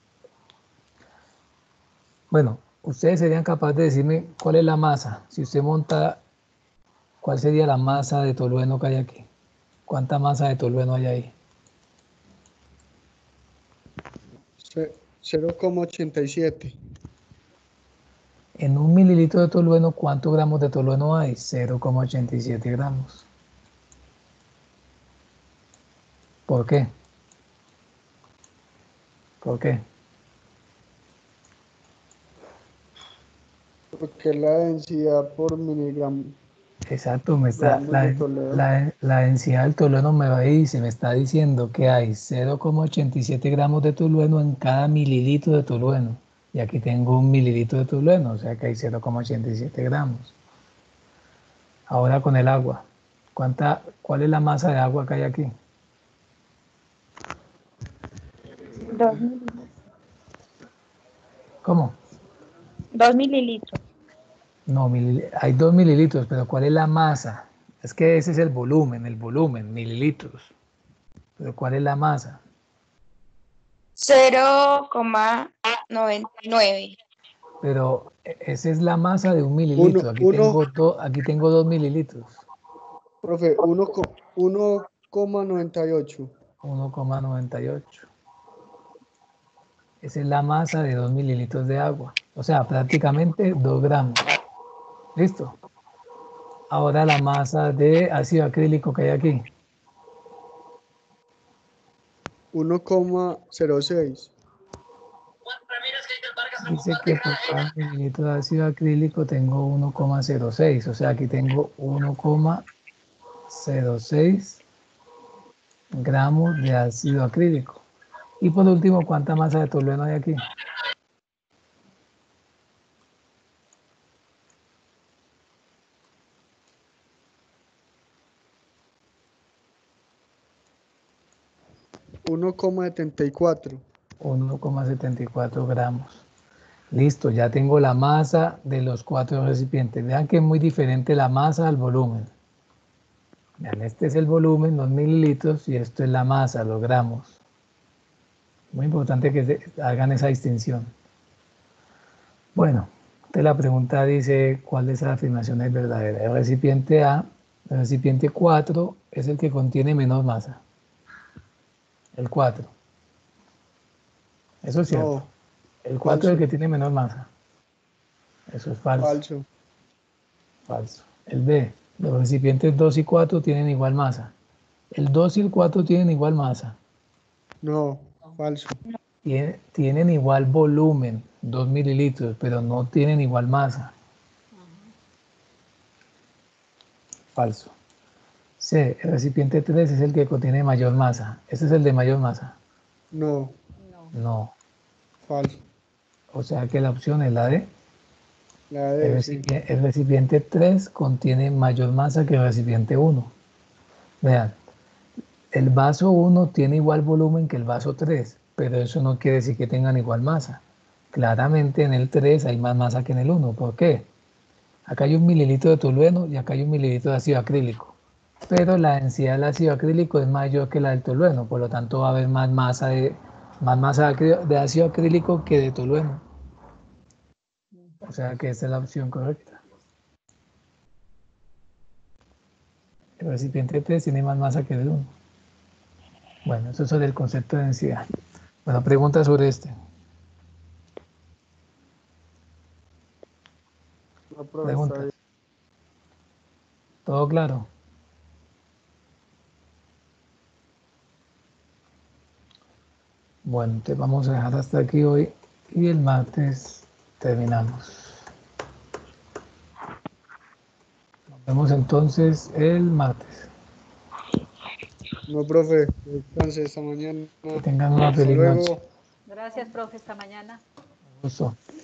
Bueno, ustedes serían capaces de decirme cuál es la masa. Si usted monta, ¿cuál sería la masa de tolueno que hay aquí? ¿Cuánta masa de tolueno hay ahí? Ce- cero coma ochenta y siete. En un mililitro de tolueno, ¿cuántos gramos de tolueno hay? cero coma ochenta y siete gramos. ¿Por qué? ¿Por qué? Porque la densidad por miligramo Exacto, me está, gramos de la, Toledo. la- la densidad del tolueno me va a decir, me está diciendo que hay cero coma ochenta y siete gramos de tolueno en cada mililitro de tolueno. Y aquí tengo un mililitro de tolueno, o sea que hay cero coma ochenta y siete gramos. Ahora con el agua. ¿Cuánta, ¿Cuál es la masa de agua que hay aquí? Dos mililitros. ¿Cómo? Dos mililitros. No, mili- hay dos mililitros, pero ¿cuál es la masa? Es que ese es el volumen, el volumen, mililitros. Pero ¿cuál es la masa? Cero coma noventa y nueve. Pero e- esa es la masa de un Uno, mililitro. Aquí uno, tengo, do- aquí tengo dos mililitros. profe, uno co- uno coma noventa y ocho. uno coma noventa y ocho. Esa es la masa de dos mililitros de agua. O sea, prácticamente dos gramos. ¿Listo? Ahora la masa de ácido acrílico que hay aquí. uno coma cero seis. Dice que por cada mililitro de ácido acrílico tengo uno coma cero seis. O sea, aquí tengo uno coma cero seis gramos de ácido acrílico. Y por último, ¿cuánta masa de tolueno hay aquí? uno coma setenta y cuatro. uno coma setenta y cuatro gramos. Listo, ya tengo la masa de los cuatro recipientes. Vean que es muy diferente la masa al volumen. Vean, este es el volumen, los mililitros, y esto es la masa, los gramos. Muy importante que se hagan esa distinción. Bueno, entonces la pregunta dice, ¿cuál de esas afirmaciones es verdadera? El recipiente A, el recipiente cuatro, es el que contiene menos masa. El cuatro. Eso es cierto. No, El cuatro es el falso. que tiene menor masa. Eso es falso. Falso. Falso. El B, los recipientes dos y cuatro tienen igual masa. El dos y el cuatro tienen igual masa. No, falso. Tien- Tienen igual volumen, dos mililitros, pero no tienen igual masa. Falso. C, el recipiente tres es el que contiene mayor masa. Ese es el de mayor masa. No, No. No. falso. O sea que la opción es la D. La El D, sí. recipiente, el recipiente tres contiene mayor masa que el recipiente uno. Vean, el vaso uno tiene igual volumen que el vaso tres, pero eso no quiere decir que tengan igual masa. Claramente en el tres hay más masa que en el uno. ¿Por qué? Acá hay un mililitro de tolueno y acá hay un mililitro de ácido acrílico. Pero la densidad del ácido acrílico es mayor que la del tolueno, por lo tanto va a haber más masa de, más masa de ácido acrílico que de tolueno. O sea que esa es la opción correcta. El recipiente tres tiene más masa que el uno. Bueno, eso es sobre el concepto de densidad. Bueno, pregunta sobre este. No, profe, está Preguntas. bien. ¿Todo claro? Bueno, entonces vamos a dejar hasta aquí hoy y el martes terminamos. Nos vemos entonces el martes. No, profe, descanse esta mañana. Que tengan una Hasta feliz luego. noche. Gracias, profe, esta mañana. Un gusto.